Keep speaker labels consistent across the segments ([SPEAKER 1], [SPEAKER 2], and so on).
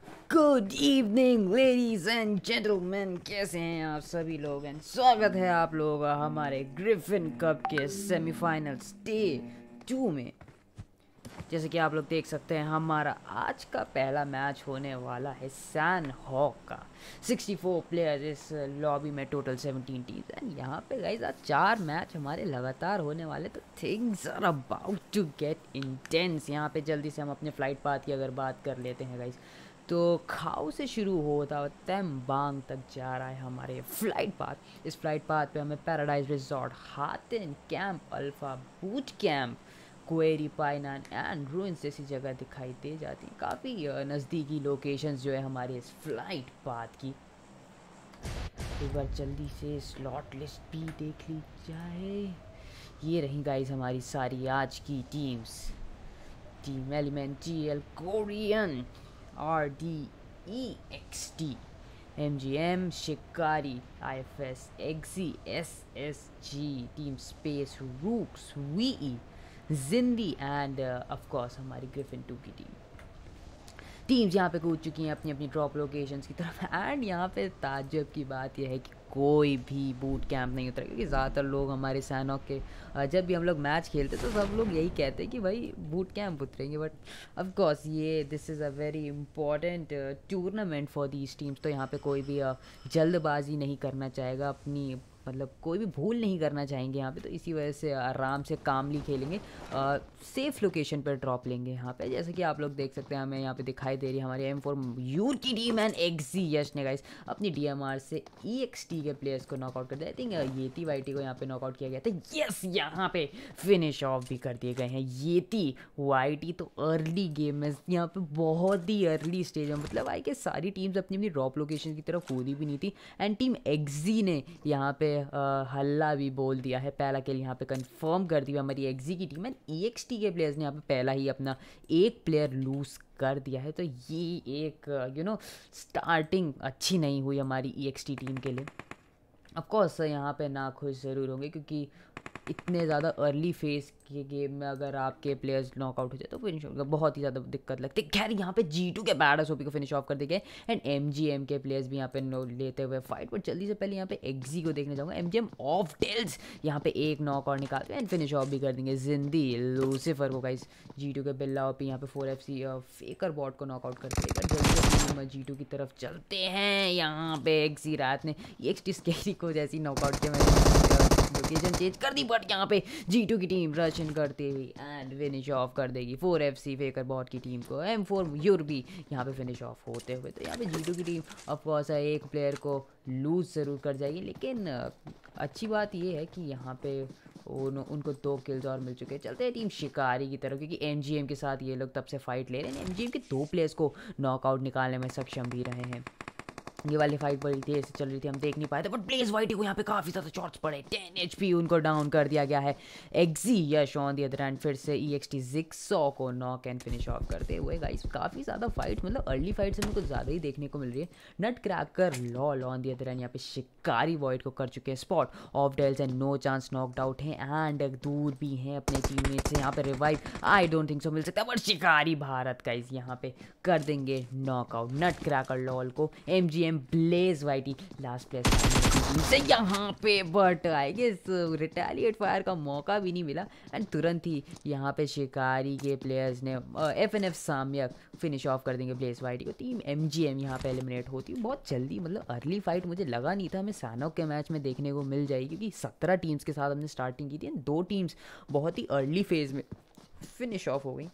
[SPEAKER 1] Good evening ladies and gentleman, कैसे हैं आप सभी लोग। एंड स्वागत है आप लोगों का हमारे ग्रिफिन कप के सेमीफाइनल्स डे 2 में। जैसे कि आप लोग देख सकते हैं, हमारा आज का पहला मैच होने वाला है सैन हॉक का। 64 प्लेयर इस लॉबी में, टोटल 17 टीम्स। एंड यहाँ पे गाइज आज 4 मैच हमारे लगातार होने वाले, तो things are about to get intense. यहाँ पे जल्दी से हम अपने फ्लाइट पाथ की अगर बात कर लेते हैं गाइज, तो खाओ से शुरू होता हुआ तैमबांग तक जा रहा है हमारे फ्लाइट पाथ। इस फ्लाइट पाथ पे हमें Paradise Resort, Ha Tinh camp, Alpha boot camp, quarry, Pai Nan and ruins जैसी जगह दिखाई दे जाती हैं। काफ़ी नज़दीकी लोकेशंस जो है हमारे इस फ्लाइट पाथ की। एक बार जल्दी से स्लॉट लिस्ट भी देख ली जाए। ये रही गाइस हमारी सारी आज की teams. Team element GL Korean, RDEXT, MGM Shikari, IFS एक्सी, SSG, team space rooks, VE, जिंदी एंड ऑफ कोर्स हमारी ग्रिफिन 2 की टीम। टीम्स यहाँ पे कूद चुकी हैं अपनी अपनी ड्रॉप लोकेशंस की तरफ। एंड यहाँ पे ताज्जुब की बात यह है कि कोई भी बूट कैंप नहीं उतरा, क्योंकि ज़्यादातर लोग हमारे सैनॉक के जब भी हम लोग मैच खेलते तो सब लोग यही कहते हैं कि भाई बूट कैंप उतरेंगे। बट ऑफ कोर्स ये this is a very important tournament for these teams, तो यहाँ पे कोई भी जल्दबाजी नहीं करना चाहेगा, अपनी मतलब कोई भी भूल नहीं करना चाहेंगे यहाँ पे। तो इसी वजह से आराम से कामली खेलेंगे, सेफ लोकेशन पर ड्रॉप लेंगे यहाँ पे। जैसे कि आप लोग देख सकते हैं, हमें यहाँ पे दिखाई दे रही है हमारी M4 यूर की टीम एंड एक्सी यश ने गाइस अपनी DMR से EXT के प्लेयर्स को नॉकआउट कर दिया। आई थिंक येती वाइटी को यहाँ पे नॉकआउट किया गया था। यस, यहाँ पे फिनिश ऑफ भी कर दिए गए हैं येती वाइटी। तो अर्ली गेम में यहाँ पे बहुत ही अर्ली स्टेज में, मतलब आई के सारी टीम्स अपनी अपनी ड्रॉप लोकेशन की तरफ कूदी भी नहीं थी। एंड टीम एक्जी ने यहाँ पे हल्ला भी बोल दिया है, पहला किल यहाँ पे कंफर्म कर दिया हमारी एक्जी की टीम। एंड EXT के प्लेयर्स ने यहाँ पे पहला ही अपना एक प्लेयर लूज कर दिया है। तो ये एक स्टार्टिंग अच्छी नहीं हुई हमारी EXT टीम के लिए। ऑफ कोर्स यहाँ पे नाखुश ज़रूर होंगे, क्योंकि इतने ज़्यादा अर्ली फेज़ के गेम में अगर आपके प्लेयर्स नॉकआउट हो जाए तो फिनिश होगा, बहुत ही ज़्यादा दिक्कत लगती है। खैर यहाँ पे G2 के बैड SOP को फिनिश ऑफ कर दिए गए। एंड MGM के प्लेयर्स भी यहाँ पे लेते हुए फाइट। बट जल्दी से पहले यहाँ पे एक्जी को देखने जाऊँगा। MGM ऑफ टेल्स यहाँ पे एक नॉक और निकालते हैं एंड फिनिश ऑफ भी कर देंगे जिंदी लूसीफर को गाइस। G2 के बिल्ला OP यहाँ पे 4FC फेकर बॉट को नॉकआउट कर देगा। जल्दी से G2 की तरफ चलते हैं। यहाँ पे एक्जी रात ने EXT स्कैरी को जैसी नॉकआउट किया, मैंने लोकेशन चेंज कर दी। बट यहाँ पे G2 की टीम रशन करते हुए एंड फिनिश ऑफ कर देगी 4FC फेकर बॉट की टीम को। M4 यूरबी यहाँ पे फिनिश ऑफ होते हुए। तो यहाँ पे G2 की टीम ऑफकोर्स एक प्लेयर को लूज ज़रूर कर जाएगी, लेकिन अच्छी बात ये है कि यहाँ पे उनको 2 किल्स और मिल चुके हैं। चलते हैं टीम शिकारी की तरफ, क्योंकि MGM के साथ ये लोग तब से फाइट ले रहे हैं। MGM के 2 प्लेयर्स को नॉकआउट निकालने में सक्षम भी रहे हैं। ये वाली फाइट बड़ी तेज से चल रही थी, हम देख नहीं पाए थे। बट ब्लेज वाइटी को यहाँ पे काफ़ी ज़्यादा शॉट्स पड़े, 10 HP उनको डाउन कर दिया गया है। एक्जी Yash on the other hand फिर से EXT जिक्सॉ को नॉक एंड फिनिश ऑफ करते हुए। गाइस काफ़ी ज़्यादा फाइट, मतलब अर्ली फाइट से हमें कुछ ज़्यादा ही देखने को मिल रही है। Nutcracker lol on the other hand यहाँ पे शिकारी वॉइड को कर चुके हैं spot. Off dells and no chance knocked out हैं एंड दूर भी हैं अपने टीममेट से। यहाँ पे revive I don't think so मिल सकता, बट शिकारी भारत गाइस यहाँ पे कर देंगे नॉकआउट नट क्रैकर लॉल को। MGM blaze whitey last place से यहाँ पे, but I guess retaliate fire का मौका भी नहीं मिला। एंड तुरंत ही यहाँ पे शिकारी के प्लेयर्स ने FNF साम्यक फिनिश ऑफ कर देंगे ब्लेज वाइटी को। टीम MGM यहाँ पे एलिमिनेट होती है बहुत जल्दी। मतलब अर्ली फाइट मुझे लगा नहीं था हमें सैनॉक के मैच में देखने को मिल जाएगी, क्योंकि 17 टीम्स के साथ हमने स्टार्टिंग की थी। 2 टीम्स बहुत ही अर्ली फेज में फिनिश ऑफ हो गई।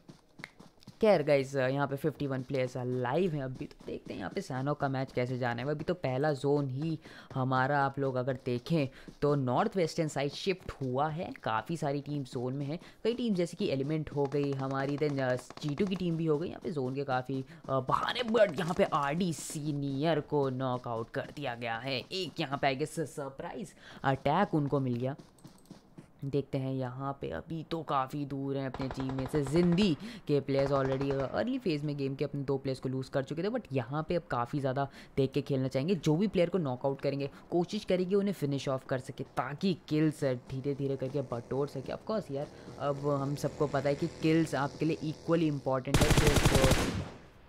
[SPEAKER 1] खैर गाइज यहाँ पे 51 प्लेयर्स लाइव हैं अभी, तो देखते हैं यहाँ पे सैनॉक का मैच कैसे जाना है। अभी तो पहला जोन ही हमारा, आप लोग अगर देखें तो नॉर्थ वेस्टर्न साइड शिफ्ट हुआ है। काफ़ी सारी टीम जोन में है, कई टीम जैसे कि एलिमेंट हो गई हमारी, देन G2 की टीम भी हो गई यहाँ पे जोन के काफ़ी बहाने। बट यहाँ पे RD सीनियर को नॉकआउट कर दिया गया है। एक यहाँ पे आई गेस सरप्राइज अटैक उनको मिल गया। देखते हैं यहाँ पे अभी तो काफ़ी दूर हैं अपने टीम में से। जिंदी के प्लेयर्स ऑलरेडी अर्ली फेज़ में गेम के अपने 2 प्लेयर्स को लूज़ कर चुके थे। बट यहाँ पे अब काफ़ी ज़्यादा देख के खेलना चाहेंगे। जो भी प्लेयर को नॉकआउट करेंगे कोशिश करेंगे उन्हें फिनिश ऑफ कर सके, ताकि किल्स धीरे धीरे करके बटोर सके। ऑफकोर्स यार, अब हम सबको पता है कि किल्स आपके लिए इक्वली इंपॉर्टेंट है।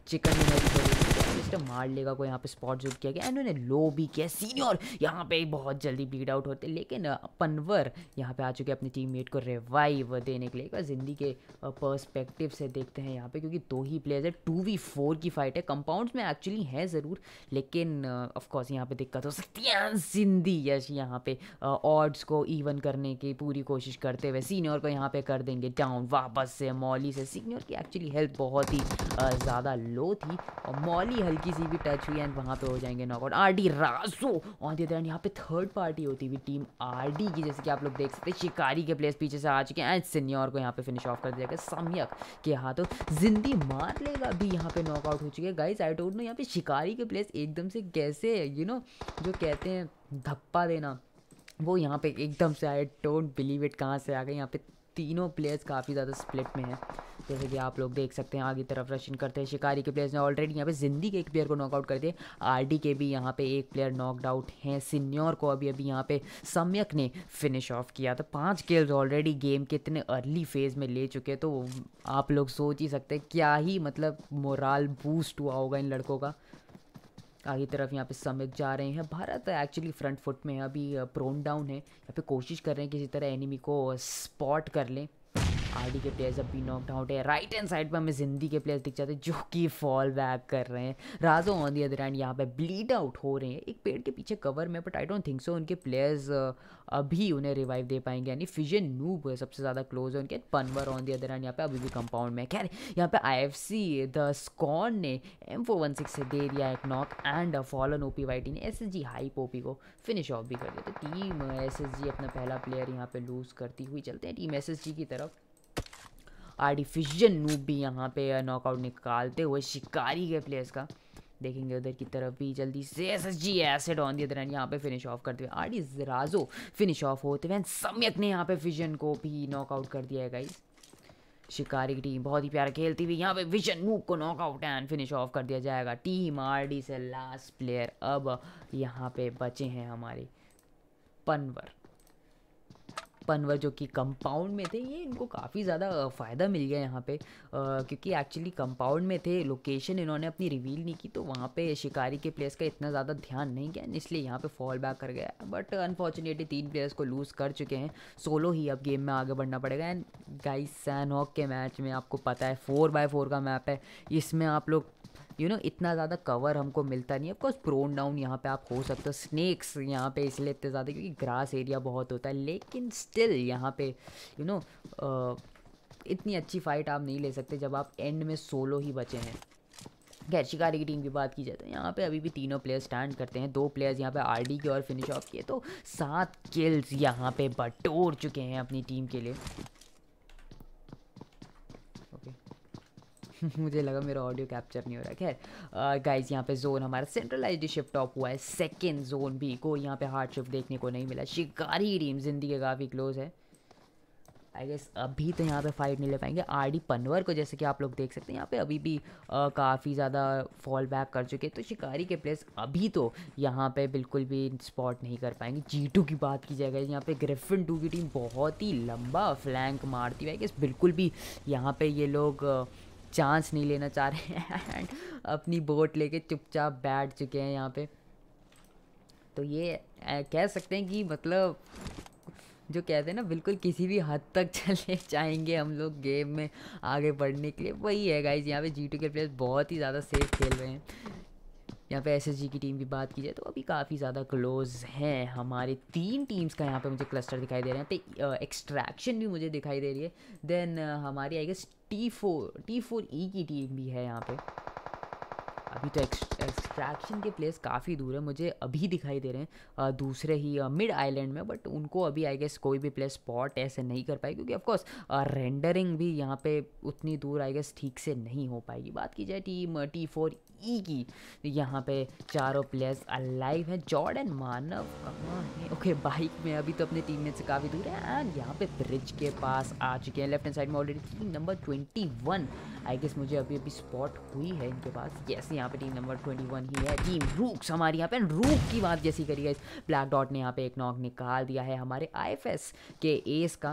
[SPEAKER 1] चिकन डिनर भी जरूरी है। मिस्टर मार लेगा को यहाँ पे स्पॉट जूट किया गया एंड उन्हें लो भी किया। सीनियर यहाँ पे बहुत जल्दी ब्लीड आउट होते, लेकिन पनवर यहाँ पे आ चुके अपनी टीममेट को रिवाइव देने के लिए। एक बार जिंदगी के पर्सपेक्टिव से देखते हैं यहाँ पे, क्योंकि 2 ही प्लेयर्स है, 2v4 की फाइट है। कंपाउंड्स में एक्चुअली है ज़रूर, लेकिन ऑफ कोर्स यहाँ पे दिक्कत हो सकती है। जिंदी यश यहाँ पे ऑड्स को इवन करने की पूरी कोशिश करते हुए सीनियर को यहाँ पे कर देंगे डाउन वापस से मॉली से। सीनियर की एक्चुअली हेल्थ बहुत ही ज़्यादा लो थी और मॉली हल्की सी भी टच हुई एंड वहाँ पे हो जाएंगे नॉकआउट। आरडी राजो ऑन द अदर हैंड यहाँ पे थर्ड पार्टी होती हुई टीम आरडी की, जैसे कि आप लोग देख सकते हैं शिकारी के प्लेयर्स पीछे से आ चुके हैं एंड सीनियर को यहाँ पे फिनिश ऑफ कर दिया गया। सम्यक के हाथों जिंदी मार लेगा भी यहाँ पे नॉकआउट हो चुके हैं। गाइस आई डोंट नो यहाँ पे शिकारी के प्लेयर्स एकदम से कैसे जो कहते हैं धप्पा देना, वो यहाँ पे एकदम से आई डोंट बिलीव इट कहाँ से आ गए। यहाँ पे तीनों प्लेयर्स काफ़ी ज़्यादा स्प्लिट में हैं, जैसे कि आप लोग देख सकते हैं। आगे तरफ रशियन करते हैं शिकारी के प्लेयर्स ने ऑलरेडी यहाँ पे जिंदी के एक प्लेयर को नॉकआउट कर दिया। आरडी के भी यहाँ पे एक प्लेयर नॉकड आउट हैं। सीनियर को अभी यहाँ पे सम्यक ने फिनिश ऑफ किया। तो 5 किल्स ऑलरेडी गेम के इतने अर्ली फेज में ले चुके, तो आप लोग सोच ही सकते हैं क्या ही मतलब मोराल बूस्ट हुआ होगा इन लड़कों का। आगे तरफ यहाँ पे सम्यक जा रहे हैं। भारत एक्चुअली फ्रंट फुट में है, अभी प्रोन डाउन है। यहाँ पे कोशिश कर रहे हैं किसी तरह एनिमी को स्पॉट कर लें। आरडी के प्लेयर्स अब भी नॉकड आउट है। राइट हैंड साइड पर हमें जिंदी के प्लेयर्स दिख जाते हैं जो कि फॉल बैक कर रहे हैं। राजो ऑन दी अदर हैंड यहाँ पे ब्लीड आउट हो रहे हैं एक पेड़ के पीछे कवर में, but I don't think so उनके प्लेयर्स अभी उन्हें रिवाइव दे पाएंगे। यानी फिजन नूब सबसे ज़्यादा क्लोज है उनके। पनवर ऑन दी अदर हैंड यहाँ पे अभी भी कंपाउंड में। खैर यहाँ पे IFC द स्कॉन ने M416 से दे दिया एक knock and fallen OP Whitey ने SSG हाइप ओपी को फिनिश ऑफ भी कर दिया। तो टीम SSG अपना पहला प्लेयर यहाँ पे लूज करती हुई चलते हैं टीम SSG की तरफ। आर्टिफिशियल नूब भी यहाँ पे नॉकआउट निकालते हुए शिकारी के प्लेयर्स का देखेंगे उधर की तरफ भी जल्दी से। SSG acid on the other hand यहाँ पे फिनिश ऑफ करते हुए आरडी राजो फिनिश ऑफ होते हुए सम्यक ने यहाँ पे विजन को भी नॉकआउट कर दिया है। गाइस शिकारी की टीम बहुत ही प्यारा खेलती हुई यहाँ पे विजन नूब को नॉकआउट एंड फिनिश ऑफ कर दिया जाएगा। टीम आरडी से लास्ट प्लेयर अब यहाँ पे बचे हैं हमारे पनवर जो कि कंपाउंड में थे। ये इनको काफ़ी ज़्यादा फ़ायदा मिल गया यहाँ पे क्योंकि एक्चुअली कंपाउंड में थे, लोकेशन इन्होंने अपनी रिवील नहीं की, तो वहाँ पे शिकारी के प्लेयर्स का इतना ज़्यादा ध्यान नहीं गया, इसलिए यहाँ पे फॉल बैक कर गया। बट अनफॉर्चुनेटली 3 प्लेयर्स को लूज़ कर चुके हैं। सोलो ही अब गेम में आगे बढ़ना पड़ेगा। एंड गाइस सैनहॉक के मैच में आपको पता है 4x4 का मैप है, इसमें आप लोग इतना ज़्यादा कवर हमको मिलता नहीं है। ऑफकोर्स प्रोन डाउन यहाँ पे आप हो सकते हो, स्नेक्स यहाँ पे इसलिए इतने ज़्यादा क्योंकि ग्रास एरिया बहुत होता है, लेकिन स्टिल यहाँ पे इतनी अच्छी फाइट आप नहीं ले सकते जब आप एंड में सोलो ही बचे हैं। खैर शिकारी की टीम की बात की जाए तो यहाँ पे अभी भी तीनों प्लेयर्स स्टैंड करते हैं। 2 प्लेयर्स यहाँ पे आरडी की और फिनिश ऑफ किए, तो 7 किल्स यहाँ पे बटोर चुके हैं अपनी टीम के लिए। मुझे लगा मेरा ऑडियो कैप्चर नहीं हो रहा। खैर गाइस यहाँ पे जोन हमारा सेंट्रलाइज्ड शिफ्ट ऑफ हुआ है। सेकंड जोन भी कोई यहाँ पे हार्ड शिफ्ट देखने को नहीं मिला। शिकारी टीम जिंदगी के काफ़ी क्लोज है। आई गेस अभी तो यहाँ पे फाइट नहीं ले पाएंगे। आरडी पनवर को जैसे कि आप लोग देख सकते हैं यहाँ पे अभी भी काफ़ी ज़्यादा फॉल बैक कर चुके हैं, तो शिकारी के प्लेयर्स अभी तो यहाँ पे बिल्कुल भी स्पॉट नहीं कर पाएंगे। G2 की बात की जाएगा यहाँ पे ग्रिफिन 2 की टीम बहुत ही लंबा फ्लैंक मारती है। आई गेस बिल्कुल भी यहाँ पे ये लोग चांस नहीं लेना चाह रहे हैं एंड अपनी बोट लेके चुपचाप बैठ चुके हैं यहाँ पे। तो ये कह सकते हैं कि मतलब जो कहते हैं ना बिल्कुल किसी भी हद तक चले जाएंगे हम लोग गेम में आगे बढ़ने के लिए, वही है गाइज। यहाँ पे G2 के प्लेयर्स बहुत ही ज़्यादा सेफ खेल रहे हैं। यहाँ पे SSG की टीम की बात की जाए तो अभी काफ़ी ज़्यादा क्लोज हैं। हमारे 3 टीम्स का यहाँ पे मुझे क्लस्टर दिखाई दे रहे हैं। तो एक्सट्रैक्शन भी मुझे दिखाई दे रही है। देन हमारी आई गेस T4E की टीम भी है यहाँ पे। अभी तो एक्सट्रैक्शन के प्लेस काफ़ी दूर है, मुझे अभी दिखाई दे रहे हैं दूसरे ही मिड आइलैंड में, बट उनको अभी आई गेस कोई भी प्लेस स्पॉट ऐसे नहीं कर पाए क्योंकि ऑफकोर्स रेंडरिंग भी यहाँ पे उतनी दूर आई गेस ठीक से नहीं हो पाएगी। बात की जाए टीम T4E की, यहाँ पे चारों प्लेयर्स अलाइव हैं। जॉर्डन मानव कहाँ है? ओके बाइक में अभी तो अपने टीम से काफ़ी दूर है एंड यहाँ पे ब्रिज के पास आ चुके हैं। लेफ्ट हैंड साइड में already team number 21 I guess मुझे अभी स्पॉट हुई है इनके पास। यस यहाँ पे टीम नंबर 21 ही है। टीम रूक्स हमारी यहाँ पे रूक की बात जैसी करी गई, ब्लैक डॉट ने यहाँ पे एक नॉक निकाल दिया है हमारे IFS के एस का।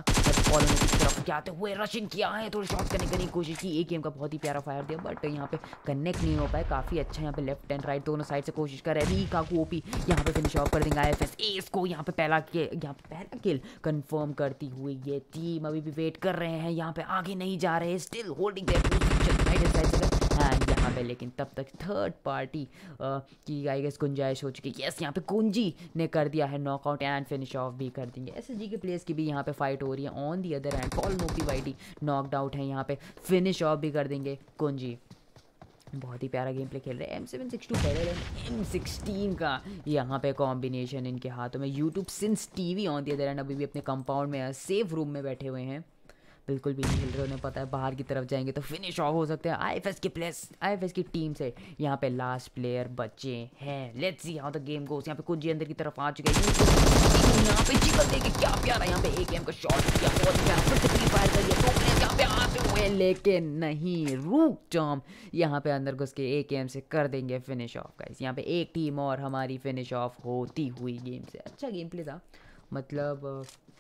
[SPEAKER 1] कॉलोनी की तरफ जाते हुए रशिंग किया है, थोड़ी शॉट करने की कोशिश की, एक गेम का बहुत ही प्यारा फायर दिया बट यहाँ पे कनेक्ट नहीं हो पाए। काफ़ी अच्छा यहाँ पे लेफ्ट एंड राइट दोनों साइड से कोशिश कर रहे हैं। काकू ओपी यहाँ पे फिनिश ऑफ कर देंगे IFS एस को। यहाँ पे पहला किल कंफर्म करती हुई ये टीम अभी भी वेट कर रहे हैं, यहाँ पे आगे नहीं जा रहे, still holding their position and यहाँ पे लेकिन तब तक थर्ड पार्टी की आई गेस गुंजाइश हो चुकी है। यस, यहाँ पे कुंजी ने कर दिया है नॉकआउट एंड फिनिश ऑफ भी कर देंगे। SSG के प्लेयर्स की भी यहाँ पे फाइट हो रही है। ऑन दी अदर एंड कॉल नोपी वाइटी नॉकड आउट है, यहाँ पे फिनिश ऑफ भी कर देंगे कुंजी। बहुत ही प्यारा गेम प्ले खेल रहे हैं। M762 पहले M16 का यहाँ पे कॉम्बिनेशन इनके हाथों में। YouTube since TV on the other end अभी भी अपने कंपाउंड में सेफ रूम में बैठे हुए हैं, बिल्कुल भी नहीं हिल रहे। उन्हें पता है बाहर की तरफ जाएंगे तो फिनिश ऑफ हो सकते हैं। IFS की टीम से यहाँ पे लास्ट प्लेयर बचे हैं। Let's see how the game goes. यहाँ पे कुंजी अंदर की तरफ आ चुके हैं, यहाँ पे चिकन देके क्या प्यारा यहाँ पे एक गेम का शॉट किया, बहुत प्यारा फिर से फ्री फायर करिए। दो प्लेयर यहाँ पे आते हुए लेकिन नहीं, रुक टॉम यहाँ पे अंदर घुस के एक गेम से कर देंगे फिनिश ऑफ गाइस। यहाँ पे एक टीम और हमारी फिनिश ऑफ होती हुई गेम से। अच्छा गेम प्ले था, मतलब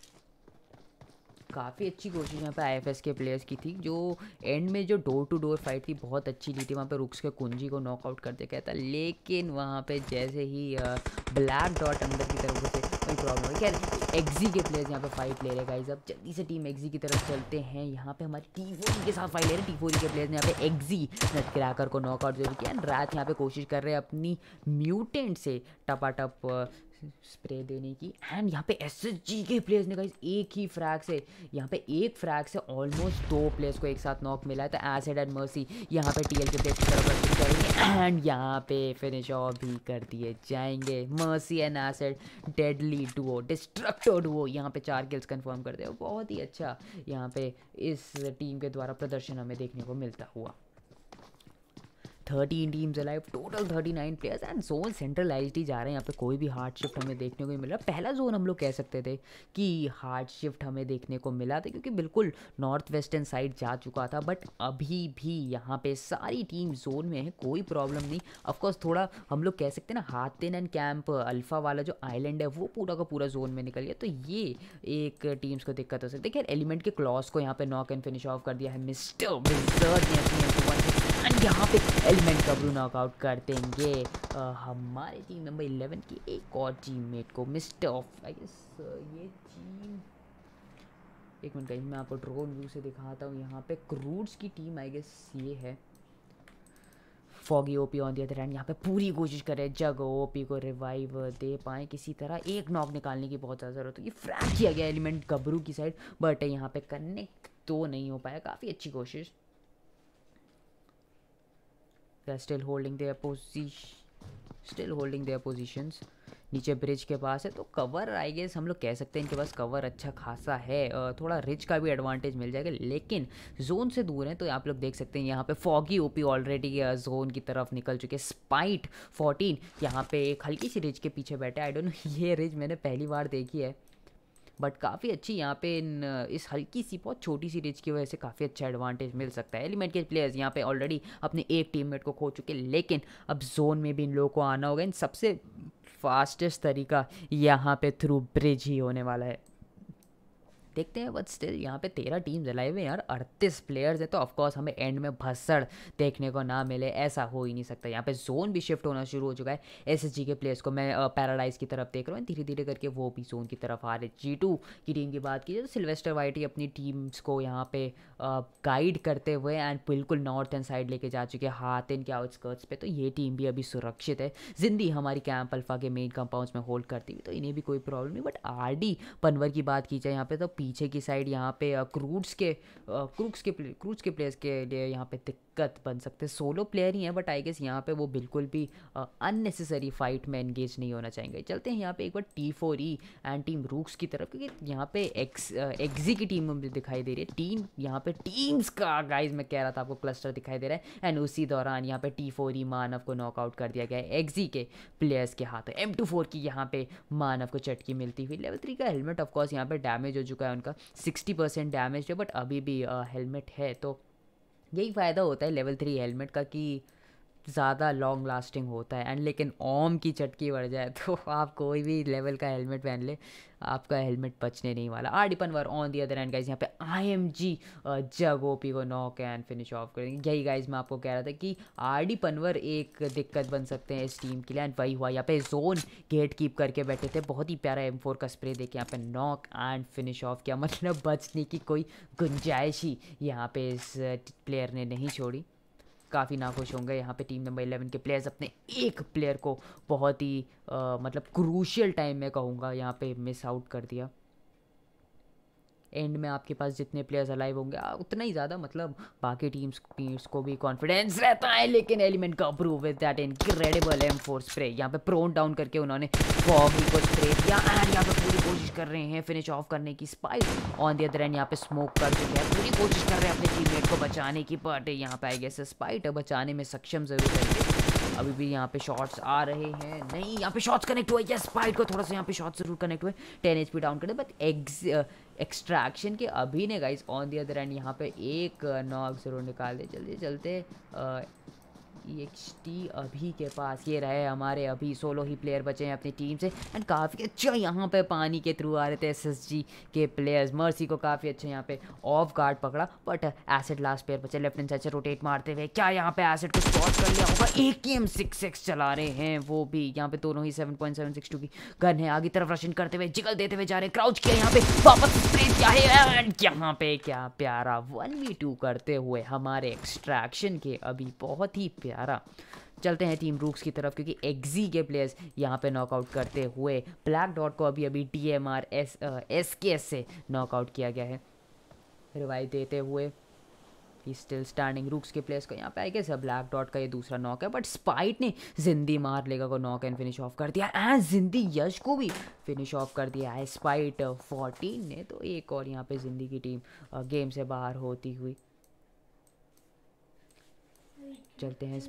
[SPEAKER 1] काफ़ी अच्छी कोशिश यहाँ पे IFS के प्लेयर्स की थी। जो एंड में जो डोर टू डोर फाइट थी बहुत अच्छी ली थी, वहाँ पे रुक्स के कुंजी को नॉकआउट करते कहता, लेकिन वहाँ पे जैसे ही ब्लैक डॉट अंदर की तरफ घुसे कोई प्रॉब्लम है। खैर एक्जी के प्लेयर्स यहाँ पे फाइट ले रहे हैं गाइस। अब जल्दी से टीम एक्जी की तरफ चलते हैं। यहाँ पे हमारी T4 के साथ फाइट ले रहे हैं। T4 के प्लेयर्स ने यहाँ पे एक्जी नट क्रैकर को नॉकआउट जरूर किया। रात यहाँ पे कोशिश कर रहे हैं अपनी म्यूटेंट से टपाटप स्प्रे देने की। एंड यहाँ पे SSG के प्लेयर्स ने गाइस एक ही फ्रैग से, यहाँ पे एक फ्रैग से ऑलमोस्ट दो प्लेयर्स को एक साथ नॉक मिला है। तो एसिड एंड मर्सी यहाँ पे TL के प्लेयर्स की तरफ रशिंग करेंगे एंड यहाँ पे फिनिश ऑफ भी कर दिए जाएंगे। Mercy and acid deadly duo, destructor duo यहाँ पे 4 किल्स कंफर्म कर दे। बहुत ही अच्छा यहाँ पे इस टीम के द्वारा प्रदर्शन हमें देखने को मिलता हुआ। 13 teams alive, total 39 players and zone centralised ही जा रहे हैं। यहाँ पे कोई भी हार्ड शिफ्ट हमें देखने को नहीं मिल रहा। पहला जोन हम लोग कह सकते थे कि हार्ड शिफ्ट हमें देखने को मिला था क्योंकि बिल्कुल नॉर्थ वेस्टर्न साइड जा चुका था, बट अभी भी यहाँ पे सारी टीम जोन में है, कोई प्रॉब्लम नहीं। ऑफकोर्स थोड़ा हम लोग कह सकते हैं ना, हातिन एंड कैंप अल्फा वाला जो आइलैंड है वो पूरा का पूरा जोन में निकल गया, तो ये एक टीम्स को दिक्कत हो सकती है। खैर एलिमेंट के क्लॉस को यहाँ पे नॉक एंड फिनिश ऑफ कर दिया है मिस्टर विज़र्ड ने अपनी एंड यहाँ पे एलिमेंट कब्रू नॉकआउट कर देंगे हमारे टीम नंबर 11 की एक और टीममेट को मिस्टर ऑफ आई गेस ये टीम। एक मिनट गाइस मैं आपको ड्रोन व्यू से दिखाता हूँ। यहाँ पे क्रूड्स की टीम आई गेस ये है। Foggy OP on the other hand यहाँ पे पूरी कोशिश करे जग ओपी को रिवाइव दे पाए किसी तरह, एक नॉक निकालने की बहुत ज़्यादा जरूरत है। फ्रैग किया गया एलिमेंट कब्रू की साइड, बट यहाँ पे कनेक्ट तो नहीं हो पाया। काफ़ी अच्छी कोशिश। Still holding there positions. नीचे ब्रिज के पास है तो कवर आई गेस हम लोग कह सकते हैं इनके पास कवर अच्छा खासा है। थोड़ा रिच का भी एडवांटेज मिल जाएगा, लेकिन जोन से दूर है। तो आप लोग देख सकते हैं यहाँ पे फॉगी ओपी ऑलरेडी जोन की तरफ निकल चुके हैं। स्पाइट 14 यहाँ पे एक हल्की सी रिज के पीछे बैठे। आई डोंट नो ये रिज मैंने पहली बार देखी है, बट काफ़ी अच्छी यहाँ पे इस हल्की सी बहुत छोटी सी रिच की वजह से काफ़ी अच्छा एडवांटेज मिल सकता है। एलिमेंट के प्लेयर्स यहाँ पे ऑलरेडी अपने एक टीममेट को खो चुके, लेकिन अब जोन में भी इन लोगों को आना होगा। इन सबसे फास्टेस्ट तरीका यहाँ पे थ्रू ब्रिज ही होने वाला है, देखते हैं। बट स्टिल यहाँ पे 13 टीम्स अलाइव है यार, 38 प्लेयर्स है, तो ऑफकोर्स हमें एंड में भसड़ देखने को ना मिले ऐसा हो ही नहीं सकता। यहाँ पे जोन भी शिफ्ट होना शुरू हो चुका है। SSG के प्लेयर्स को मैं पैराडाइज की तरफ देख रहा हूँ, धीरे धीरे करके वो भी जोन की तरफ आ रहे। G2 की टीम की बात कीजिए तो सिल्वेस्टर वाइटी अपनी टीम्स को यहाँ पे गाइड करते हुए एंड बिल्कुल नॉर्थ एंड साइड लेके जा चुके हैं, हाथ इनके आउटस्कर्ट्स पे, तो ये टीम भी अभी सुरक्षित है। जिंदी हमारी कैंप अल्फा के मेन कंपाउंड्स में होल्ड करती हुई, तो इन्हें भी कोई प्रॉब्लम नहीं। बट RD पनवर की बात की जाए यहाँ पे तो पीछे की साइड यहाँ पे क्रूज के प्लेयर्स के लिए यहाँ पे दिक्कत बन सकते हैं। सोलो प्लेयर ही हैं, बट आई गेस यहाँ पे वो बिल्कुल भी अननेसेसरी फाइट में एंगेज नहीं होना चाहेंगे। चलते हैं यहाँ पे एक बार T4E एंड टीम रूक्स की तरफ, क्योंकि यहाँ पे एक्जी की टीम मुझे दिखाई दे रही है। टीम यहाँ पे टीम्स का गाइज मैं कह रहा था आपको क्लस्टर दिखाई दे रहा है। एंड उसी दौरान यहाँ पे T4E मानव को नॉकआउट कर दिया गया है एक्जी के प्लेयर्स के हाथ। M24 की यहाँ पे मानव को चटकी मिलती हुई। लेवल 3 का हेलमेट ऑफकोर्स यहाँ पे डैमेज हो चुका है, उनका 60% डैमेज है, बट अभी भी हेलमेट है। तो यही फ़ायदा होता है लेवल 3 हेलमेट का कि ज़्यादा लॉन्ग लास्टिंग होता है। एंड लेकिन ओम की चटकी बढ़ जाए तो आप कोई भी लेवल का हेलमेट पहन ले, आपका हेलमेट बचने नहीं वाला। आरडी पनवर on the other end guys यहाँ पे IMG जग ओपी को नॉक एंड फिनिश ऑफ करेंगे। यही गाइज मैं आपको कह रहा था कि आरडी पनवर एक दिक्कत बन सकते हैं इस टीम के लिए। एंड वही हुआ, यहाँ पे जोन गेट कीप करके बैठे थे, बहुत ही प्यारा M4 का स्प्रे देके यहाँ पे नॉक एंड फिनिश ऑफ किया। मतलब बचने की कोई गुंजाइश ही यहाँ पे इस प्लेयर ने नहीं छोड़ी। काफ़ी नाखुश होंगे यहाँ पे टीम नंबर 11 के प्लेयर्स, अपने एक प्लेयर को बहुत ही मतलब क्रूशियल टाइम में कहूँगा यहाँ पे मिस आउट कर दिया। एंड में आपके पास जितने प्लेयर्स अलाइव होंगे उतना ही ज़्यादा मतलब बाकी टीम्स को भी कॉन्फिडेंस रहता है। लेकिन एलिमेंट का approve with that incredible M4 spray, यहाँ पे प्रोन डाउन करके उन्होंने फॉगी को स्प्रे किया। एंड यहाँ पे पूरी कोशिश कर रहे हैं फिनिश ऑफ करने की। Spike on the other end यहाँ पे स्मोक कर चुके हैं, पूरी कोशिश कर रहे हैं अपने टीममेट को बचाने की, बट यहाँ पे आई गेस स्पाइक बचाने में सक्षम जरूर रहेंगे। अभी भी यहाँ पे शॉट्स आ रहे हैं, नहीं यहाँ पे शॉट्स कनेक्ट हुए। यस, स्पाइक को थोड़ा सा यहाँ पे शॉट्स जरूर कनेक्ट हुए, 10 HP डाउन कर दे। बट एक्सट्रैक्शन के अभी ने guys on the other end यहाँ पे एक नॉक जरूर निकाल दे। जल्दी चलते EXT अभी के पास ये रहे हमारे, अभी 16 ही प्लेयर बचे हैं अपनी टीम से। एंड काफ़ी अच्छा यहाँ पे पानी के थ्रू आ रहे थे SSG के प्लेयर्स। मर्सी को काफ़ी अच्छा यहाँ पे ऑफ गार्ड पकड़ा, बट एसिड लास्ट प्लेयर बचे लेफ्ट हैंड साइड से रोटेट मारते हुए। क्या यहाँ पे एसिड को स्पॉट कर लिया होगा? AKM 6X चला रहे हैं वो भी, यहाँ पे दोनों ही 7.762 की गन है। आगे तरफ रशिंग करते हुए जिगल देते हुए जा रहे हैं, क्राउच किया यहाँ पे, वापस स्प्रे किया है। एंड यहाँ पे क्या प्यारा 1v2 करते हुए हमारे एक्सट्रैक्शन के अभी, बहुत ही प्यारा। चलते हैं टीम रूक्स की तरफ, क्योंकि एक्जी के प्लेयर्स यहाँ पे नॉकआउट करते हुए ब्लैक डॉट को अभी DMR SKS से नॉकआउट किया गया है। रिवाइव देते हुए ही स्टिल स्टैंडिंग। रूक्स के प्लेयर्स को यहाँ पे आई गेस ब्लैक डॉट का ये दूसरा नॉक है, बट स्पाइट ने जिंदी मार लेगा को नॉक एंड फिनिश ऑफ कर दिया। एंड जिंदी यश को भी फिनिश ऑफ कर दिया है स्पाइट 14 ने। तो एक और यहाँ पे जिंदी की टीम गेम से बाहर होती हुई। चलते हैं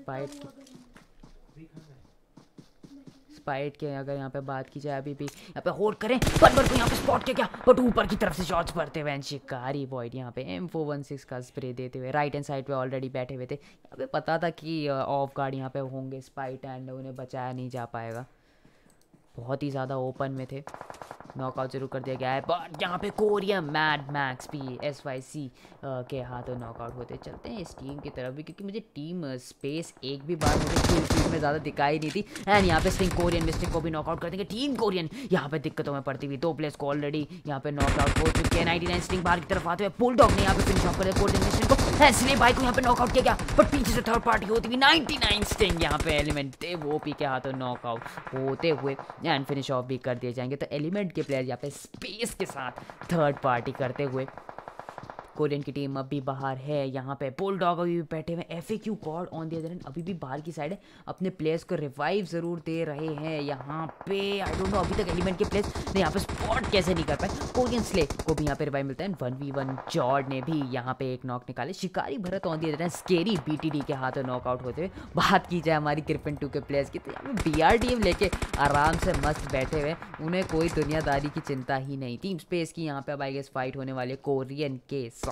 [SPEAKER 1] स्पाइट के अगर यहाँ पे बात की जाए, अभी भी यहाँ पे होल्ड करें, पनवर को यहाँ पे स्पॉट किया गया, बट ऊपर की तरफ से शॉट्स पड़ते हुए शिकारी वॉइड यहाँ पे M416 का स्प्रे देते हुए राइट हैंड साइड पे ऑलरेडी बैठे हुए थे। यहाँ पे पता था कि ऑफ गार्ड यहाँ पे होंगे स्पाइट, एंड उन्हें बचाया नहीं जा पाएगा, बहुत ही ज़्यादा ओपन में थे। नॉकआउट जरूर कर दिया गया है, बट यहाँ पे कोरिया मैड मैक्स भी SYC के हाथों नॉकआउट होते। चलते हैं इस टीम की तरफ भी, क्योंकि मुझे टीम स्पेस एक भी बार मुझे टीम में ज़्यादा दिखाई नहीं थी। एंड यहाँ पे स्टिंग कोरियन मिस्टिंग को भी नॉकआउट कर देंगे। टीम कोरियन यहाँ पे दिक्कतों में पड़ती हुई, 2 प्लेयर्स को ऑलरेडी यहाँ पे नॉकआउट हो चुके हैं। 99 स्टिंग बाहर की तरफ आते हुए बुलडॉग ने यहाँ पे फिनिश ऑफ कर दिया कोरियन मिस्टिंग को। स्नेक भाई को यहाँ पे नॉकआउट किया गया, बट पीछे से थर्ड पार्टी होती हुई 99 स्टिंग यहाँ पे एलिमेंट थे वो पी के हाथों नॉकआउट होते हुए एंड फिनिश ऑफ भी कर दिए जाएंगे। तो एलिमेंट के प्लेयर यहाँ पे स्पेस के साथ थर्ड पार्टी करते हुए। कोरियन की टीम अभी बाहर है, यहाँ पे बुलडॉग अभी भी बैठे हुए। FAQ cord on the other end अभी भी बाहर की साइड है, अपने प्लेयर्स को रिवाइव जरूर दे रहे हैं यहाँ पे। आई डोंट नो अभी तक एलिमेंट के प्लेयर्स ने यहाँ पे स्पॉट कैसे नहीं कर पाए। कोरियन स्ले को भी यहाँ पे रिवाइव मिलता है। 1v1 जॉर्ड ने भी यहाँ पे एक नॉक निकाले। Shikari Bharat on the other end scary BTD के हाथों नॉकआउट होते हुए। बात की जाए हमारी ग्रिफिन 2 के प्लेयर्स की, तो यहाँ पे BRDM लेके आराम से मस्त बैठे हुए, उन्हें कोई दुनियादारी की चिंता ही नहीं। टीम स्पेस की यहाँ पे अब आई गेस फाइट होने वाले कोरियन के साथ।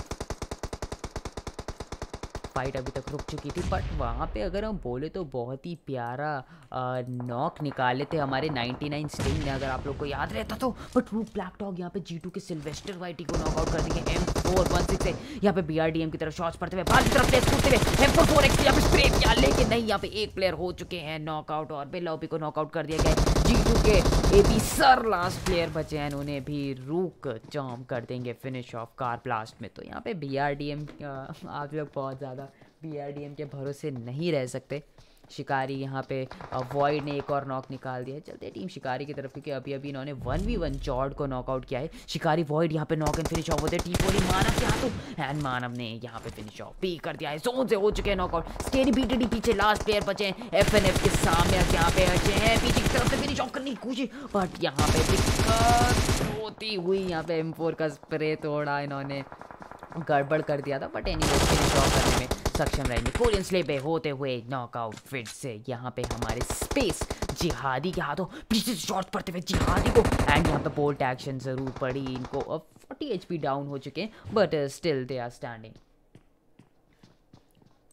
[SPEAKER 1] फाइट अभी तक रुक चुकी थी, बट वहाँ पे अगर हम बोले तो बहुत ही प्यारा नॉक निकाले थे हमारे 99 स्टिंग ने, अगर आप लोग को याद रहता तो। बट रूप ब्लैक डॉग यहाँ पे G2 के सिल्वेस्टर वाइटी को नॉकआउट कर देंगे। M416 से यहाँ पे BRDM की तरफ शॉट्स पड़ते हुए, बाहर की तरफ प्लेस कूदते हुए M4 यहाँ पे स्प्रे किया, लेकिन नहीं, यहाँ पे एक प्लेयर हो चुके हैं नॉकआउट और बेलॉपी को नॉकआउट कर दिया गया। G2 के AP सर लास्ट प्लेयर बचे हैं, उन्हें भी रूक जॉम कर देंगे फिनिश ऑफ कार ब्लास्ट में। तो यहाँ पे BRDM आप लोग बहुत ज़्यादा BRDM के भरोसे नहीं रह सकते। शिकारी यहाँ पे वॉइड ने एक और नॉक निकाल दिया है। चलते हैं टीम शिकारी की तरफ, क्योंकि अभी इन्होंने 1v1 जॉर्ड को नॉकआउट किया है। शिकारी वॉइड यहाँ पे नॉक एंड फिनिश ऑफ होते हैं T4 मानव के हाथों, एंड मानव ने यहाँ पे फिनिश ऑफ भी कर दिया है। जोन से हो चुके हैं नॉकआउट। स्केरी BTD पीछे लास्ट प्लेयर बचे हैं, FNF के सामने यहाँ पे बचे हैं, पीछे की तरफ से फिनिश ऑफ करने की कोशिश, बट यहाँ पे दिक्कत होती हुई यहाँ पे M4 का स्प्रे थोड़ा इन्होंने गड़बड़ कर दिया था, बट एनीवे फिनिश ऑफ करने में सक्षम रहेंगे। कोरियन स्ले पे होते हुए नॉकआउट फिर से यहाँ पे हमारे स्पेस जिहादी के हाथों पीछे से शॉट पड़ते हुए जिहादी को, एंड यहाँ पे बोल्ट एक्शन जरूर पड़ी इनको। अब 40 HP डाउन हो चुके हैं, but still they are standing.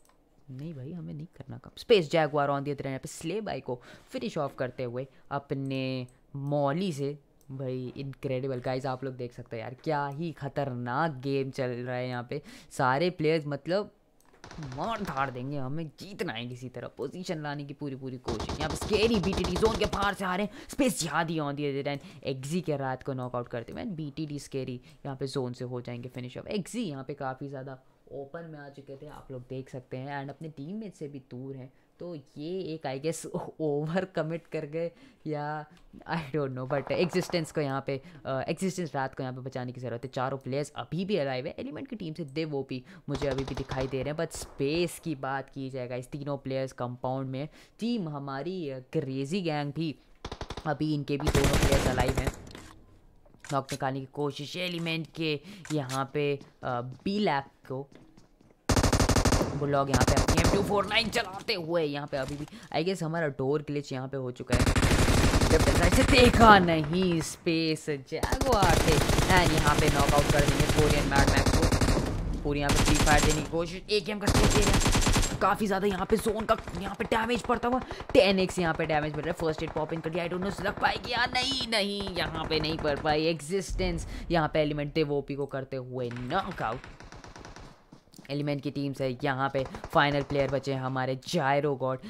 [SPEAKER 1] नहीं भाई, हमें नहीं करना काम। Space jaguar on the other end, यहाँ पे स्ले बाई को फिनिश ऑफ करते हुए अपने मॉली से। भाई इनक्रेडिबल गाइस, आप लोग देख सकते हैं यार, क्या ही खतरनाक गेम चल रहा है यहाँ पे। सारे प्लेयर्स मतलब मार धाड़ देंगे, हमें जीतना है किसी तरह, पोजीशन लाने की पूरी पूरी कोशिश। यहाँ पे स्केरी बीटीडी जोन के बाहर से आ रहे हैं, स्पेस याद ही ऑन दी एंड एक्जी के रात को नॉकआउट करते हुए बीटीडी स्केरी यहाँ पे जोन से हो जाएंगे फिनिश ऑफ। एक्जी यहाँ पे काफ़ी ज़्यादा ओपन में आ चुके थे, आप लोग देख सकते हैं, एंड अपने टीममेट से भी दूर हैं, तो ये एक आई गेस ओवर कमिट कर गए या I don't know, but existence को यहाँ पे एग्जिस्टेंस रात को यहाँ पे बचाने की ज़रूरत है। चारों प्लेयर्स अभी भी अलाइव है, एलिमेंट की टीम से देव ओपी मुझे अभी भी दिखाई दे रहे हैं, बट स्पेस की बात की जाएगा इस तीनों प्लेयर्स कंपाउंड में। टीम हमारी क्रेजी गैंग भी अभी, इनके भी दोनों प्लेयर्स अलाइव हैं। नॉक निकालने की कोशिश एलिमेंट के यहाँ पे बी लैक को बुलॉग यहाँ पे अपनी M249 चलाते हुए यहाँ पे अभी भी आई गेस हमारा डोर ग्लिच यहाँ पे हो चुका है। जब से देखा नहीं, स्पेस जैगवार थे एंड यहाँ पे नॉकआउट कर देंगे कोरियन मैड मैक्स को। पूरी यहाँ पे फ्री फायर देने की कोशिश, AKM का स्टेज दे रहे हैं, काफ़ी ज़्यादा यहाँ पे जोन का यहाँ पे डैमेज पड़ता हुआ, 10x यहाँ पे डैमेज मिल रहा है। फर्स्ट एड पॉप इन कर दिया, आई डोंट नो लग पाएगी या नहीं, यहाँ पे नहीं पड़ पाई। एग्जिस्टेंस यहाँ पे एलिमेंट देव ओपी को करते हुए नॉकआउट। एलिमेंट की टीम से यहाँ पे फाइनल प्लेयर बचे हैं हमारे जायरो गॉड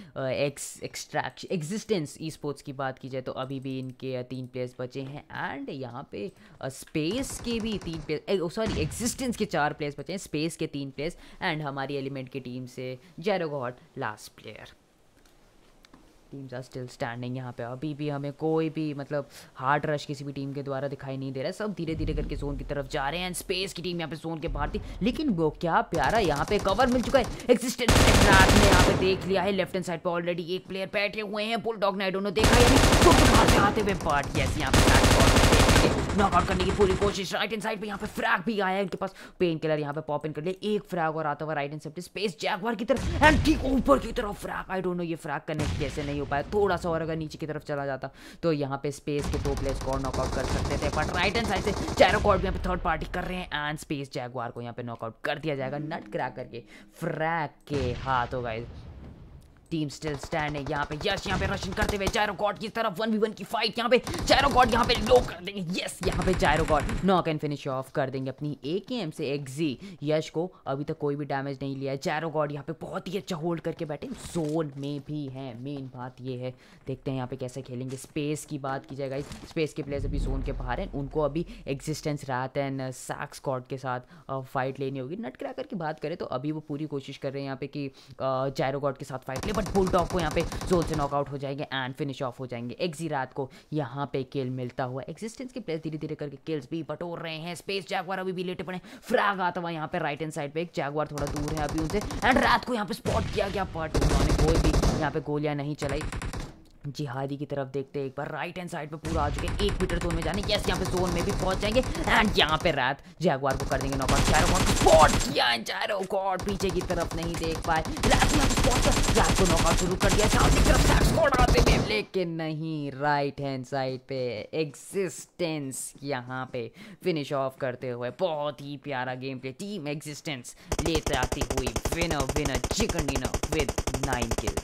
[SPEAKER 1] एग्जिस्टेंस ई स्पोर्ट्स की बात की जाए तो अभी भी इनके 3 प्लेयर्स बचे हैं, एंड यहाँ पे स्पेस के भी 3 प्लेयर्स, सॉरी एग्जिस्टेंस के 4 प्लेयर्स बचे हैं, स्पेस के 3 प्लेयर्स, एंड हमारी एलिमेंट की टीम से gyro god last player. Teams are still standing. यहाँ पे अभी भी हमें कोई भी मतलब हार्ड रश किसी भी टीम के द्वारा दिखाई नहीं दे रहा है, सब धीरे धीरे करके जोन की तरफ जा रहे हैं। स्पेस की टीम यहाँ पे जोन के बाहर थी, लेकिन वो क्या प्यारा यहाँ पे कवर मिल चुका है। एग्जिस्टेंस ने यहाँ पे देख लिया है, लेफ्ट हैंड साइड पे ऑलरेडी एक प्लेयर बैठे हुए हैं। बुलडॉग ने आई डोंट नो देखा या नहीं, जोन के बाहर से आते हुए बट यस यहाँ पे नॉकआउट करने की पूरी कोशिश। राइट हैंड साइड पे यहाँ पे फ्रैग भी आया है उनके पास, पेन किलर यहाँ पे पॉप इन कर लिया, एक फ्रैग और आता हुआ राइट हैंड साइड पे स्पेस जैगवार की तरफ, एंड ठीक ऊपर की तरफ फ्रैग। आई डोंट नो ये फ्रैग कनेक्ट कैसे नहीं हो पाया, थोड़ा सा और अगर नीचे की तरफ चला जाता तो यहाँ पे स्पेस के 2 प्लेयर्स को नॉकआउट कर सकते थे, बट राइट हैंड साइड से जायरो गॉड यहाँ पे थर्ड पार्टी कर रहे हैं एंड स्पेस जैगवार को यहाँ पे नॉकआउट कर दिया जाएगा नट क्रैक करके फ्रैग के हाथों। Guys team still standing. यहाँ पे यश यहाँ पे रशिंग करते हुए जायरो गॉड की तरफ 1v1 की फाइट। यहाँ पे जायरो गॉड यहाँ पे लो कर देंगे, यस यहाँ पे जायरो god knock and finish off कर देंगे अपनी AKM से एक्जी। यश को अभी तक कोई भी डैमेज नहीं लिया है। जायरो गॉड यहाँ पे बहुत ही अच्छा होल्ड करके बैठे, जोन में भी है, मेन बात ये है। देखते हैं यहाँ पे कैसे खेलेंगे। स्पेस की बात की जाएगा, स्पेस के प्लेयर्स अभी जोन के बाहर हैं, उनको अभी एग्जिस्टेंस रात एंड सैक स्क्वाड के साथ फाइट लेनी होगी। नट क्रैकर की बात करें तो अभी वो पूरी कोशिश कर रहे हैं यहाँ पे कि जायरो गॉड के साथ फाइट ले, बट बुलडॉग को यहाँ पे जोन से नॉकआउट हो जाएंगे एंड फिनिश ऑफ हो जाएंगे। एक्जी रात को यहाँ पे किल मिलता हुआ, एग्जिस्टेंस के प्लेयर्स धीरे धीरे करके किल्स भी बटोर रहे हैं। स्पेस जैगवार अभी भी लेटे पड़े, फ्रैग आता हुआ यहाँ पे राइट हैंड साइड पे, एक जैगवार थोड़ा दूर है अभी उनसे, एंड रात को यहाँ पे स्पॉट किया गया, बट उन्होंने कोई भी यहाँ पे गोलियां नहीं चलाई। जिहादी की तरफ देखते हैं एक बार, राइट हैंड साइड पे पूरा आ चुके हैं, 1 मीटर जोन में जाने, यस यहाँ पे जोन में भी पहुंच जाएंगे एंड यहाँ पे रात जैगवार को कर देंगे नॉकआउट। जायरो गॉड को स्पॉट किया, जायरो गॉड पीछे की तरफ नहीं देख पाए, रात यहाँ पे स्पॉट कर रात को नॉकआउट शुरू कर दिया, सामने की तरफ सैक स्क्वाड आते हुए, लेकिन नहीं, राइट हैंड साइड पे एग्जिस्टेंस यहाँ पे फिनिश ऑफ करते हुए। बहुत ही प्यारा गेम प्ले, टीम एग्जिस्टेंस लेते आती हुई winner chicken dinner with 9 kills.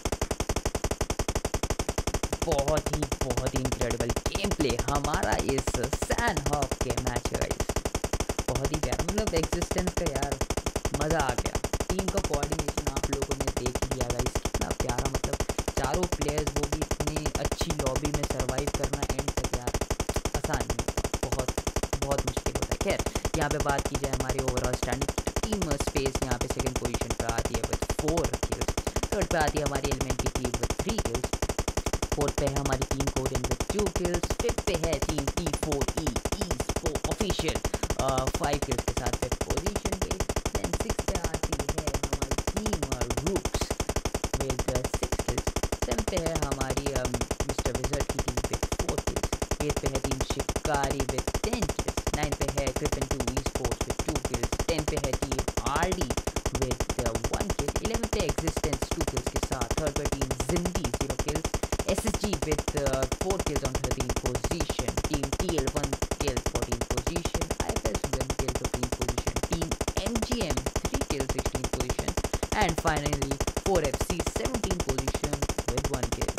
[SPEAKER 1] बहुत ही इनक्रेडिबल गेम प्ले हमारा इस सैन हॉफ के मैच है गाइस, बहुत ही प्यारा, मतलब एग्जिस्टेंस का यार मज़ा आ गया। टीम का कोऑर्डिनेशन आप लोगों ने देख लिया गाइस, कितना प्यारा, मतलब चारों प्लेयर्स वो भी इतनी अच्छी लॉबी में सर्वाइव करना एंड तक यार आसान नहीं होता, बहुत मुश्किल होता है। खैर यहाँ पे बात की जाए हमारी ओवरऑल स्टैंडिंग, टीम स्पेस यहाँ पे सेकंड पोजीशन पे आती है विद 4 किल्स, थर्ड पे आती है हमारी एलिमेंट की टीम विद 3 किल्स, फोर्थ पे है हमारी team Korean with 2 kills, fifth पे है team T4E sport official 5 kills के साथ फिफ्थ पोजीशन पे, देन सिक्स पे आती है हमारी team Rooks with 6 kills, seven पे है हमारी मिस्टर विजर्ड की टीम विद 4 किल्स, एट पे है टीम शिकारी विद 10 किल्स, 9 पे है क्रिपन 2 स्पोर्ट्स विद 2 किल्स, 10 पे है टीम RD विद 1 किल, 11 पे एग्जिस्टेंस 2 किल्स के साथ, थर्ड पे टीम जिंदी 0 kills, SSG with 4 kills on 13th position, Team TL 1 kill 14th position, IFS 1 kill 15th position, Team MGM 3 kills 16th position, and finally 4FC 17 position with 1 kill.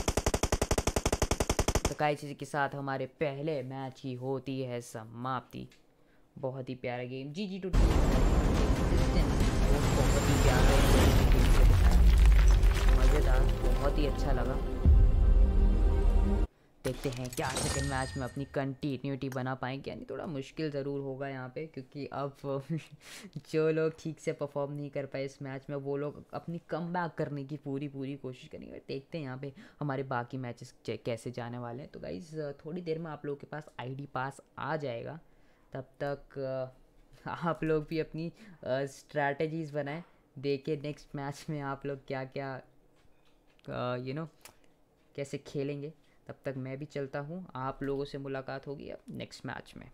[SPEAKER 1] तो guys इसी के साथ हमारे पहले मैच की होती है समाप्ति। बहुत ही प्यारा गेम, जी टू बहुत ही प्यारा मज़ेदार, बहुत ही अच्छा लगा। देखते हैं क्या सेकंड मैच में अपनी कंटिन्यूटी बना पाएंगे, यानी थोड़ा मुश्किल ज़रूर होगा यहाँ पे, क्योंकि अब जो लोग ठीक से परफॉर्म नहीं कर पाए इस मैच में वो लोग अपनी कमबैक करने की पूरी कोशिश करेंगे। देखते हैं यहाँ पे हमारे बाकी मैचेस कैसे जाने वाले हैं। तो गाइज़ थोड़ी देर में आप लोगों के पास आईडी पास आ जाएगा, तब तक आप लोग भी अपनी स्ट्रैटेजीज़ बनाएं, देखिए नेक्स्ट मैच में आप लोग क्या क्या कैसे खेलेंगे। तब तक मैं भी चलता हूँ, आप लोगों से मुलाकात होगी अब नेक्स्ट मैच में।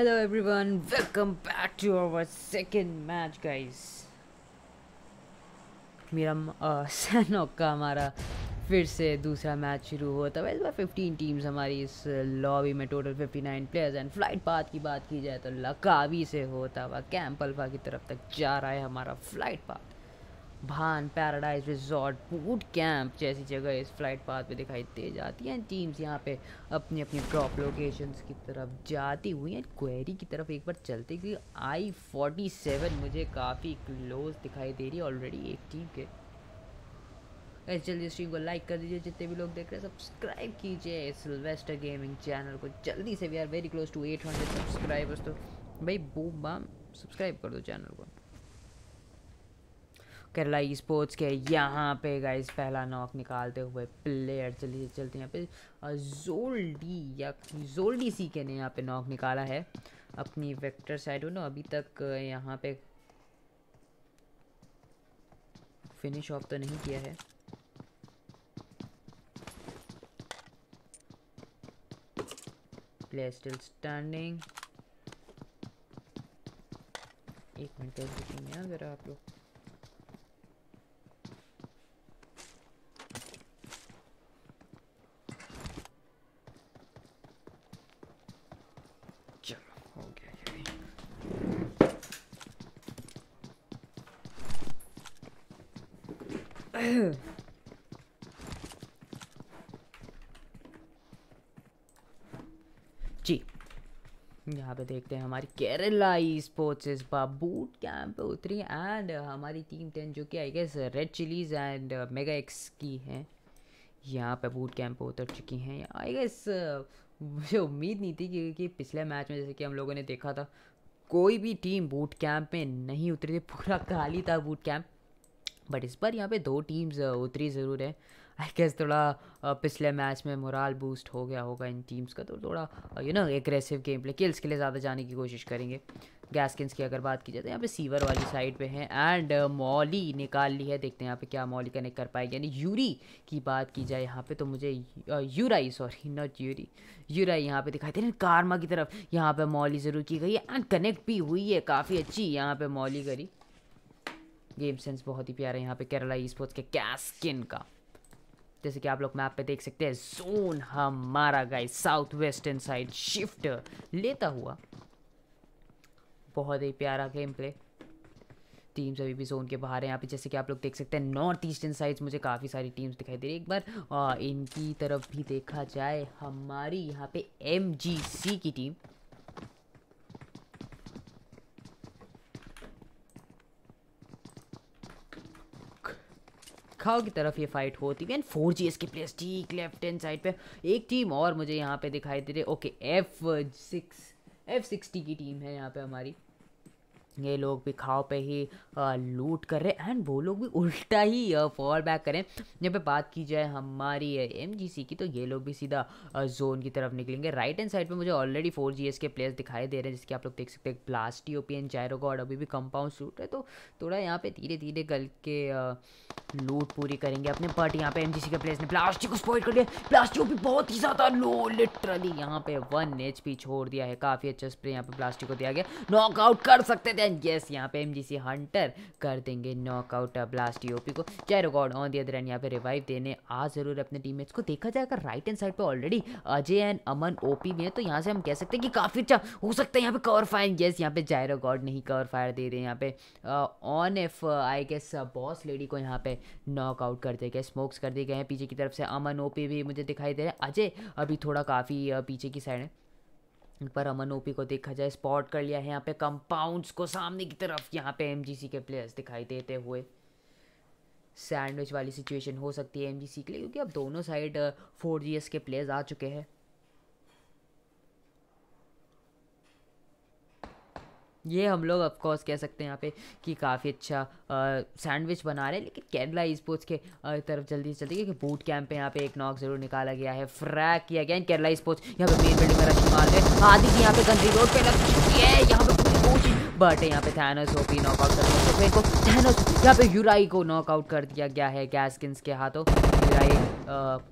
[SPEAKER 1] Hello everyone, welcome back to our second match guys. मेरा सैनॉक का हमारा फिर से दूसरा मैच शुरू होता है। इस बार 15 टीम्स हमारी इस लॉबी में, total 59 players and flight path की बात की जाए तो लकावी से होता हुआ कैंप अल्फा की तरफ तक जा रहा है हमारा फ्लाइट पाथ। भान, पैराडाइज रिजॉर्ट, बूट कैंप जैसी जगह इस फ्लाइट पाथ पे दिखाई दे जाती हैं। टीम्स यहाँ पे अपनी अपनी ड्रॉप लोकेशंस की तरफ जाती हुई हैं। क्वेरी की तरफ एक बार चलते कि I-47 मुझे काफ़ी क्लोज दिखाई दे रही है ऑलरेडी एक टीम के। जल्दी स्ट्रीम को लाइक कर दीजिए, जितने भी लोग देख रहे हैं सब्सक्राइब कीजिए सिल्वेस्टर गेमिंग चैनल को जल्दी से। We are very close to 800 subscribers, तो भाई बूम बाम सब्सक्राइब कर दो चैनल को। केरला ई स्पोर्ट्स के यहाँ पे गाइस पहला नॉक निकालते हुए प्लेयर चलिए चलते हैं यहाँ पे जोल्डी सी के ने यहाँ पे नॉक निकाला है अपनी वेक्टर साइड ना। अभी तक यहाँ पे फिनिश ऑफ तो नहीं किया है। Player still standing. एक मिनट रुकिए जरा आप लोग। जी यहाँ पे देखते हैं हमारी केरला ई स्पोर्ट्स इस बार बूट कैंप पे उतरी एंड हमारी टीम 10 जो कि I guess Red Chillies and Mega X की हैं यहाँ पे बूट कैंप पे उतर चुकी हैं। आई गेस मुझे उम्मीद नहीं थी क्योंकि पिछले मैच में जैसे कि हम लोगों ने देखा था कोई भी टीम बूट कैंप में नहीं उतरी थी, पूरा खाली था बूट कैंप। बट इस बार यहाँ पे 2 टीम्स उतरी ज़रूर है। आई गेस थोड़ा पिछले मैच में मोराल बूस्ट हो गया होगा इन टीम्स का, तो थोड़ा एग्रेसिव गेम प्ले किल्स के लिए ज़्यादा जाने की कोशिश करेंगे। गैस्किन्स की अगर बात की जाए तो यहाँ पे सीवर वाली साइड पे हैं एंड मॉली निकाल ली है। देखते हैं यहाँ पे क्या मॉली कनेक्ट कर पाएगी। यानी यूरी की बात की जाए यहाँ पे तो मुझे यूराई, सॉरी नॉट यूराई यहाँ पे दिखाई दे रही है। कारमा की तरफ यहाँ पे मॉली ज़रूर की गई है एंड कनेक्ट भी हुई है, काफ़ी अच्छी यहाँ पे मॉली करी। गेम सेंस बहुत ही प्यारा यहाँ पे केरला ई स्पोर्ट्स के गैस्किन का। जैसे कि आप लोग मैप पे देख सकते हैं जोन हमारा guys south western side shift लेता हुआ। बहुत ही प्यारा गेम प्ले। टीम्स अभी भी जोन के बाहर है यहाँ पे। जैसे कि आप लोग देख सकते हैं नॉर्थ ईस्टर्न साइड्स मुझे काफ़ी सारी टीम्स दिखाई दे रही है। एक बार इनकी तरफ भी देखा जाए, हमारी यहाँ पे MGC की टीम खाओ की तरफ ये फाइट होती है। 4GS के प्लेयर्स ठीक लेफ्ट हैंड साइड पे एक टीम और मुझे यहाँ पे दिखाई दे रही है। ओके F60 की टीम है यहाँ पे हमारी। ये लोग भी खाओ पे ही लूट कर रहे हैं एंड वो लोग भी उल्टा ही फॉल बैक करें। जब पे बात की जाए हमारी MGC की तो ये लोग भी सीधा जोन की तरफ निकलेंगे। राइट हैंड साइड पे मुझे ऑलरेडी 4GS के प्लेयर्स दिखाई दे रहे हैं, जिसके आप लोग देख सकते हैं Blasty OP and Gyro God अभी भी कंपाउंड शूट है, तो थोड़ा यहाँ पे धीरे धीरे गल के लूट पूरी करेंगे अपने। बट यहाँ पे MGC के प्लेयर्स ने ब्लास्टी को स्पॉइल कर लिया। ब्लास्टी ओपी बहुत ही ज़्यादा लो, लिटरली यहाँ पे 1 HP छोड़ दिया है। काफ़ी अच्छा स्प्रे यहाँ पे ब्लास्टी को दिया गया। नॉकआउट कर सकते थे। यस यहाँ पे MGC हंटर कर देंगे नॉकआउट ब्लास्टी ओपी को। Gyro God on the other end यहाँ पे रिवाइव देने आ जरूर अपने टीममेट्स को। देखा जाए अगर राइट हैंड साइड पे already Ajay and Aman OP भी है, तो यहाँ से हम कह सकते हैं कि काफ़ी अच्छा हो सकता है यहाँ पे कवर फायर। यस यहाँ पे जायरो गॉड नहीं कवर फायर दे रहे हैं यहाँ पे on F I guess boss lady को यहाँ पे नॉकआउट कर दिए गए, स्मोक्स कर दिए गए हैं पीछे की तरफ से। अमन OP भी मुझे दिखाई दे रहा है। अजय अभी थोड़ा काफ़ी पीछे की साइड है, पर अमन OP को देखा जाए स्पॉट कर लिया है यहाँ पे कंपाउंड्स को। सामने की तरफ यहाँ पे MGC के प्लेयर्स दिखाई देते हुए सैंडविच वाली सिचुएशन हो सकती है MGC के लिए, क्योंकि अब दोनों साइड 4GS के प्लेयर्स आ चुके हैं। ये हम लोग ऑफ कोर्स कह सकते हैं यहाँ पे कि काफ़ी अच्छा सैंडविच बना रहे हैं। लेकिन केरला ई स्पोर्ट्स के तरफ जल्दी से चलती है क्योंकि बूट कैंप पे यहाँ पे एक नॉक जरूर निकाला गया है, फ्रैग किया गया है। केरला ई स्पोर्ट्स यहाँ पे मेन बिल्डिंग में रश मार रहे हैं। आदि की यहाँ पे गंदी रोड पे लग चुकी है यहाँ पे पूरी कोशिश, बट यहाँ पे थैनोस OP नॉकआउट कर दिया। तो फिर को थैनोस यहाँ पे यूराई को नॉकआउट कर दिया गया है गैस्किन्स के हाथों। यूराई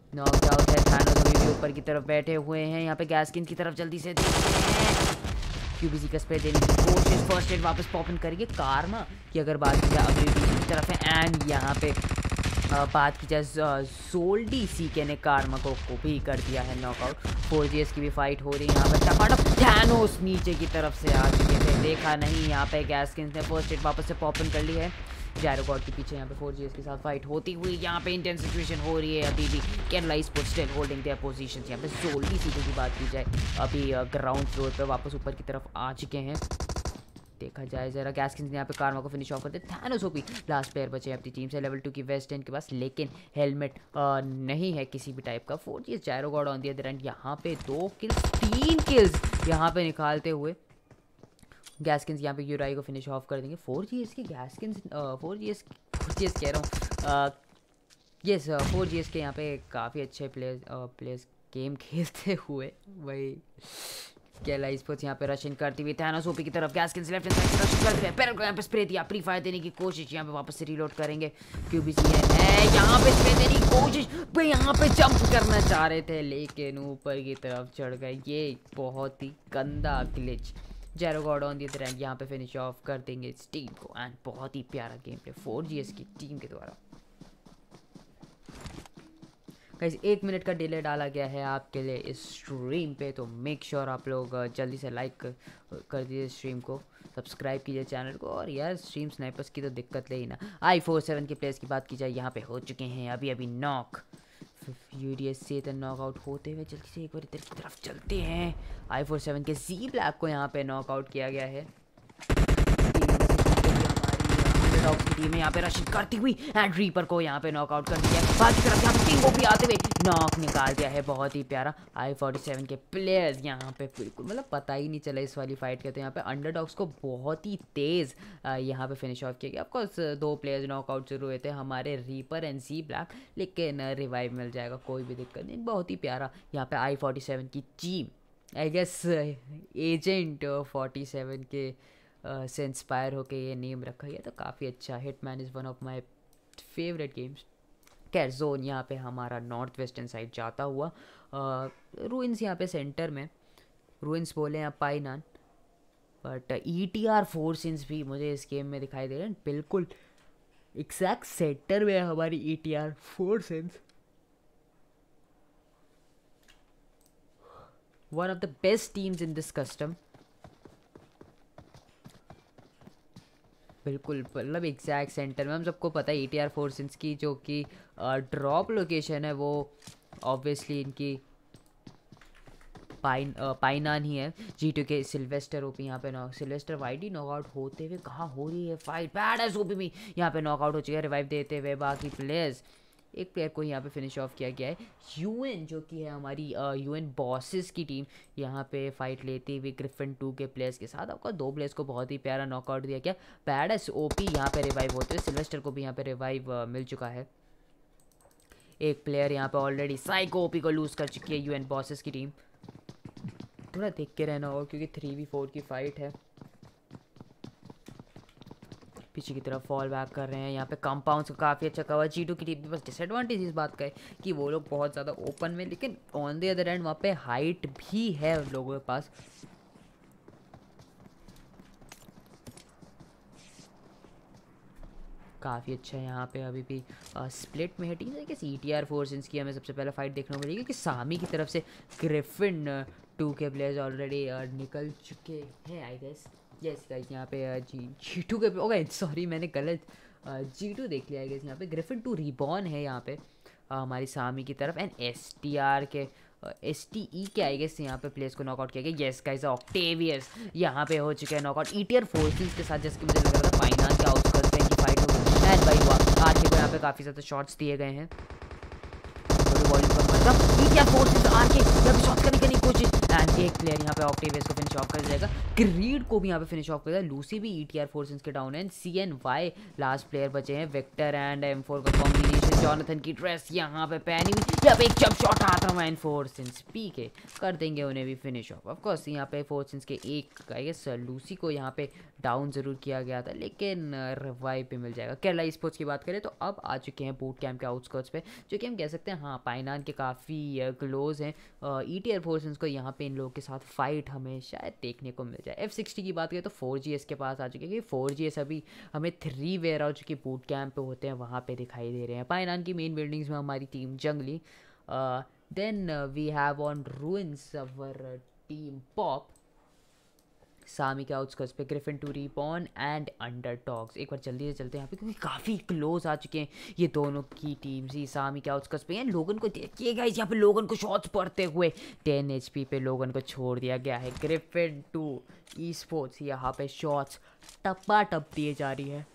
[SPEAKER 1] नॉकआउट है। थैनोस अभी भी ऊपर की तरफ बैठे हुए हैं। यहाँ पे गैस्किन की तरफ जल्दी से देखते हैं। क्यूबीसी का स्प्रे देने की कोशिश, फर्स्ट एड वापस पॉप इन करेंगे कार्मा की अगर बात की जाए अगली टीम की तरफ है। एंड यहाँ पे बात की जाए सोल्डी सीके ने कार्मा को भी कर दिया है नॉकआउट। 4GS की भी फाइट हो रही है यहाँ पे, टपाटप थैनोस नीचे की तरफ से आ चुके थे, देखा नहीं यहाँ पे गैस्किंस ने फर्स्ट एड वापस से पॉप इन कर ली है। जायरो गॉड के पीछे यहाँ पे 4GS के साथ फाइट होती हुई यहाँ पे इंटेंस सिचुएशन हो रही है अभी भी। Kerala sports still holding there positions. यहाँ पे सोल्डी सीके की बात की जाए अभी ग्राउंड फ्लोर पे वापस ऊपर की तरफ आ चुके हैं। देखा जाए जरा गैस्किंस ने यहाँ पे कार्मा को फिनिश ऑफ करते। थैनोस ओपी लास्ट प्लेयर बचे अपनी टीम से लेवल 2 की वेस्ट एंड के पास, लेकिन हेलमेट नहीं है किसी भी टाइप का। 4GS Gyro God on the other end यहाँ पे 2 किल्स 3 किल्स यहाँ पे निकालते हुए गैस्किंस यहाँ पे यूराई को फिनिश ऑफ कर देंगे। 4GS की गैस्किंस 4GS कह रहा हूँ यस 4GS के यहाँ पे काफ़ी अच्छे प्लेयर्स गेम खेलते हुए वही केरला स्पोर्ट्स यहाँ पे रशिंग करती हुई थैनोस ओपी की तरफ Gaskins left hand side rush करते हुए पैरल को यहाँ पे स्प्रे दिया, प्री फायर देने की कोशिश, यहाँ पे वापस से रीलोड करेंगे। क्यूबीसी है यहाँ पे स्प्रे देने की कोशिश, भाई यहाँ पे जंप करना चाह रहे थे लेकिन ऊपर की तरफ चढ़ गए, ये बहुत ही गंदा glitch. Gyro God on the other end यहाँ पे फिनिश ऑफ कर देंगे इस टीम को। एंड बहुत ही प्यारा गेम प्ले 4GS की टीम के द्वारा। गाइस 1 मिनट का डिले डाला गया है आपके लिए इस स्ट्रीम पे, तो मेक श्योर आप लोग जल्दी से लाइक कर दीजिए स्ट्रीम को, सब्सक्राइब कीजिए चैनल को। और यार स्ट्रीम स्नाइपर्स की तो दिक्कत ले ही ना। i47 के प्लेयर्स की बात की जाए यहाँ पे हो चुके हैं अभी अभी नॉक। यूडीएस से तो नॉकआउट होते हुए जल्दी से एक बार इधर की तरफ चलते हैं। i47 के जी ब्लैक को यहाँ पे नॉकआउट किया गया है। डॉग्स की टीम है यहाँ पे रशिंग करती हुई एंड रीपर को यहाँ पे नॉकआउट कर दिया। बाकी तरफ यहाँ पे किंगो भी आते हुए नॉक निकाल दिया है, बहुत ही प्यारा। i47 के प्लेयर्स यहाँ पे बिल्कुल मतलब पता ही नहीं चला इस वाली फाइट के, तो यहाँ पे अंडरडॉग्स को बहुत ही तेज यहाँ पे फिनिश ऑफ किया गया। ऑफकोर्स 2 प्लेयर्स नॉकआउट जरूर हुए थे हमारे रीपर एंड जी ब्लैक, लेकिन रिवाइव मिल जाएगा, कोई भी दिक्कत नहीं। बहुत ही प्यारा यहाँ पे i47 की टीम आई गेस एजेंट 47 के से इंस्पायर होके ये नेम रखा गया, तो काफ़ी अच्छा। Hitman is one of my favourite games. खैर जोन यहाँ पे हमारा नॉर्थ वेस्टर्न साइड जाता हुआ, रूइंस यहाँ पे सेंटर में, रूइंस बोले या पाइनान, बट ETR फोर्सेस भी मुझे इस गेम में दिखाई दे रहे हैं बिल्कुल एग्जैक्ट सेंटर में हमारी ETR forces. One of the best teams in this custom, बिल्कुल मतलब एग्जैक्ट सेंटर में। हम सबको पता है ETR फोर्सेस की जो कि ड्रॉप लोकेशन है वो ऑब्वियसली इनकी पाइनान ही है। G2 के सिल्वेस्टर ओपी यहाँ पे सिल्वेस्टर वाइडी नॉकआउट होते हुए कहाँ हो रही है फाइट, बैड एस ओपी भी यहाँ पे नॉकआउट हो चुका है रिवाइव देते हुए बाकी प्लेयर्स। एक प्लेयर को यहाँ पे फिनिश ऑफ किया गया है। UN जो कि है हमारी UN बॉसेस की टीम यहाँ पे फाइट लेती हुई ग्रिफिन 2 के प्लेयर्स के साथ। आपका 2 प्लेयर्स को बहुत ही प्यारा नॉकआउट दिया गया। बैडस ओपी यहाँ पे रिवाइव होते हुए, सिल्वेस्टर को भी यहाँ पे रिवाइव मिल चुका है। एक प्लेयर यहाँ पे ऑलरेडी साइको ओपी को लूज कर चुकी है UN बॉसेस की टीम। थोड़ा देख के रहना होगा क्योंकि 3v4 की फाइट है। पीछे की तरफ फॉल बैक कर रहे हैं यहाँ पे कंपाउंड्स का काफ़ी अच्छा कवर। G2 की टीम के पास डिसएडवांटेज इस बात का है कि वो लोग बहुत ज़्यादा ओपन में, लेकिन ऑन द अदर एंड वहाँ पे हाइट भी है उन लोगों के पास। काफ़ी अच्छा है यहाँ पे अभी भी स्प्लिट में है टीम। कि ETR फोर्सेस की हमें सबसे पहले फाइट देखने को मिलेगी कि सामी की तरफ से ग्रिफिन 2 के प्लेयर्स ऑलरेडी निकल चुके हैं आई गेस। यस गाइस यहाँ पे G2 के ओके सॉरी मैंने गलत G2 देख लिया है। यहाँ पे ग्रिफिन 2 रिबॉर्न है यहाँ पे हमारी सामी की तरफ। एंड STR के STE के आई गेस यहाँ पे प्लेयर्स को नॉकआउट किया गया। यस गाइस ऑक्टेवियस यहाँ पे हो चुके हैं नॉकआउट ETR फोर्सेस के साथ, जैसे कि मुझे लग रहा था पाइनान के आउटस्कर्ट्स पे इनकी फाइट होगी। एंड भाई हुआ आरके को यहाँ पे काफ़ी ज़्यादा शॉट्स दिए गए हैं। ETR फोर्सेस आरके यहाँ पे शॉट करने की कोशिश एंड एक प्लेयर यहाँ पे ऑक्टेवियस को फिनिश ऑफ कर जाएगा। क्रीड को भी यहाँ पे फिनिश ऑफ कर दिया। लूसी भी ETR फोर्सेस के डाउन है। CNY लास्ट प्लेयर बचे हैं। विक्टर एंड M4 का कॉम्बिनेशन जॉनथन की ड्रेस यहाँ पे पहनी हुई, यहाँ पे एक जंप शॉट आता हुआ एंड फोर्सिंस पी के कर देंगे उन्हें भी फिनिश ऑफ। ऑफ कोर्स यहाँ पे फोर्सिंस के एक आई गेस लूसी को यहाँ पे डाउन ज़रूर किया गया था, लेकिन रिवाइव भी मिल जाएगा। केरला ई स्पोर्ट्स की बात करें तो अब आ चुके हैं बूट कैंप के आउटस्कर्ट्स पे, जो कि हम कह सकते हैं हाँ पाइनान के काफ़ी क्लोज हैं। ETR फोर्सेस को यहाँ पे इन लोगों के साथ फाइट हमें शायद देखने को मिल जाए। F60 की बात करें तो 4GS के पास आ चुके हैं, 4GS अभी हमें 3 वेयर हाउस जो कि बूट कैंप पे होते हैं वहाँ पे दिखाई दे रहे हैं। पाइनान की मेन बिल्डिंग्स में हमारी team Jungli, then we have on ruins our team pop, सामी के आउटस्कर्ट्स पे Griffin two Reborn and Underdogs. एक बार जल्दी से चलते हैं यहाँ पे क्योंकि काफ़ी क्लोज आ चुके हैं ये दोनों की टीम्स ही। सामी के आउटस्कर्ट्स पे लोगन को देखिए गाइस, यहाँ पे लोगन को शॉट्स पड़ते हुए 10 HP पे लोगन को छोड़ दिया गया है। ग्रिफिन टू ई स्पोर्ट्स यहाँ पे शॉट्स टप्पा टप दिए जा रही है।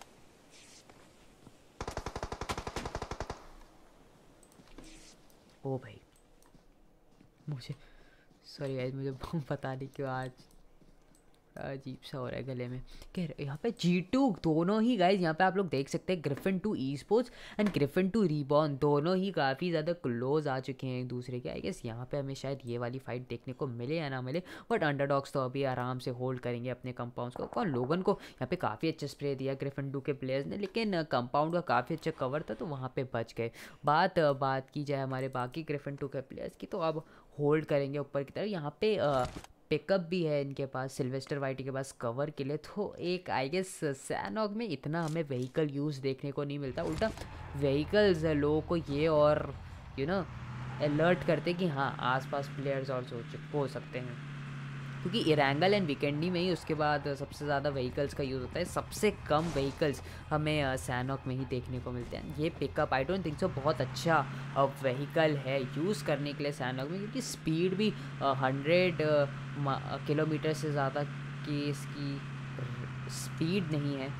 [SPEAKER 1] ओ भाई मुझे सॉरी गाइस, मुझे पता नहीं क्यों आज अजीब सा हो रहा है गले में। कह रहे यहाँ पे G2 दोनों ही गाइज, यहाँ पे आप लोग देख सकते हैं Griffin to esports and Griffin two Reborn दोनों ही काफ़ी ज़्यादा क्लोज आ चुके हैं एक दूसरे के। आई गेस यहाँ पे हमें शायद ये वाली फाइट देखने को मिले या ना मिले, बट अंडरडॉग्स तो अभी आराम से होल्ड करेंगे अपने कंपाउंड्स को। और लोगन को यहाँ पे काफ़ी अच्छा स्प्रे दिया ग्रिफिन टू के प्लेयर्स ने, लेकिन कंपाउंड का काफ़ी अच्छा कवर था तो वहाँ पर बच गए। बात की जाए हमारे बाकी ग्रिफिन टू के प्लेयर्स की तो अब होल्ड करेंगे ऊपर की तरफ। यहाँ पे पिकअप भी है इनके पास, सिल्वेस्टर वाइटी के पास कवर के लिए। तो एक आई गेस सैनॉग में इतना हमें व्हीकल यूज़ देखने को नहीं मिलता, उल्टा व्हीकल्स लोगों को ये और अलर्ट करते कि हाँ आसपास प्लेयर्स और हो सकते हैं, क्योंकि इरेंगल एंड वीकेंडी में ही उसके बाद सबसे ज़्यादा व्हीकल्स का यूज़ होता है। सबसे कम व्हीकल्स हमें सैनॉक में ही देखने को मिलते हैं। ये pickup I don't think so बहुत अच्छा व्हीकल है यूज़ करने के लिए सैनॉक में, क्योंकि स्पीड भी 100 किलोमीटर से ज़्यादा की इसकी स्पीड नहीं है।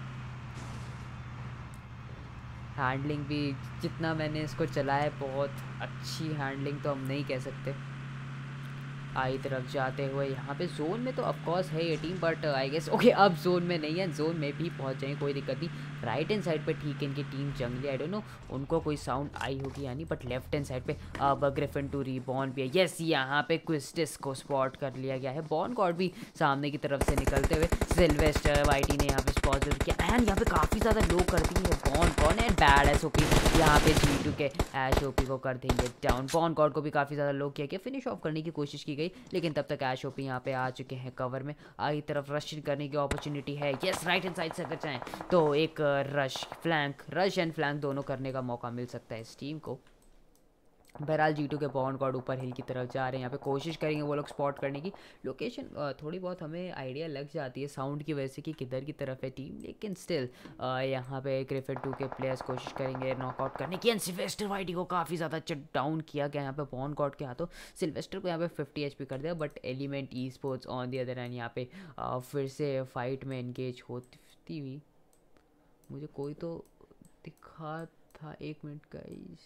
[SPEAKER 1] हैंडलिंग भी जितना मैंने इसको चलाया है बहुत अच्छी हैंडलिंग तो हम नहीं कह सकते। आई तरफ जाते हुए यहाँ पे जोन में तो ऑफकोर्स है ये team, but I guess okay अब जोन में नहीं है, जोन में भी पहुँच जाएंगे कोई दिक्कत नहीं। राइट हैंड साइड पे ठीक है इनकी टीम जंगली, आई डोंट नो उनको कोई साउंड आई होगी यानी, बट लेफ्ट हैंड साइड पे अब ग्रिफिन टू रीबॉर्न भी है। यस यहाँ पे क्विस्टिस को स्पॉट कर लिया गया है। बॉर्न गॉड भी सामने की तरफ से निकलते हुए सिल्वेस्टर वाइटी ने यहाँ पे स्पॉट किया एंड यहाँ पे काफ़ी ज़्यादा लो कर दी है Born God and Bad SOP यहाँ पे G2 के ऐश ओपी को कर देंगे डाउन। बॉर्न गॉड को भी काफ़ी ज़्यादा लो किया, फिनिश ऑफ करने की कोशिश की गई, लेकिन तब तक ऐश ओपी यहाँ पे आ चुके हैं कवर में। आगे तरफ रश करने की अपॉर्चुनिटी है। यस राइट हैंड साइड से अगर चाहें तो एक रश एंड फ्लैंक दोनों करने का मौका मिल सकता है इस टीम को। बहरहाल G2 के बॉर्न गॉड ऊपर हिल की तरफ जा रहे हैं, यहाँ पे कोशिश करेंगे वो लोग स्पॉट करने की। लोकेशन थोड़ी बहुत हमें आइडिया लग जाती है साउंड की वजह से कि किधर की तरफ है टीम, लेकिन स्टिल यहाँ पे ग्रिफिन 2 के प्लेयर्स कोशिश करेंगे नॉकआउट करने की। एंड सिल्वेस्टर वाइटी को काफ़ी ज़्यादा डाउन किया गया यहाँ पे बॉर्न गॉड के हाथों। सिल्वेस्टर को यहाँ पे 50 HP कर दिया, but Element esports on the other end यहाँ पे फिर से फाइट में एंगेज होती हुई मुझे कोई तो दिखा था। 1 मिनट गाइस,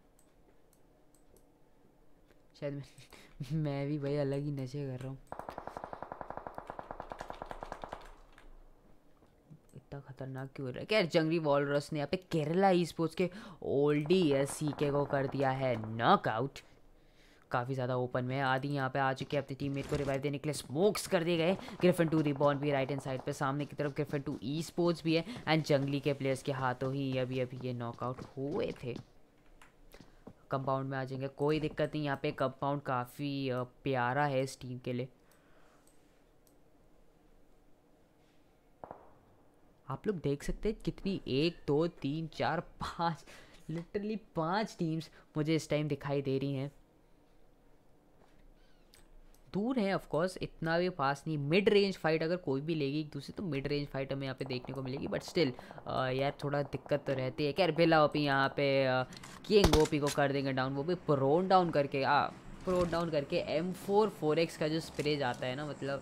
[SPEAKER 1] शायद मैं भी भाई अलग ही नशे कर रहा हूँ। इतना खतरनाक क्यों हो रहा है। खैर जंगली वॉलरस ने यहाँ पे केरला ई स्पोर्ट्स के ओल्डी CK को कर दिया है नॉकआउट। काफ़ी ज़्यादा ओपन में आदि यहाँ पे आ चुके हैं अपनी टीममेट को रिवाइव देने के लिए, स्मोक्स कर दिए गए। ग्रिफिन टू रीबॉर्न भी राइट हैंड साइड पे सामने की तरफ ग्रिफिन टू ई स्पोर्ट्स भी है एंड जंगली के प्लेयर्स के हाथों ही अभी ये नॉकआउट हुए थे। कंपाउंड में आ जाएंगे कोई दिक्कत नहीं, यहाँ पे कंपाउंड काफ़ी प्यारा है इस टीम के लिए। आप लोग देख सकते हैं कितनी 1 2 3 4 5 लिटरली 5 टीम्स मुझे इस टाइम दिखाई दे रही हैं। दूर है ऑफ कोर्स, इतना भी पास नहीं। मिड रेंज फाइट अगर कोई भी लेगी एक दूसरे तो मिड रेंज फाइट हमें यहाँ पे देखने को मिलेगी, बट स्टिल यार थोड़ा दिक्कत तो रहती है। खैर बेला ओपी यहाँ पे किंग ओपी को कर देंगे डाउन, वो भी प्रोन डाउन करके M4 4X का जो स्प्रे जाता है ना, मतलब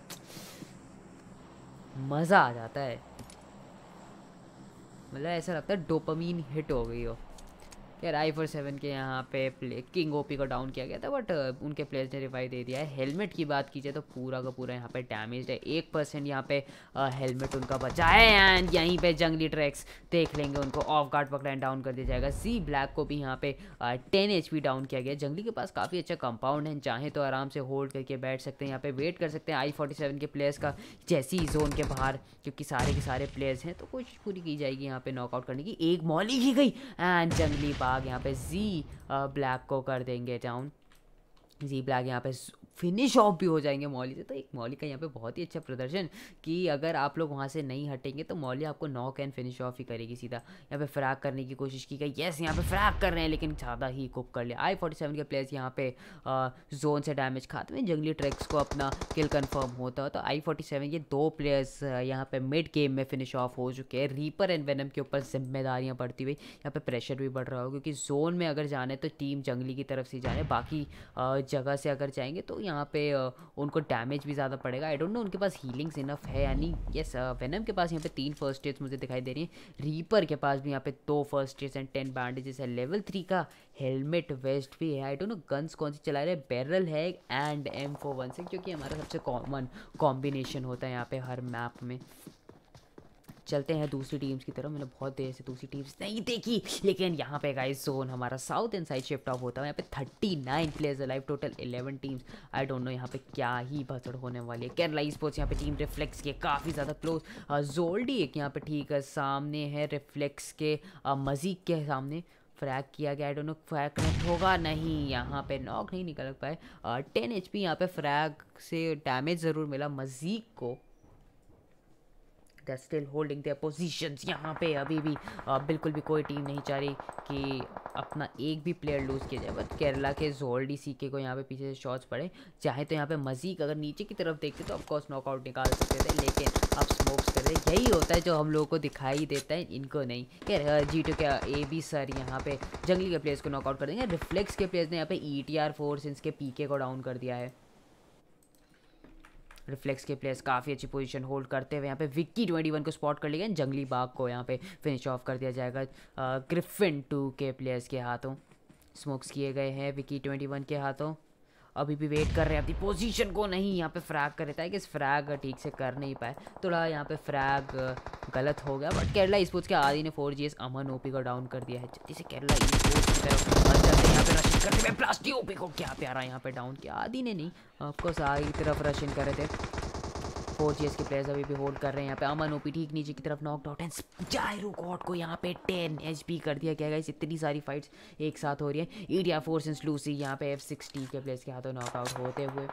[SPEAKER 1] मज़ा आ जाता है, मतलब ऐसा लगता है डोपामीन हिट हो गई हो। यार i47 के यहाँ पे किंग ओपी को डाउन किया गया था, बट उनके प्लेयर्स ने रिवाइव दे दिया है। हेलमेट की बात कीजिए तो पूरा का पूरा यहाँ पे डैमेज है, 1% यहाँ पे हेलमेट उनका बचा है। एंड यहीं पे जंगली ट्रैक्स देख लेंगे, उनको ऑफ गार्ड पकड़ा एंड डाउन कर दिया जाएगा। जी ब्लैक को भी यहाँ पे 10 HP डाउन किया गया। जंगली के पास काफ़ी अच्छा कंपाउंड है, चाहे तो आराम से होल्ड करके बैठ सकते हैं, यहाँ पे वेट कर सकते हैं i47 के प्लेयर्स का जैसी जोन के बाहर, क्योंकि सारे के सारे प्लेयर्स हैं, तो कोशिश पूरी की जाएगी यहाँ पे नॉकआउट करने की। एक मॉली की गई एंड जंगली बाग यहाँ पे जी ब्लैक को कर देंगे डाउन। जी ब्लैक यहाँ पे फिनिश ऑफ भी हो जाएंगे मॉली से। तो एक मॉली का यहाँ पे बहुत ही अच्छा प्रदर्शन कि अगर आप लोग वहाँ से नहीं हटेंगे तो मॉली आपको नॉक एंड फिनिश ऑफ ही करेगी सीधा। यहाँ पे फ्रैग करने की कोशिश की गई, यस यहाँ पे फ्रैग कर रहे हैं लेकिन ज़्यादा ही कुक कर लिया। i47 के प्लेयर्स यहाँ पे जोन से डैमेज खाते हैं, जंगली ट्रैक्स को अपना किल कंफर्म होता है। तो i47 ये 2 प्लेयर्स यहाँ पे मिड गेम में फिनिश ऑफ हो चुके हैं। रीपर एंड वेनम के ऊपर जिम्मेदारियाँ बढ़ती हुई, यहाँ पे प्रेशर भी बढ़ रहा हो, क्योंकि जोन में अगर जाने तो टीम जंगली की तरफ से जाने, बाकी जगह से अगर जाएंगे तो यहाँ पे उनको डैमेज भी ज़्यादा पड़ेगा। आई डोंट नो उनके पास हीलिंग्स इनफ है यानी। यस वेनम के पास यहाँ पे 3 फर्स्ट एड्स मुझे दिखाई दे रही हैं, रीपर के पास भी यहाँ पे 2 फर्स्ट एड्स एंड 10 बैंडेजेस है। लेवल 3 का हेलमेट वेस्ट भी है। आई डोंट नो गन्स कौन सी चला रहे, बैरल है एंड M416, क्योंकि हमारा सबसे कॉमन कॉम्बिनेशन होता है यहाँ पे हर मैप में। चलते हैं दूसरी टीम्स की तरफ। मैंने बहुत देर से दूसरी टीम्स नहीं देखी, लेकिन यहाँ पे गाइस जोन हमारा south and side shift off होता है। यहाँ पे 39 players alive, total 11 teams. I don't know यहाँ पे क्या ही भसड़ होने वाली है। केरला स्पोर्ट्स यहाँ पे टीम रिफ्लेक्स के काफ़ी ज़्यादा क्लोज। जोल्डी एक यहाँ पे ठीक है सामने है रिफ्लेक्स के, मजीक के सामने फ्रैग किया गया। I don't know frag connect होगा नहीं, यहाँ पे नॉक नहीं निकल पाए। 10 HP यहाँ पे फ्रैग से डैमेज ज़रूर मिला मजीक को। They're still holding their positions। यहाँ पे अभी भी बिल्कुल भी कोई टीम नहीं चाह रही कि अपना एक भी प्लेयर लूज़ किया जाए, बट केरला के जोल्डी सीके को यहाँ पे पीछे से शॉट्स पड़े। चाहे तो यहाँ पे मजीक अगर नीचे की तरफ देखते तो ऑफकोर्स नॉकआउट निकाल सकते थे, लेकिन अब स्मोक्स कर रहे। यही होता है जो हम लोगों को दिखाई देता है, इनको नहीं। खैर G2 के AB सर यहाँ पे जंगली के प्लेयर्स को नॉकआउट कर देंगे। रिफ्लेक्स के प्लेयर्स ने यहाँ पे ETR फोर्स इनके PK को डाउन कर दिया है। रिफ्लेक्स के प्लेयर्स काफ़ी अच्छी पोजीशन होल्ड करते हुए यहाँ पे विक्की 21 को स्पॉट कर लिया। जंगली बाग को यहाँ पे फिनिश ऑफ कर दिया जाएगा ग्रिफिन 2 के प्लेयर्स के हाथों। स्मोक्स किए गए हैं विक्की 21 के हाथों। अभी भी वेट कर रहे हैं अपनी पोजीशन को, नहीं यहाँ पे फ्रैग कर रहा है कि फ्रैग ठीक से कर नहीं पाए, थोड़ा यहाँ पे फ्रैग गलत हो गया। बट केरला स्पोर्ट्स के आदि ने 4GS अमन ओपी को डाउन कर दिया है। जल्दी से केरला स्पोर्ट्स की तरफ चलते यहाँ पे रशिंग करते हुए प्लास्टिक ओपी को क्या प्यारा यहाँ पे डाउन किया। आदि ने नहीं, ऑफकोर्स आगे की तरफ रशिंग कर रहे थे। 4GS के प्लेयर्स अभी भी होल्ड कर रहे हैं यहाँ पे। अमन ओपी ठीक नीचे की तरफ knocked out and Gyro God को यहाँ पे 10 HP कर दिया गया। गाइस इतनी सारी फाइट्स एक साथ हो रही है। ETR फोर्सेस लूसी यहाँ पे F60 के प्लेयर्स के हाथों नॉकआउट होते हुए।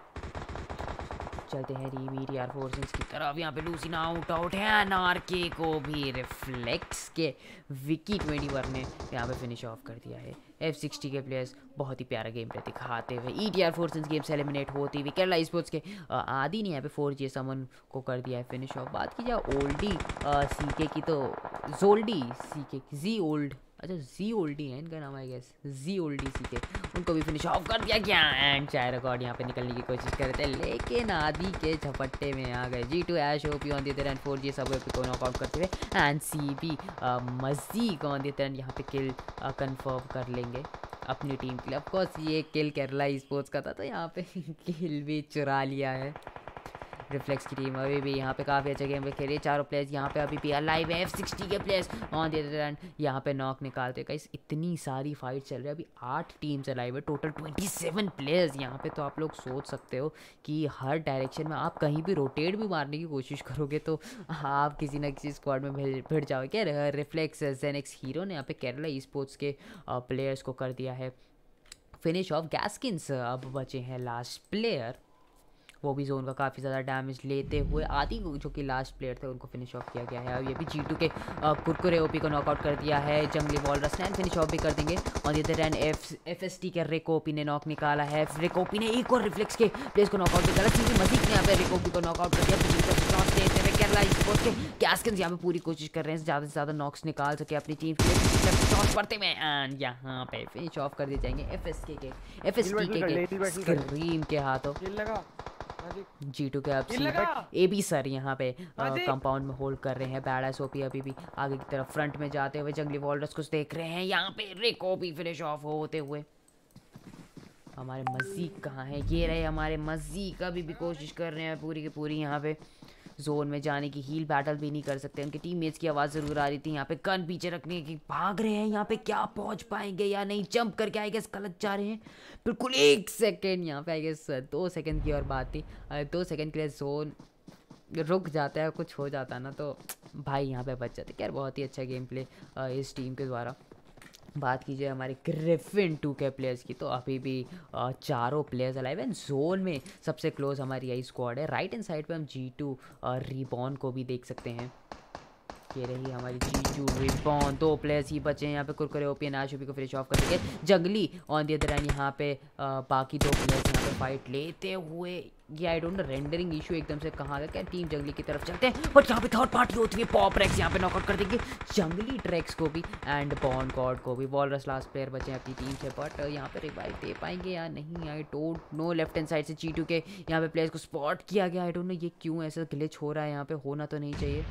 [SPEAKER 1] चलते हैं ETR फोर्सेस की तरफ। यहाँ पे लूसी ना आउट है। NRK को भी रिफ्लेक्स के विकी 21 ने यहाँ पे फिनिश ऑफ कर दिया है। F60 के प्लेयर्स बहुत ही प्यारा गेम प्ले दिखाते हुए ETR फोर्सेस गेम से एलिमिनेट होती हुई। केरला स्पोर्ट्स के आदि ने यहाँ पे 4GS अमन को कर दिया है फिनिश ऑफ। बात की जाए ओल्डी सीके की तो जोल्डी सीके जी ओल्ड, अच्छा जी ओल्डी है इनका नाम, I guess G Oldie CK, उनको भी फिनिश ऑफ कर दिया गया। एंड चाय रिकॉर्ड यहाँ पे निकलने की कोशिश कर रहे थे, लेकिन आदि के झपट्टे में आ गए। G2 ash OP on the तरह 4GS सब को नॉकआउट करते हुए एंड CB मजीक ऑन दी तरह यहाँ पे किल कंफर्म कर लेंगे अपनी टीम के लिए। ऑफकोर्स ये किल केरला स्पोर्ट्स का था, तो यहाँ पे किल भी चुरा लिया है। रिफ्लेक्स की टीम अभी भी यहाँ पे काफ़ी अच्छा गेम खेल रही है। चारों प्लेयर्स यहाँ पे अभी भी अलाइव है। F60 के players on the other end यहाँ पे नॉक निकालते। गाइस इतनी सारी फाइट चल रही है, अभी 8 टीम्स अलाइव है, टोटल 27 प्लेयर्स यहाँ पे। तो आप लोग सोच सकते हो कि हर डायरेक्शन में आप कहीं भी रोटेट भी मारने की कोशिश करोगे तो आप किसी ना किसी स्क्वाड में भिड़ जाओगे। क्या रिफ्लेक्स जेनेक्स हीरो ने यहाँ पे केरला स्पोर्ट्स के प्लेयर्स को कर दिया है फिनिश ऑफ। गैस्किन्स अब बचे हैं लास्ट प्लेयर, वो भी जोन का काफ़ी ज़्यादा डैमेज लेते हुए। आदि जो कि लास्ट प्लेयर थे उनको फिनिश ऑफ किया गया है। और ये भी G2 के कुरकुरे ओपी को नॉकआउट कर दिया है। जंगली वॉलरस ने फिनिश ऑफ भी कर देंगे। और इधर एंड FST के रिकोपी ने नॉक निकाला है। रिकोपी ने एक और रिफ्लेक्स के प्लेयर्स को नॉकआउट भी करा। सीधी मजीद ने यहाँ पे रिकोपी को नॉकआउट कर दिया। केरला स्पोर्ट्स के गैस्किन्स यहाँ पे पूरी कोशिश कर रहे हैं ज़्यादा से ज़्यादा नॉक्स निकाल सके अपनी टीम के लिए शॉट पड़ते में। एंड यहाँ पे फिनिश ऑफ कर दिए जाएंगे FST के स्क्रीम के हाथों। G2 के अब see, but A B sir यहाँ पे कंपाउंड में होल्ड कर रहे हैं। बैड एस ओपी अभी भी आगे की तरफ फ्रंट में जाते हुए जंगली वॉल्डर्स कुछ देख रहे हैं। यहाँ पे रिक ओपी फिनिश ऑफ होते हुए। हमारे मजीक कहाँ है? ये रहे हमारे मजीक, अभी भी कोशिश कर रहे हैं पूरी की पूरी यहाँ पे जोन में जाने की। हील बैटल भी नहीं कर सकते, उनके टीममेट्स की आवाज़ ज़रूर आ रही थी। यहाँ पे गन पीछे रखने की भाग रहे हैं। यहाँ पे क्या पहुँच पाएंगे या नहीं? जंप करके आई गेस गलत जा रहे हैं बिल्कुल। 1 सेकेंड यहाँ पे आई गेस 2 सेकेंड की और बात थी। 2 सेकेंड के लिए जोन रुक जाता है, कुछ हो जाता है ना तो भाई यहाँ पे बच जाते। खैर बहुत ही अच्छा गेम प्ले इस टीम के द्वारा। बात कीजिए हमारे ग्रिफिन 2 के प्लेयर्स की, तो अभी भी चारों प्लेयर्स अलाइव हैं। जोन में सबसे क्लोज हमारी यही स्क्वाड है। राइट हैंड साइड पे हम G2 रिबॉन को भी देख सकते हैं। ये रही हमारी G2 रिबॉन। 2 प्लेयर्स ही बचे हैं यहाँ पे। कुरकुरे ओपी नाश ओपी को फिनिश ऑफ कर देंगे। जंगली ऑन दी अदर एंड यहाँ पे बाकी 2 प्लेयर्स यहाँ पे फाइट लेते हुए। ये I don't know rendering issue एकदम से कहाँ गया क्या? टीम जंगली की तरफ चलते हैं, बट यहाँ पे थर्ड पार्टी होती है। पॉप रेक्स यहाँ पे नॉकआउट कर देंगे जंगली ट्रैक्स को भी एंड बॉन्ड गॉड को भी। वॉलरस लास्ट प्लेयर बचे हैं अपनी टीम से, बट यहाँ पे रिवाइव दे पाएंगे या नहीं I don't know. Left hand side से G2 के यहाँ पे प्लेयर्स को स्पॉट किया गया। आई डोंट नो ये क्यों ऐसा ग्लिच हो रहा है, यहाँ पे होना तो नहीं चाहिए।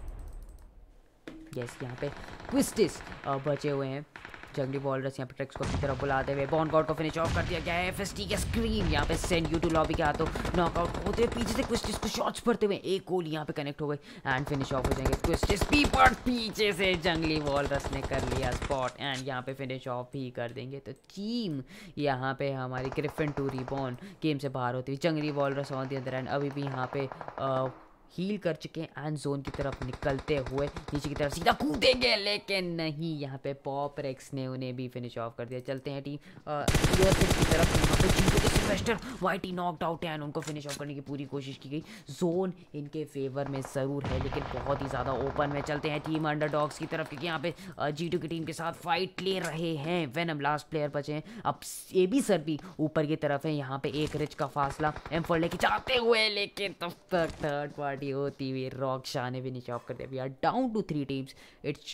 [SPEAKER 1] यस यहाँ पे ट्विस्टिस बचे हुए हैं। जंगली वॉलरस यहाँ पे ट्रैक्स को अपनी तरफ बुलाते हुए बॉन्ड गॉड को फिनिश ऑफ कर दिया गया है। FST के स्क्रीम यहाँ पे सेंड यू टू लॉबी के हाथों नॉकआउट होते हुए पीछे से क्विस्टिस को शॉट्स पड़ते हुए एक गोल यहाँ पे कनेक्ट हो गई एंड फिनिश ऑफ हो जाएंगे क्विस्टिस भी, पर पीछे से जंगली वॉलरस ने कर लिया स्पॉट एंड यहाँ पे फिनिश ऑफ भी कर देंगे। तो टीम यहाँ पे हमारी ग्रिफिन 2 रिबॉर्न गेम से बाहर होती हुई। Jungli Walrus on the other end अभी भी यहाँ पे हील कर चुके हैं एंड जोन की तरफ निकलते हुए नीचे की तरफ सीधा कूदेंगे, लेकिन नहीं, यहाँ पे पॉप रेक्स ने उन्हें भी फिनिश ऑफ कर दिया। चलते हैं टीम की तरफ। यहाँ पे G2 के सिल्वेस्टर वाइटी नॉकड आउट है एंड उनको फिनिश ऑफ करने की पूरी कोशिश की गई। जोन इनके फेवर में ज़रूर है लेकिन बहुत ही ज़्यादा ओपन में। चलते हैं टीम अंडरडॉग्स की तरफ, क्योंकि यहाँ पे G2 की टीम के साथ फाइट ले रहे हैं। वेनम लास्ट प्लेयर बचे हैं। अब ए बी सर भी ऊपर की तरफ है। यहाँ पे एक रिच का फासला M4 लेके जाते हुए, लेकिन तब तक थर्ड पार्टी होती हुई रॉक्शा ने फिनिश ऑफ कर दिया। We are down to 3 teams. It's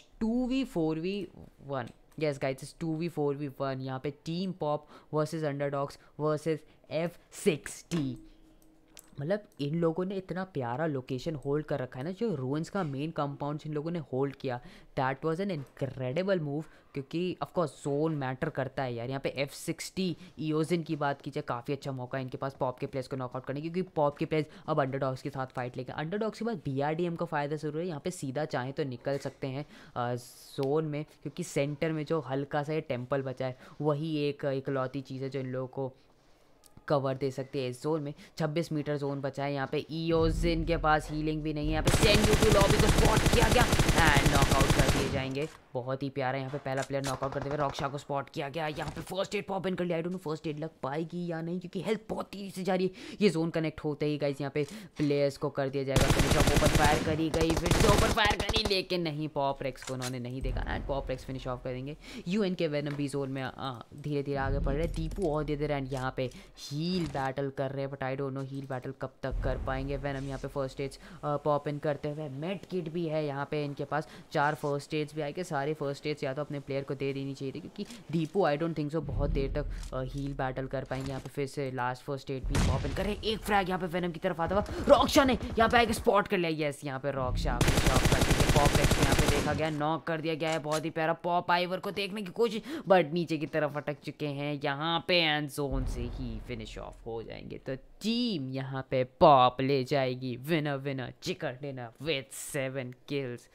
[SPEAKER 1] 2v4v1। Yes guys, it's 2v4v1। यहाँ पे team pop versus Underdogs versus F60। मतलब इन लोगों ने इतना प्यारा लोकेशन होल्ड कर रखा है ना, जो रूइंस का मेन कंपाउंड इन लोगों ने होल्ड किया। That was an incredible move, क्योंकि ऑफकोर्स जोन मैटर करता है यार। यहाँ पे F60 ईओजिन की बात कीजिए, काफ़ी अच्छा मौका है इनके पास पॉप के प्लेयर्स को नॉकआउट करने, क्योंकि पॉप के प्लेयर्स अब अंडरडॉग्स के साथ फाइट लेंगे। अंडरडॉग्स के बाद BRDM का फ़ायदा ज़रूर है। यहाँ पे सीधा चाहें तो निकल सकते हैं जोन में, क्योंकि सेंटर में जो हल्का सा टेम्पल बचा है वही एक इकलौती चीज़ है जो इन लोगों को कवर दे सकते हैं इस जोन में। 26 मीटर जोन बचा है। यहाँ पे ईओजिन के पास हीलिंग भी नहीं है। यहाँ पे सेंड यू टू लॉबी को स्पॉट किया गया एंड नॉकआउट कर दिए जाएंगे। बहुत ही प्यारा यहाँ पे पहला प्लेयर नॉकआउट करते हुए रॉक्शा को स्पॉट किया गया। यहाँ पे फर्स्ट एड पॉप इन कर लिया। I don't know first aid लग पाएगी या नहीं, क्योंकि हेल्थ बहुत तेजी से जा रही है। ये जोन कनेक्ट होते ही गाइस यहाँ पे प्लेयर्स को कर दिया जाएगा फिनिश ऑफ। ओपन फायर करी गई, फिर से ओपन फायर करी, लेकिन नहीं, पॉप रेक्स को उन्होंने नहीं देखा and pop Rex finish off करेंगे। UN के वेनम भी जोन में धीरे धीरे आगे बढ़ रहे हैं। दीपू और दे एंड यहाँ पे हील बैटल कर रहे हैं, but I don't know heal battle कब तक कर पाएंगे। वेनम यहाँ पे फर्स्ट एड्स पॉप इन करते हुए, मेड किट भी है यहाँ पे इनके पास। 4 फर्स्ट एड्स भी आए कि सारे फर्स्ट एड्स या तो अपने प्लेयर को दे देनी चाहिए थी, क्योंकि Deepu I don't think so बहुत देर तक हील बैटल कर पाएंगे। यहाँ पे फिर से लास्ट फर्स्ट एड भी पॉप इन कर रहे हैं। एक फ्रैग यहाँ पे वेनम की तरफ आता हुआ रॉक्शा ने यहाँ पे आके स्पॉट कर लिया। यस, यहाँ पे रॉक्शा पॉप रेक्स यहाँ पे देखा गया, नॉक कर दिया गया है। बहुत ही प्यारा पॉप आइवर को देखने की कोशिश, बट नीचे की तरफ अटक चुके हैं यहाँ पे एंड जोन से ही फिनिश ऑफ हो जाएंगे। तो टीम यहाँ पे पॉप ले जाएगी winner winner chicken dinner with 7 kills.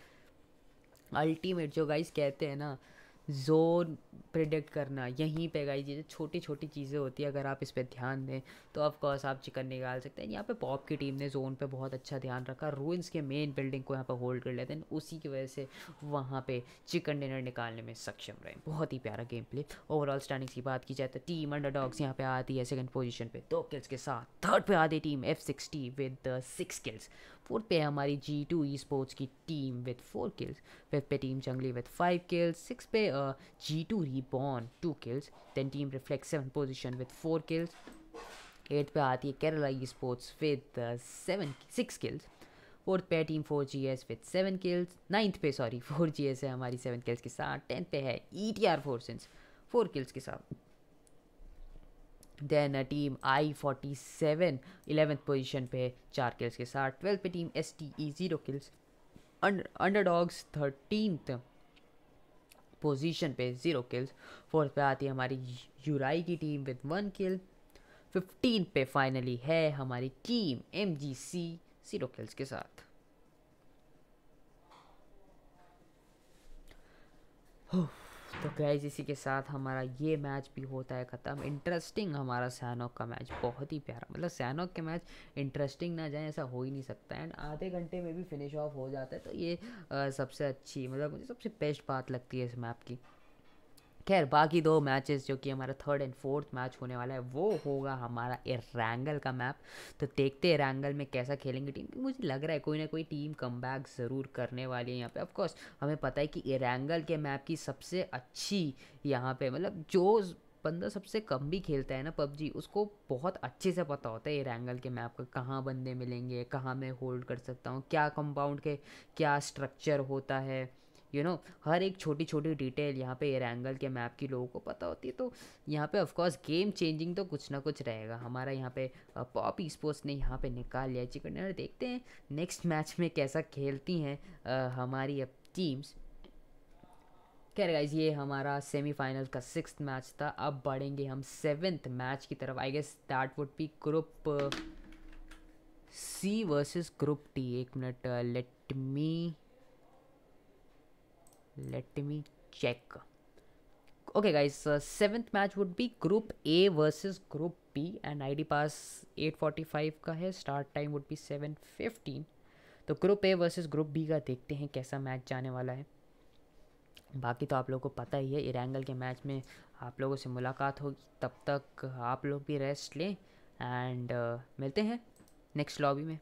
[SPEAKER 1] Ultimate जो गाइस कहते हैं ना, जोन प्रिडिक्ट करना, यहीं पे गाइस ये छोटी छोटी चीज़ें होती है, अगर आप इस पर ध्यान दें तो ऑफ कोर्स आप चिकन निकाल सकते हैं। यहाँ पे पॉप की टीम ने जोन पे बहुत अच्छा ध्यान रखा, रूइंस के मेन बिल्डिंग को यहाँ पे होल्ड कर लेते हैं, उसी की वजह से वहाँ पे चिकन डिनर निकालने में सक्षम रहे। बहुत ही प्यारा गेम प्ले। ओवरऑल स्टैंडिंग्स की बात की जाए तो टीम अंडरडॉग्स यहाँ पे आती है सेकंड पोजीशन पे 2 किल्स के साथ। थर्ड पे आती team F60 with 6 kills. Fourth पे है हमारी G2 esports की टीम विद 4 किल्स। फिफ्थ पे team Jungli with 5 kills. Six पे G2 reborn 2 kills. Then team reflect 7 position with 4 kills. Eight पे आती है Kerala esports with 6 kills. Fourth पे team 4GS with 7 kills. Ninth पे 4GS है हमारी 7 किल्स के साथ। 10th पे है ETR Forces 4 किल्स के साथ। Then team I-47 11th position पे 4 किल्स के साथ। 12th पे team STE 0 kills. Underdogs 13th position पे 0 किल्स। 4th पे आती है हमारी यूराई की टीम विद 1 किल। 15 पे फाइनली है हमारी टीम MGC 0 किल्स के साथ। तो गाइस इसी के साथ हमारा ये मैच भी होता है ख़त्म। इंटरेस्टिंग हमारा सैनॉक का मैच, बहुत ही प्यारा, मतलब सैनॉक के मैच इंटरेस्टिंग ना जाए ऐसा हो ही नहीं सकता। एंड आधे घंटे में भी फिनिश ऑफ हो जाता है, तो ये सबसे अच्छी, मतलब मुझे सबसे बेस्ट बात लगती है इस मैप की। खैर बाकी 2 मैचेस जो कि हमारा 3rd एंड 4th मैच होने वाला है वो होगा हमारा इरैंगल का मैप। तो देखते हैं इरैंगल में कैसा खेलेंगे टीम। मुझे लग रहा है कोई ना कोई टीम कमबैक ज़रूर करने वाली है यहाँ पे। ऑफ कोर्स हमें पता है कि इरैंगल के मैप की सबसे अच्छी यहाँ पे, मतलब जो बंदा सबसे कम भी खेलता है ना पबजी, उसको बहुत अच्छे से पता होता है इरैंगल के मैप का, कहाँ बंदे मिलेंगे, कहाँ मैं होल्ड कर सकता हूँ, क्या कंपाउंड के क्या स्ट्रक्चर होता है, हर एक छोटी छोटी डिटेल यहाँ पे इरैंगल के मैप की लोगों को पता होती है। तो यहाँ पे ऑफ कोर्स गेम चेंजिंग तो कुछ ना कुछ रहेगा। हमारा यहाँ पे पॉप स्पोर्ट्स ने यहाँ पे निकाल लिया चिकन डिनर। देखते हैं नेक्स्ट मैच में कैसा खेलती हैं हमारी अब टीम्स। खैर गाइज ये हमारा सेमीफाइनल का 6th मैच था। अब बढ़ेंगे हम 7th मैच की तरफ। I guess that would be group C versus group D। एक minute, let me check. Okay guys, 7th match would be group A versus group B and ID pass 8:45 का है। Start time would be 7:15। तो group A versus group B का देखते हैं कैसा match जाने वाला है। बाकी तो आप लोगों को पता ही है इरैंगल के मैच में आप लोगों से मुलाकात होगी, तब तक आप लोग भी रेस्ट लें एंड मिलते हैं नेक्स्ट लॉबी में।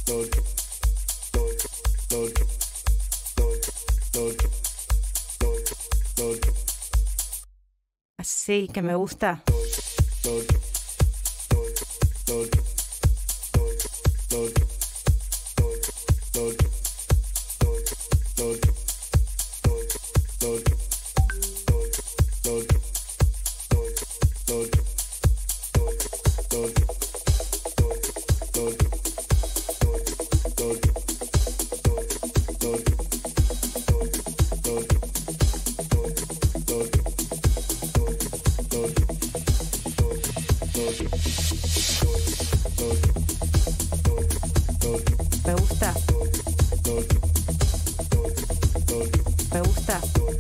[SPEAKER 2] Así que me gusta. Me gusta. Me gusta.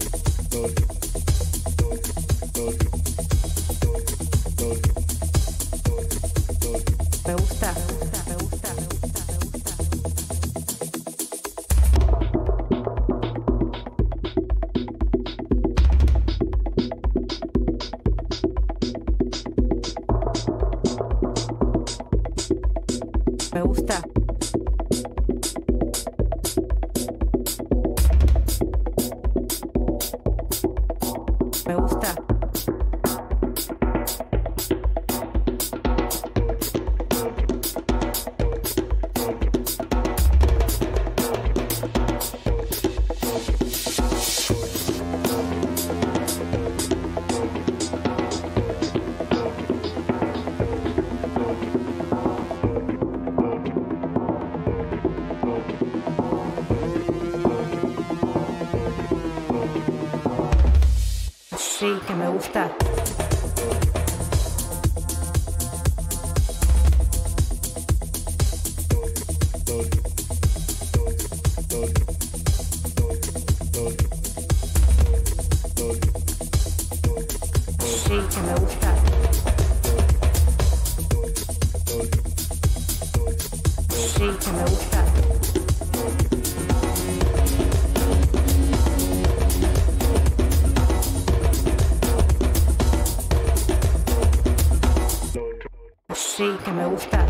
[SPEAKER 2] Me gusta. Me gusta. Me gusta. Me gusta. Sí, que me gusta. Sí, que me gusta. Sí, que me gusta. Sí, que me gusta.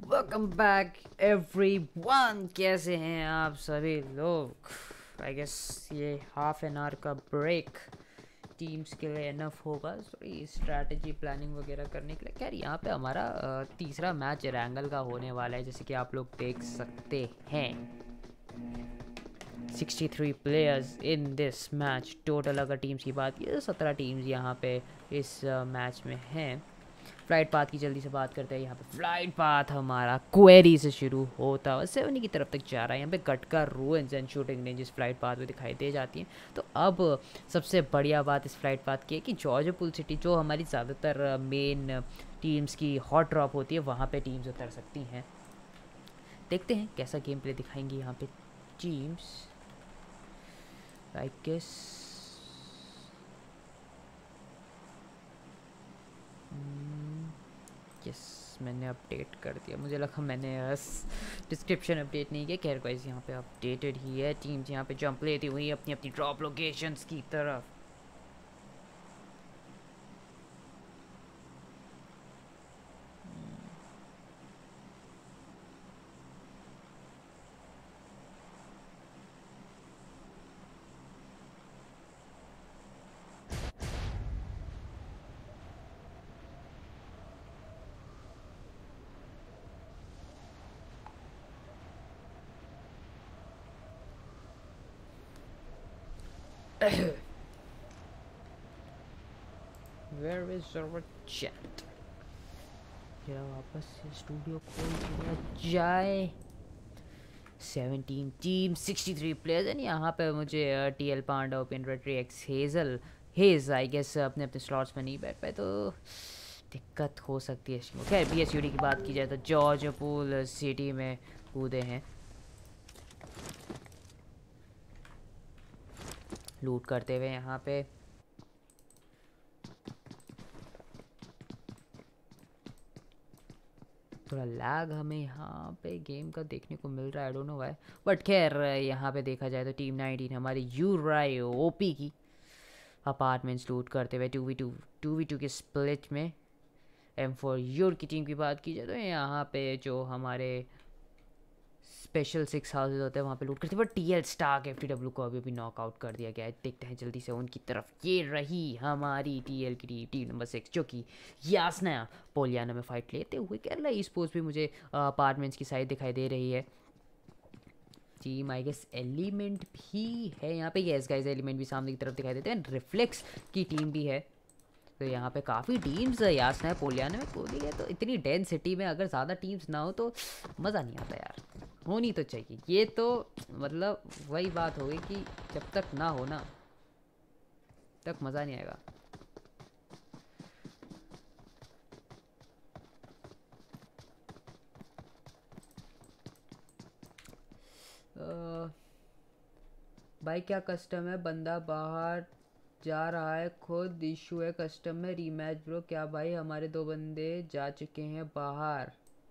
[SPEAKER 1] Welcome back everyone, कैसे हैं आप सभी लोग। I guess ये half an hour का break teams के लिए enough होगा थोड़ी स्ट्रैटेजी प्लानिंग वगैरह करने के लिए। खैर यहाँ पे हमारा तीसरा मैच रैंगल का होने वाला है, जैसे कि आप लोग देख सकते हैं। 63 players in this match total. अगर टीम्स की बात की तो 17 टीम्स यहाँ पे इस मैच में हैं। फ्लाइट पाथ की जल्दी से बात करते हैं। यहाँ पे फ्लाइट पाथ हमारा क्वेरी से शुरू होता है, 70 की तरफ तक जा रहा है। यहाँ पे Gatka ruins and shooting ranges flight path में दिखाई दे जाती हैं। तो अब सबसे बढ़िया बात इस फ्लाइट पाथ की है कि जॉर्ज पुल सिटी, जो हमारी ज़्यादातर मेन टीम्स की हॉट ड्रॉप होती है, वहाँ पे टीम्स उतर सकती हैं। देखते हैं कैसा गेम प्ले दिखाएंगी यहाँ पे टीम्स। आई गेस यस, मैंने अपडेट कर दिया। मुझे लगा मैंने डिस्क्रिप्शन अपडेट नहीं किया। खैर गाइस, यहाँ पे अपडेटेड ही है। टीम्स यहाँ पे जंप लेती हुई अपनी अपनी ड्रॉप लोकेशंस की तरफ। Where is our chat? जरा वापस से स्टूडियो खोल दिया जाए। 17 टीम 63 प्लेयर्स एंड यहाँ पे मुझे TL panda, Upendra tree, X hedge I guess अपने अपने स्लॉट्स में नहीं बैठ पाए, तो दिक्कत हो सकती है इसमें। खैर BSUD की बात की जाए तो जॉर्ज पूल सिटी में कूदे हैं, लूट करते हुए यहाँ पे। थोड़ा लैग हमें यहाँ पे गेम का देखने को मिल रहा है, I don't know why, but खैर यहाँ पे देखा जाए तो टीम 19 हमारी यूराई ओपी की अपार्टमेंट्स लूट करते हुए 2v2 के स्प्लिट में। M4 यूर की टीम की बात की जाए तो यहाँ पे जो हमारे स्पेशल 6 हाउसेज होते हैं वहाँ पे लूट करते हैं, बट TL स्टार्क FTW को अभी भी नॉकआउट कर दिया गया है। देखते हैं जल्दी से उनकी तरफ। ये रही हमारी TL की टीम नंबर 6, जो कि यासना पोलियाना में फाइट लेते हुए। केरला ई-स्पोर्ट्स भी मुझे अपार्टमेंट्स की साइड दिखाई दे रही है। टीम आई गेस एलिमेंट भी है यहाँ पे। यस गाइस, एलिमेंट भी सामने की तरफ दिखाई देते हैं। रिफ्लेक्स की टीम भी है। तो यहाँ पे काफ़ी टीम्स यासना पोलियाना में कूदी है। तो इतनी डेंस सिटी में अगर ज़्यादा टीम्स ना हो तो मज़ा नहीं आता यार, होनी तो चाहिए। ये तो मतलब वही बात होगी कि जब तक ना हो ना तक मज़ा नहीं आएगा। भाई क्या कस्टम है, बंदा बाहर जा रहा है, खुद इशू है कस्टम में। Rematch bro. क्या भाई, हमारे 2 बंदे जा चुके हैं बाहर।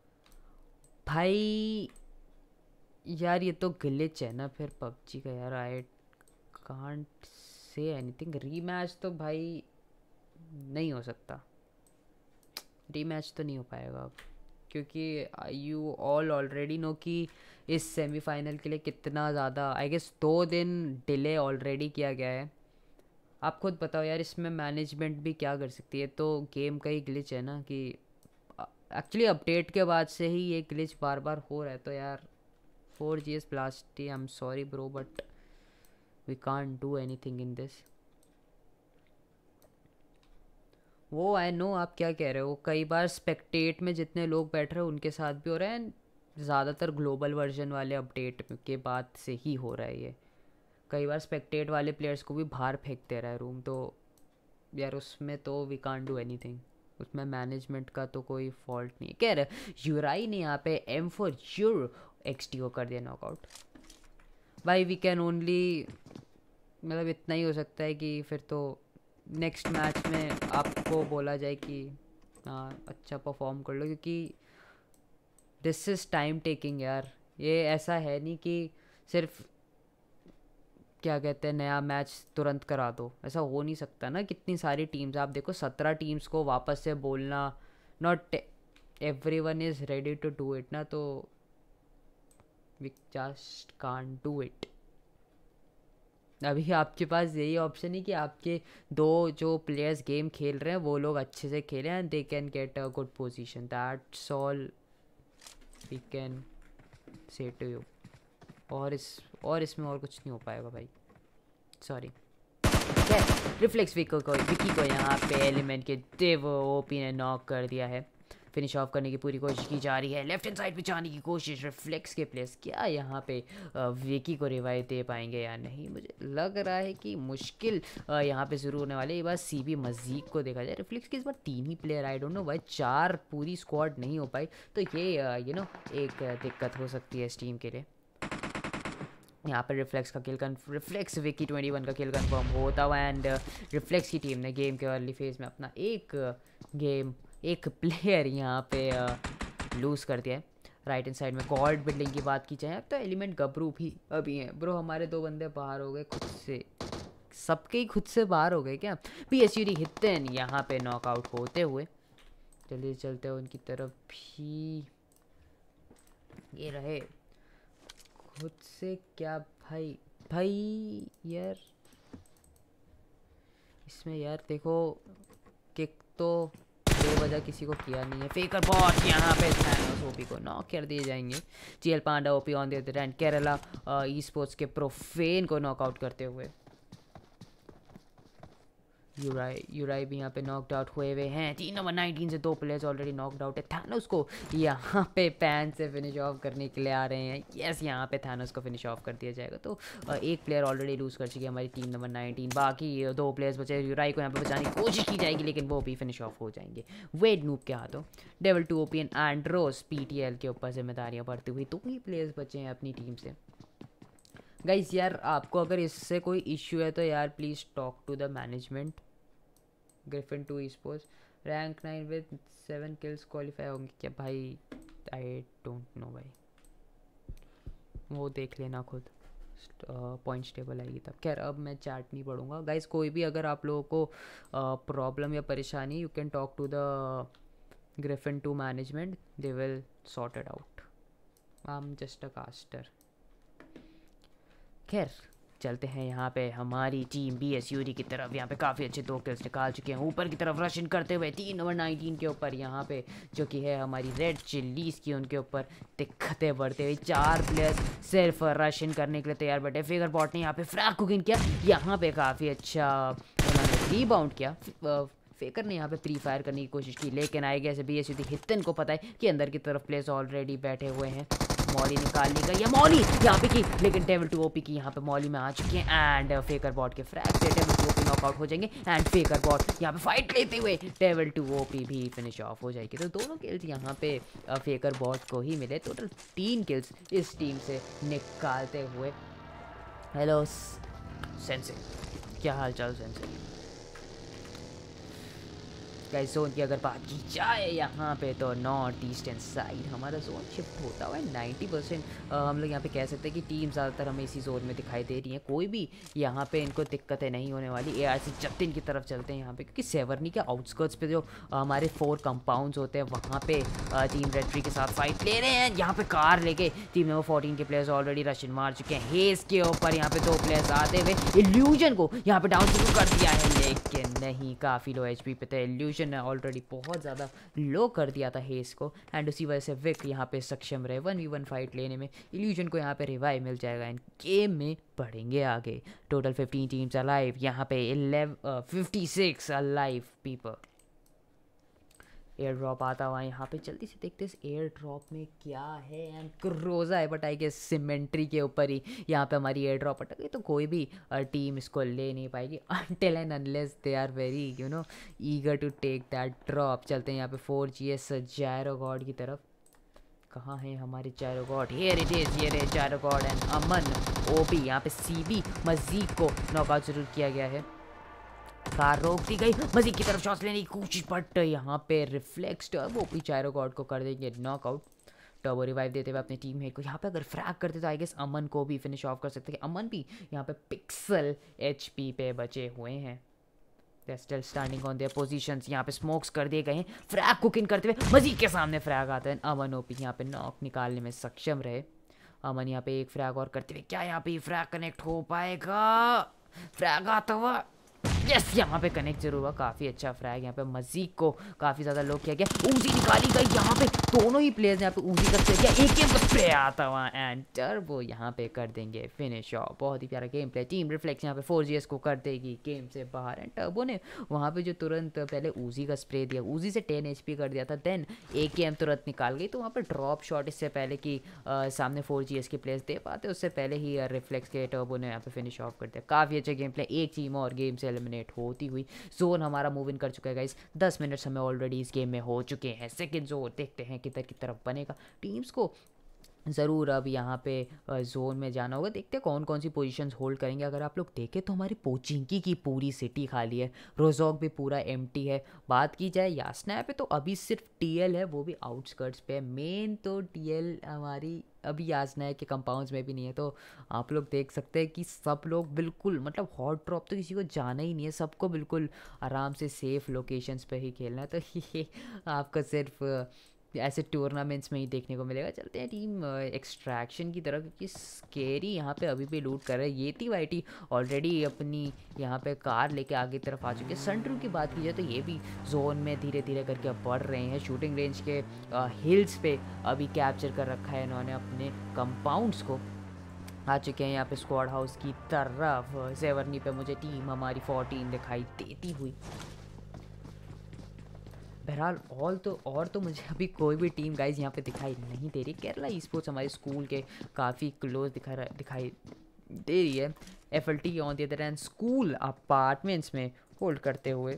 [SPEAKER 1] भाई यार ये तो ग्लिच है ना फिर पबजी का यार। I can't say anything. Rematch तो भाई नहीं हो सकता, रीमैच तो नहीं हो पाएगा अब, क्योंकि यू ऑल ऑलरेडी नो कि इस सेमीफाइनल के लिए कितना ज़्यादा आई गेस 2 दिन डिले ऑलरेडी किया गया है। आप खुद बताओ यार, इसमें मैनेजमेंट भी क्या कर सकती है। तो गेम का ही ग्लिच है ना कि एक्चुअली अपडेट के बाद से ही ये ग्लिच बार बार हो रहा है। तो यार 4GS Blasty, I am sorry bro, but we can't do anything in this. वो आई नो आप क्या कह रहे हो। कई बार स्पेक्टेट में जितने लोग बैठ रहे हैं उनके साथ भी हो रहा है, ज़्यादातर ग्लोबल वर्जन वाले अपडेट के बाद से ही हो रहा है ये। कई बार स्पेक्टेट वाले प्लेयर्स को भी बाहर फेंक दे रहा है रूम। तो यार उसमें तो वी कांट डू एनीथिंग, उसमें मैनेजमेंट का तो कोई फॉल्ट नहीं है। कह रहे यूराई ने यहाँ पे M4 यूर XTO कर दिया नॉकआउट। भाई वी कैन ओनली, मतलब इतना ही हो सकता है कि फिर तो नेक्स्ट मैच में आपको बोला जाए कि हाँ अच्छा परफॉर्म कर लो, क्योंकि दिस इज़ टाइम टेकिंग यार। ये ऐसा है नहीं कि सिर्फ क्या कहते हैं नया मैच तुरंत करा दो, ऐसा हो नहीं सकता ना। कितनी सारी टीम्स आप देखो, 17 टीम्स को वापस से बोलना not everyone is ready to do it ना, तो we just can't do it. अभी आपके पास यही ऑप्शन है कि आपके दो जो प्लेयर्स गेम खेल रहे हैं वो लोग अच्छे से खेलें and they can get a good position. That's all we can say to you. और इसमें और कुछ नहीं हो पाएगा भाई, सॉरी. रिफ्लेक्स विकी को यहाँ पे एलिमेंट के देव ओपी ने नॉक कर दिया है. फिनिश ऑफ करने की पूरी कोशिश की जा रही है. लेफ्ट हैंड साइड पे जाने की कोशिश रिफ्लेक्स के प्लेयर्स. क्या यहाँ पे विकी को रिवाइव दे पाएंगे या नहीं? मुझे लग रहा है कि मुश्किल यहाँ पे शुरू होने वाले. ये बार सीबी मजीक को देखा जाए, रिफ्लेक्स के इस बार 3 ही प्लेयर, आई डोंट नो भाई 4 पूरी स्क्वाड नहीं हो पाई, तो ये एक दिक्कत हो सकती है इस टीम के लिए. यहाँ पर रिफ्लेक्स विकी 21 का किल कन्फर्म होता हुआ एंड रिफ्लेक्स की टीम ने गेम के अर्ली फेज में अपना एक प्लेयर यहाँ पे लूज़ कर दिया है. राइट हैंड साइड में कॉर्ड बिल्डिंग की बात की जाए तो एलिमेंट गबरू भी अभी हैं. ब्रो हमारे 2 बंदे बाहर हो गए खुद से, सबके ही खुद से बाहर हो गए क्या? PSUD हितन यहाँ पे नॉकआउट होते हुए. चलिए चलते हैं उनकी तरफ भी. ये रहे खुद से क्या भाई यार, इसमें यार देखो किक तो बेवजह किसी को किया नहीं है. फेकर बॉट यहाँ पे थैनोस ओपी को नॉक कर दिए जाएंगे. GL panda OP on the other end Kerala esports के प्रोफेन को नॉकआउट करते हुए. यूराई भी यहाँ पे नॉकड आउट हुए हैं. टीम नंबर 19 से 2 प्लेयर्स ऑलरेडी नॉकड आउट है. थैनोस को यहाँ पे पैन से फिनिश ऑफ करने के लिए आ रहे हैं. यस यहाँ पे थैनोस को फिनिश ऑफ कर दिया जाएगा. तो एक प्लेयर ऑलरेडी लूज़ कर चुकी है हमारी टीम नंबर 19. बाकी 2 प्लेयर्स बचे. यूराई को यहाँ पे बचाने की कोशिश की जाएगी लेकिन वो भी फिनिश ऑफ हो जाएंगे वेड नूब के हाथों. Devil 2 OP and Andros PTL के ऊपर जिम्मेदारियाँ बढ़ती हुई 2 ही प्लेयर्स बचे हैं अपनी टीम से. गाइस यार आपको अगर इससे कोई इश्यू है तो यार please talk to the management. Griffin 2 esports rank 9 with 7 kills qualify होंगे क्या भाई? आई डोंट नो भाई, वो देख लेना खुद. पॉइंट्स टेबल आएगी तब. खैर अब मैं चैट नहीं पढ़ूंगा. गाइस कोई भी अगर आप लोगों को प्रॉब्लम या परेशानी, you can talk to the Griffin 2 management, they will sort it out. I am just a caster. खैर चलते हैं यहाँ पे हमारी टीम BSUD की तरफ. यहाँ पे काफ़ी अच्छे 2 किल्स निकाल चुके हैं. ऊपर की तरफ रशिन करते हुए टीम नंबर 19 के ऊपर यहाँ पे जो कि है हमारी रेड चिल्लीज की, उनके ऊपर दिक्कतें बढ़ते हुए 4 प्लेयर्स सिर्फ रशिन करने के लिए तैयार बैठे. फिगर बॉट ने यहाँ पे फ्रैग कुकिंग किया. यहाँ पे काफ़ी अच्छा उन्होंने रीबाउंड किया. फेकर ने यहाँ पे प्री फायर करने की कोशिश की लेकिन आई गेस BSUD हितन को पता है कि अंदर की तरफ प्लेयर्स ऑलरेडी बैठे हुए हैं. मॉली निकाल ली गई. मॉली यहाँ पे की लेकिन डेविल 2 ओपी की यहाँ पे मॉली में आ चुके हैं एंड फेकर बॉट के फ्रैग से डेविल 2 ओपी नॉकआउट हो जाएंगे एंड फेकर बॉट यहाँ पे फाइट लेते हुए डेविल 2 ओपी भी फिनिश ऑफ हो जाएगी. तो दोनों किल्स यहाँ पे फेकर बॉट को ही मिले. टोटल 3 किल्स इस टीम से निकालते हुए. हेलो सेंसे, क्या हाल चाल सेंसे? गाइस जोन की अगर बात की जाए यहाँ पे तो नॉर्थ ईस्टर्न साइड हमारा जोन शिफ्ट होता हुआ है 90%. हम लोग यहाँ पे कह सकते हैं कि टीम ज़्यादातर हमें इसी जोन में दिखाई दे रही है. कोई भी यहाँ पे इनको दिक्कतें नहीं होने वाली. ARC जतिन की तरफ चलते हैं यहाँ पे क्योंकि सेवर्नी के आउटस्कर्ट्स पे जो हमारे 4 कंपाउंड्स होते हैं वहाँ पे टीम रेड ट्री के साथ फाइट ले रहे हैं. यहाँ पे कार लेके टीम नंबर 14 के प्लेयर्स ऑलरेडी रशियन मार चुके हैं. हेज के ऊपर यहाँ पे 2 प्लेयर्स आते हुए इल्यूजन को यहाँ पे डाउन शुरू कर दिया है लेकिन नहीं, काफ़ी लो HP पे थे. इल्यूजन ने ऑलरेडी बहुत ज़्यादा लो कर दिया था हेस को एंड उसी वजह से विक यहाँ पे सक्षम रहे 1v1 फाइट लेने में. इल्यूजन को यहाँ पे रिवाइव मिल जाएगा एंड गेम में बढ़ेंगे आगे. Total 15 teams alive. यहाँ पे 56 अलाइव पीपल. एयर ड्रॉप आता हुआ यहाँ पे जल्दी से देखते हैं एयर ड्रॉप में क्या है. एंड क्रोजा है बट आई गेस सिमेंट्री के ऊपर ही यहाँ पे हमारी एयर ड्रॉप अटक गई तो कोई भी टीम इसको ले नहीं पाएगी until and unless they are very eager to take that drop. चलते हैं यहाँ पे 4GS जायरो गॉड की तरफ. कहाँ है हमारे जायरो गॉड? Here it is. ये रहे Gyro god and Aman OP. यहाँ पे CB मजीक को नॉकआउट जरूर किया गया है. कार रोक दी गई. मजीद की तरफ शॉट्स लेने की कोशिश बट यहाँ पे reflex turbo OP Gyro God को कर देंगे नॉकआउट. टर्बो रिवाइव देते हुए अपने टीम मेट को यहाँ पे अगर फ्रैग करते तो आई गेस अमन को भी फिनिश ऑफ कर सकते हैं. अमन भी यहाँ पे पिक्सल HP पे बचे हुए हैं. They're still standing on their positions. यहाँ पे स्मोक्स कर दिए गए हैं. फ्रैग कुकिंग करते हुए मजीद के सामने फ्रैग आता है. अमन ओपी यहाँ पे नॉक निकालने में सक्षम रहे. अमन यहाँ पे एक फ्रैग और करते हुए क्या यहाँ पे फ्रैग कनेक्ट हो पाएगा? फ्रैग आता हुआ. यस, यहाँ पे कनेक्ट जरूर हुआ. काफ़ी अच्छा फ्रैग. यहाँ पे मजीद को काफ़ी ज़्यादा लो किया गया. ऊजी निकाली गई. यहाँ पे दोनों ही प्लेयर्स यहाँ पे ऊजी का स्प्रे किया. एक गेम का स्प्रे आता हुआ एंड टर्बो यहाँ पे कर देंगे फिनिश ऑफ. बहुत ही प्यारा गेम प्ले. टीम रिफ्लेक्स यहाँ पे 4GS को कर देगी गेम से बाहर. एंड टर्बो ने वहाँ पे जो तुरंत पहले ऊजी का स्प्रे दिया, ऊजी से 10 HP कर दिया था. देन एक गेम तुरंत निकाल गई. तो वहाँ पर ड्रॉप शॉट इससे पहले कि सामने 4GS के प्लेयर्स दे पाते, उससे पहले ही रिफ्लेक्स के टर्बो ने यहाँ पे फिनिश ऑफ कर दिया. काफ़ी अच्छा गेम प्ले. एक टीम और गेम से एलिमिनेट होती हुई. जोन हमारा मूव इन कर चुका है गाइस. 10 मिनट्स हमें ऑलरेडी इस गेम में हो चुके हैं. सेकंड जोन देखते हैं किधर की तरफ बनेगा. टीम्स को ज़रूर अब यहाँ पे जोन में जाना होगा. देखते हैं कौन कौन सी पोजीशंस होल्ड करेंगे. अगर आप लोग देखें तो हमारी पोचिंकी की पूरी सिटी खाली है. रोजॉक भी पूरा एम्प्टी है. बात की जाए यासना पे तो अभी सिर्फ TL है, वो भी आउटस्कर्ट्स पे है. मेन तो TL हमारी अभी यासना के कंपाउंड्स में भी नहीं है. तो आप लोग देख सकते हैं कि सब लोग बिल्कुल मतलब हॉट ड्रॉप तो किसी को जाना ही नहीं है. सबको बिल्कुल आराम से सेफ लोकेशंस पे ही खेलना है. तो ये आपका सिर्फ ऐसे टूर्नामेंट्स में ही देखने को मिलेगा. चलते हैं टीम एक्सट्रैक्शन की तरफ, क्योंकि स्केरी यहाँ पे अभी भी लूट कर रहा है. ये थी वाइटी ऑलरेडी अपनी यहाँ पे कार लेके आगे तरफ आ चुके हैं. सनट्रू की बात की जाए तो ये भी जोन में धीरे धीरे करके अब बढ़ रहे हैं. शूटिंग रेंज के हिल्स पे अभी कैप्चर कर रखा है इन्होंने अपने कंपाउंड्स को. आ चुके हैं यहाँ पे स्क्वाड हाउस की तरफ. सेवर्नी पे मुझे टीम हमारी 14 दिखाई देती हुई. बहरहाल और तो मुझे अभी कोई भी टीम गाइज यहाँ पे दिखाई नहीं दे रही. केरला ई-स्पोर्ट्स हमारे स्कूल के काफ़ी क्लोज दिखाई दे रही है. FLT on the other hand school apartments में होल्ड करते हुए.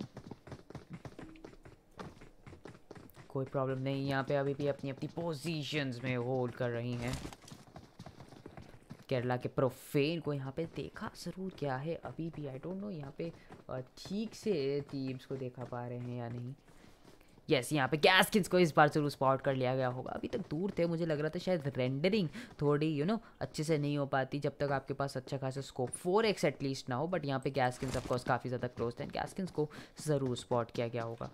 [SPEAKER 1] कोई प्रॉब्लम नहीं, यहाँ पे अभी भी अपनी अपनी पोजीशंस में होल्ड कर रही हैं. केरला के प्रोफेन को यहाँ पे देखा ज़रूर क्या है अभी भी. आई डोंट नो यहाँ पे ठीक से टीम्स को देखा पा रहे हैं या नहीं. यस, यहाँ पे गैस्किंस को इस बार जरूर स्पॉट कर लिया गया होगा. अभी तक दूर थे, मुझे लग रहा था शायद रेंडरिंग थोड़ी अच्छे से नहीं हो पाती जब तक आपके पास अच्छा खासा स्कोप 4x एटलीस्ट ना हो. बट यहाँ पे गैस्किंस ऑफ कोर्स काफ़ी ज़्यादा क्लोज थे. गैस्किंस को ज़रूर स्पॉट किया गया होगा.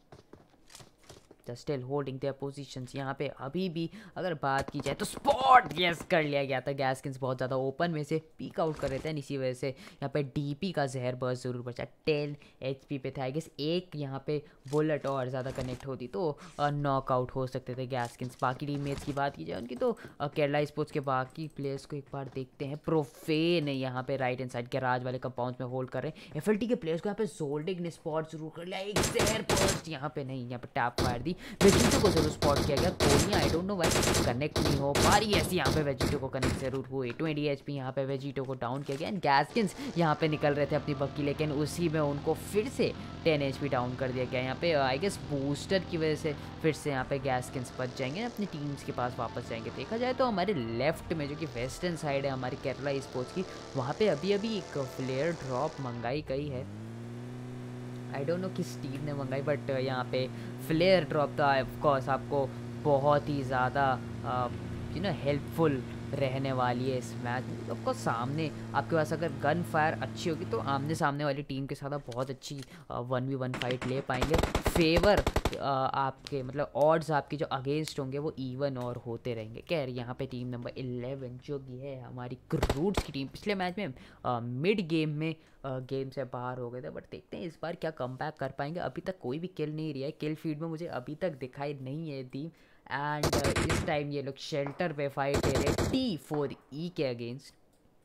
[SPEAKER 1] Still holding there positions. यहाँ पे अभी भी अगर बात की जाए तो स्पॉट यस कर लिया गया था. गैस्किंस बहुत ज़्यादा ओपन में से पीक आउट कर रहे थे. इसी वजह से यहाँ पे DP का जहर बर्स्ट ज़रूर बचा. 10 HP पे था. आई गेस एक यहाँ पे बुलेट और ज़्यादा कनेक्ट होती तो नॉकआउट हो सकते थे गैस्किंस. बाकी टीममेट्स की बात की जाए उनकी तो केरला ई-स्पोर्ट्स के बाकी प्लेयर्स को एक बार देखते हैं. प्रोफेन यहाँ पे राइट हैंड साइड गैराज वाले कंपाउंड में होल्ड कर रहे हैं. FLT के प्लेयर्स को यहाँ पे जोल्डिक ने स्पॉट जरूर कर लिया. एक जहर बर्स्ट यहाँ पे नहीं, यहाँ पे टैप फायर दी. वेजिटो को जरूर स्पॉट किया गया. कोलियाँ I don't know why connect नहीं हो पा रही. ऐसी यहाँ पे वेजिटो को कनेक्ट जरूर हुए. 20 HP यहाँ पे वेजिटो को डाउन किया गया. एंड गैस्किंस यहाँ पे निकल रहे थे अपनी बक्की, लेकिन उसी में उनको फिर से 10 HP डाउन कर दिया गया. यहाँ पे आई गेस बूस्टर की वजह से फिर से यहाँ पे गैस्किंस बच जाएंगे, अपनी टीम्स के पास वापस जाएंगे. देखा जाए तो हमारे लेफ्ट में जो कि वेस्टर्न साइड है हमारी केरला ई-स्पोर्ट्स की, वहाँ पे अभी एक फ्लेयर ड्रॉप मंगाई गई है. आई डोंट नो किस टीम ने मंगाई, बट यहाँ पे फ्लेयर ड्रॉप तो ऑफकोर्स आपको बहुत ही ज़्यादा हेल्पफुल रहने वाली है इस मैच में. आपको सामने आपके पास अगर गन फायर अच्छी होगी तो आमने सामने वाली टीम के साथ आप बहुत अच्छी 1v1 फाइट ले पाएंगे. फेवर आपके मतलब ऑड्स आपके जो अगेंस्ट होंगे वो इवन और होते रहेंगे. खैर यहाँ पे टीम नंबर 11 जो कि है हमारी क्रूड्स की टीम, पिछले मैच में मिड गेम में गेम से बाहर हो गए थे. बट देखते हैं इस बार क्या कमबैक कर पाएंगे. अभी तक कोई भी किल नहीं रहा है. किल फीड में मुझे अभी तक दिखाई नहीं है टीम. एंड इस टाइम ये लोग शेल्टर पे फाइट ले रहे T4E के अगेंस्ट.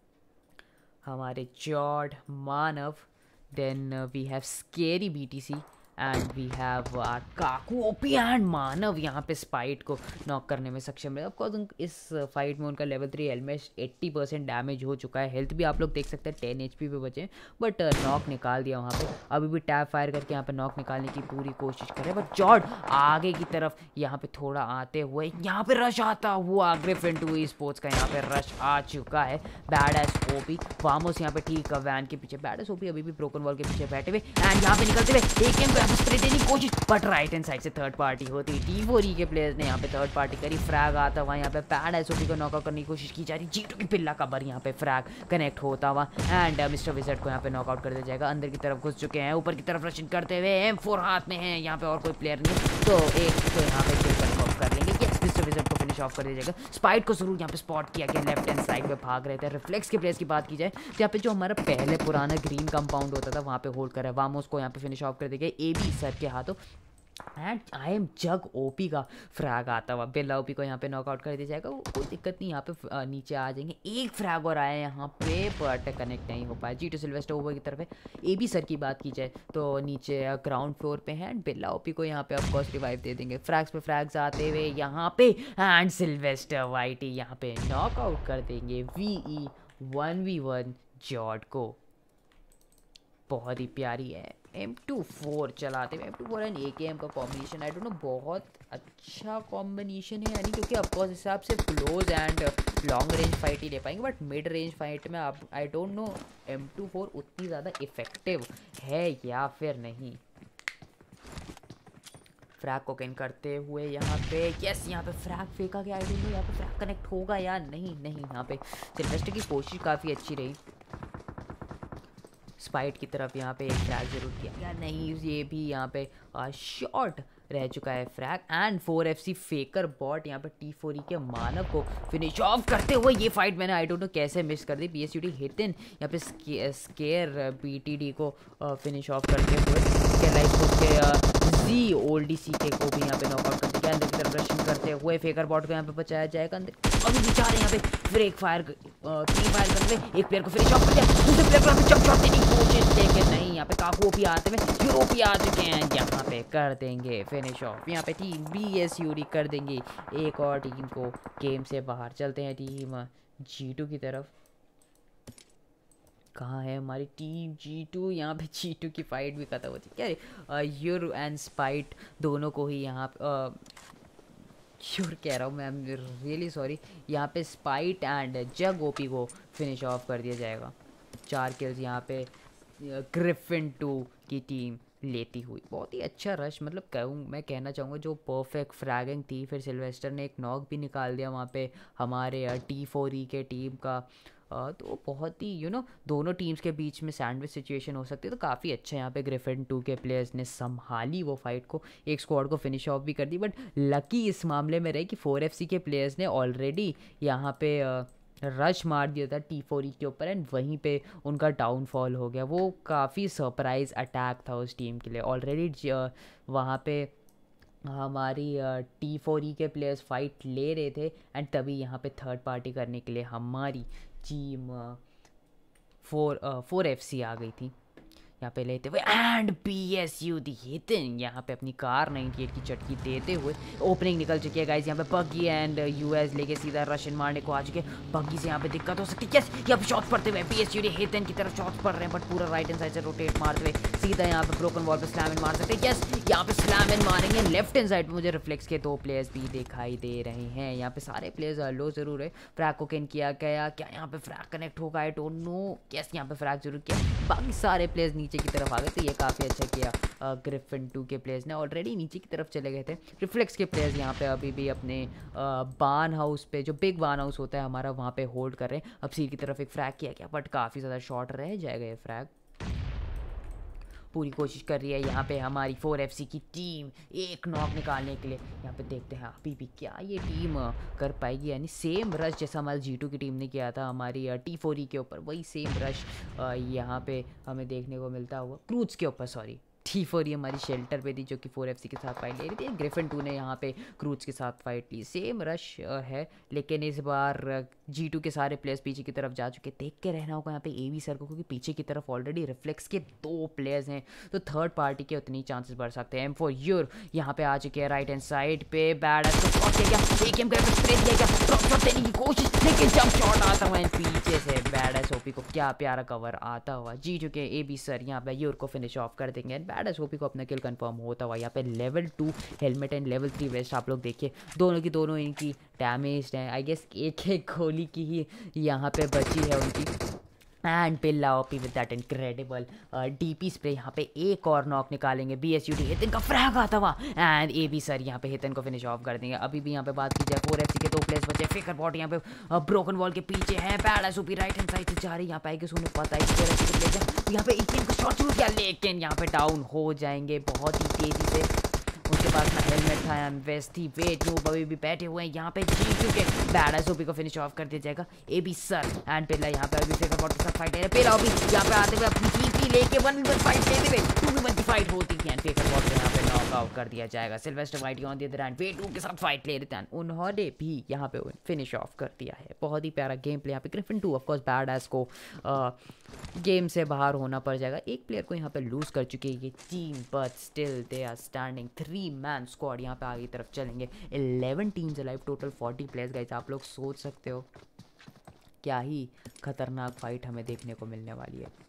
[SPEAKER 1] हमारे जॉर्ड Manav, then we have scary BTC and we have R काकू ओपी. एंड मानव यहाँ पे स्पाइट को नॉक करने में सक्षम है. ऑफकोर्स इस फाइट में उनका लेवल 3 हेलमेट 80% डैमेज हो चुका है. हेल्थ भी आप लोग देख सकते हैं 10 HP पे बचे, बट नॉक निकाल दिया वहाँ पे. अभी भी टैप फायर करके यहाँ पे नॉक निकालने की पूरी कोशिश कर रहे हैं. बट जॉर्ड आगे की तरफ यहाँ पे थोड़ा आते हुए यहाँ पे रश आता हुआ ग्रिफिन टू ई-स्पोर्ट्स का यहाँ पे रश आ चुका है. बैड-एस ओपी वामोस यहाँ पे ठीक वैन के पीछे. बैड-एस ओपी अभी भी ब्रोकन वॉल के पीछे बैठे हुए. एंड यहाँ पे निकलते हुए एक गेम यहाँ पे स्प्रे देने की कोशिश, बट राइट हैंड साइड से थर्ड पार्टी होती है। T4E के प्लेयर्स ने यहाँ पे थर्ड पार्टी करी, फ्रैग आता हुआ यहाँ पे पैड SOP को नॉकआउट करने की कोशिश की जा रही। G2 की पिल्ला कबर यहाँ पे फ्रैग कनेक्ट होता हुआ एंड मिस्टर विजर्ड को यहाँ पे नॉकआउट कर दिया जाएगा। अंदर की तरफ घुस चुके हैं, ऊपर की तरफ रशिंग करते हुए M4 हाथ में है यहाँ पे और कोई प्लेयर नहीं, तो एक तो यहाँ पे किल कंफर्म कर लेंगे। यस, मिस्टर विजर्ड को फिनिश ऑफ कर दिया जाएगा। स्पाइट को जरूर यहाँ पे स्पॉट किया गया, लेफ्ट हैंड साइड पे भाग रहे थे। रिफ्लेक्स के प्लेयर्स की बात की जाए तो यहाँ पे जो हमारा पहले पुराना ग्रीन कंपाउंड होता था वहाँ पे होल्ड कर रहा है, वामोस को यहाँ पे फिनिश ऑफ कर दिया गया AB सर के हाथों। एंड आई एम जग OP का फ्रैग आता हुआ बेला OP को यहाँ पे नॉकआउट कर दिया जाएगा। कोई दिक्कत नहीं, यहाँ पे नीचे आ जाएंगे। एक फ्रैग और आया यहाँ पे बट कनेक्ट नहीं हो पाया। G2 सिल्वेस्टर ओवर की तरफ है। AB सर की बात की जाए तो नीचे ग्राउंड फ्लोर पे है एंड बेला OP को यहाँ पे ऑफकोर्स रिवाइव दे देंगे। फ्रैग्स पे फ्रैग्स आते हुए यहाँ पे एंड सिल्वेस्टर वाइटी यहाँ पे नॉकआउट कर देंगे VE 1v1 जॉर्ड को। बहुत ही प्यारी है M24 चलाते हुए। M24 एंड AKM का कॉम्बिनेशन आई डोंट नो बहुत अच्छा कॉम्बिनेशन है, यानी क्योंकि ऑफकोर्स हिसाब से close and long range fight ही ले पाएंगे, बट मिड रेंज फाइट में आप आई डोंट नो M24 उतनी ज़्यादा इफेक्टिव है या फिर नहीं। फ्रैग को कैन करते हुए यहाँ पे यस, यहाँ पे फ्रैग फेंका गया। आई डोंट नो यहाँ पे फ्रैग कनेक्ट होगा या नहीं। यहाँ पे सिल्वेस्टर की कोशिश काफ़ी अच्छी रही। स्पाइट की तरफ यहाँ पे एक फ्रैग जरूर किया गया, नहीं ये भी यहाँ पे शॉर्ट रह चुका है फ्रैग। एंड 4FC फेकर बॉट यहाँ पे T4E के मानव को फिनिश ऑफ करते हुए ये फाइट मैंने आई डोंट नो कैसे मिस कर दी। PSUD हितन यहाँ पे स्केयर BTD को फिनिश ऑफ करते हुए उसके Z ओल्डी CK को भी यहाँ पे नॉकआउट करते हैं। अंदर की तरफ रशिंग करते हुए फेकर बॉट को यहाँ पे बचाया जाएगा। अंदर अभी विचार यहाँ पे फिर एक फायर तीन फायर करते हुए एक प्लेयर को फिनिश ऑफ कर दिया, दूसरे प्लेयर को यहाँ पे जंप शॉट देने की कोशिश, लेकिन नहीं यहाँ पे काफी OP आते हुए यूरोपी आ चुके हैं। यहाँ पे कर देंगे फिनिश ऑफ। यहाँ पे टीम BSUD कर देंगे एक और टीम को गेम से बाहर। चलते हैं टीम G2 की तरफ। कहाँ है हमारी टीम G2? यहाँ पे G2 की फाइट भी खत्म होती है क्या? यूर एंड स्पाइट दोनों को ही यहाँ श्योर कह रहा हूँ मैं, आई एम रियली सॉरी। यहाँ पे स्पाइट एंड जग OP को फिनिश ऑफ कर दिया जाएगा। 4 किल्स यहाँ पे ग्रिफिन 2 की टीम लेती हुई। बहुत ही अच्छा रश, मतलब मैं कहना चाहूँगा जो परफेक्ट फ्रैगिंग थी। फिर सिल्वेस्टर ने एक नॉक भी निकाल दिया वहाँ पे हमारे T4E के टीम का। तो बहुत ही दोनों टीम्स के बीच में सैंडविच सिचुएशन हो सकती है। तो काफ़ी अच्छा यहाँ पे ग्रिफिन 2 के प्लेयर्स ने संभाली वो फाइट को, एक स्क्वाड को फिनिश ऑफ भी कर दी। बट लकी इस मामले में रहे कि 4FC के प्लेयर्स ने ऑलरेडी यहाँ पे रश मार दिया था T4E के ऊपर एंड वहीं पे उनका डाउनफॉल हो गया। वो काफ़ी सरप्राइज अटैक था उस टीम के लिए। ऑलरेडी वहाँ पे हमारी T4E के प्लेयर्स फाइट ले रहे थे एंड तभी यहाँ पे थर्ड पार्टी करने के लिए हमारी टीम 4FC आ गई थी यहाँ पे लेते हुए। एंड PSUD हितन यहाँ पे अपनी कार 98 की चटकी देते हुए ओपनिंग निकल चुकी है गाइस। यहाँ पे बग्गी एंड US लेके सीधा रशियन मारने को आ चुके हैं। बग्गी से यहाँ पे दिक्कत हो सकती है। यस, यहाँ पे शॉट्स पड़ते हुए PSUD हितन की तरफ शॉट्स पड़ रहे हैं, बट पूरा राइट हैंड साइड से रोटेट मारते हुए सीधा यहाँ पे ब्रोकन वॉल पे स्लैम इन मार सकते हैं। यस, यहाँ पे स्लैम इन मारेंगे। लेफ्ट हैंड साइड पे मुझे रिफ्लेक्स के 2 प्लेयर्स भी दिखाई दे रहे हैं। यहाँ पे सारे प्लेयर्स लो जरूर है। फ्रैग को कैन किया गया, क्या यहाँ पे फ्रैग कनेक्ट होगा? I don't know. यस, यहाँ पे फ्रैग जरूर किया। बाकी सारे प्लेयर्स नीचे की तरफ आ गए, तो ये काफ़ी अच्छा किया ग्रिफिन 2 के प्लेयर्स ने। ऑलरेडी नीचे की तरफ चले गए थे। रिफ्लेक्स के प्लेयर्स यहाँ पे अभी भी अपने बान हाउस पे, जो बिग बान हाउस होता है हमारा, वहाँ पे होल्ड कर रहे हैं। अब सी की तरफ एक फ्रैग किया गया, बट काफ़ी ज़्यादा शॉर्ट रह जाएगा ये फ्रैग। पूरी कोशिश कर रही है यहाँ पे हमारी 4FC की टीम एक नॉक निकालने के लिए। यहाँ पे देखते हैं अभी भी क्या ये टीम कर पाएगी, यानी सेम रश जैसा हमारी G2 की टीम ने किया था हमारी T4E के ऊपर, वही सेम रश यहाँ पे हमें देखने को मिलता हुआ। क्रूज के ऊपर, सॉरी, T4E हमारी शेल्टर पे थी जो कि 4FC के साथ फाइट ले रही थी। ग्रिफिन 2 ने यहाँ पे क्रूज के साथ फाइट ली। सेम रश है, लेकिन इस बार G2 के सारे प्लेयर्स पीछे की तरफ जा चुके। देख के रहना होगा यहाँ पे AB सर को, क्योंकि पीछे की तरफ ऑलरेडी रिफ्लेक्स के 2 प्लेयर्स हैं, तो थर्ड पार्टी के उतनी चांसेस बढ़ सकते हैं। M4 यूर यहाँ पे आ चुके हैं राइट हैंड साइड पे। बैड AKM का स्प्रे दिया गया, ड्रॉप शॉट देने की कोशिश, लेकिन जंप शॉट आता हुआ पीछे से बैड SOP को क्या प्यारा कवर आता हुआ। G2 के AB सर यहाँ पे यूर को फिनिश ऑफ कर देंगे। बैड SOP को अपना किल कंफर्म होता हुआ। यहाँ पे level 2 helmet and level 3 vest आप लोग देखिए, दोनों की दोनों इनकी डैमेज है। आई गेस एक गोली की ही यहाँ पे बची है उनकी। एंड पिल्ला OP with that incredible DP spray. यहाँ पे एक और नॉक निकालेंगे। BSUD हितन का फ्रैग आता हुआ एंड AB सर यहाँ पे हितन को फिनिश ऑफ कर देंगे। अभी भी यहाँ पे बात की जाए 4SC के 2 प्लेयर्स बचे। फिकर बॉट यहाँ पे ब्रोकन वॉल के पीछे है। Bad OP right hand side से जा रही है। यहाँ पे आएगी उन्हें पता है कि 4SC के प्लेयर यहाँ पे EKM को शॉट शूट किया लेकिन यहाँ पे डाउन हो जाएंगे बहुत ही तेजी से। उसके पास ना हेलमेट था एंड वेस्ट थी। वेट नूब अभी भी बैठे हुए हैं यहाँ पे G2 के बैड ओपी को फिनिश ऑफ कर दिया जाएगा। AB सर एंड पिल्ला यहाँ पे अभी फिकर बॉट के साथ फाइट है। पिल्ला अभी यहाँ पे आते हुए अपनी TP लेके 1v1 फाइट लेते हुए 2v1 की फाइट होती है एंड फिकर बॉट को यहाँ पे नॉक आउट कर दिया जाएगा। Sylvester whitey on the other hand wet noob के साथ फाइट ले रहे थे। उन्होंने भी यहाँ पे फिनिश ऑफ कर दिया है। बहुत ही प्यारा गेम प्ले यहाँ पे। ग्रिफिन 2 ऑफकोर्स बैड एस को गेम से बाहर होना पड़ जाएगा। एक प्लेयर को यहाँ पे लूज कर चुकी है ये team but still they are standing. 3 man squad यहाँ पे आगे की तरफ चलेंगे। 11 teams alive, total 40 players guys. आप लोग सोच सकते हो क्या ही खतरनाक फाइट हमें देखने को मिलने वाली है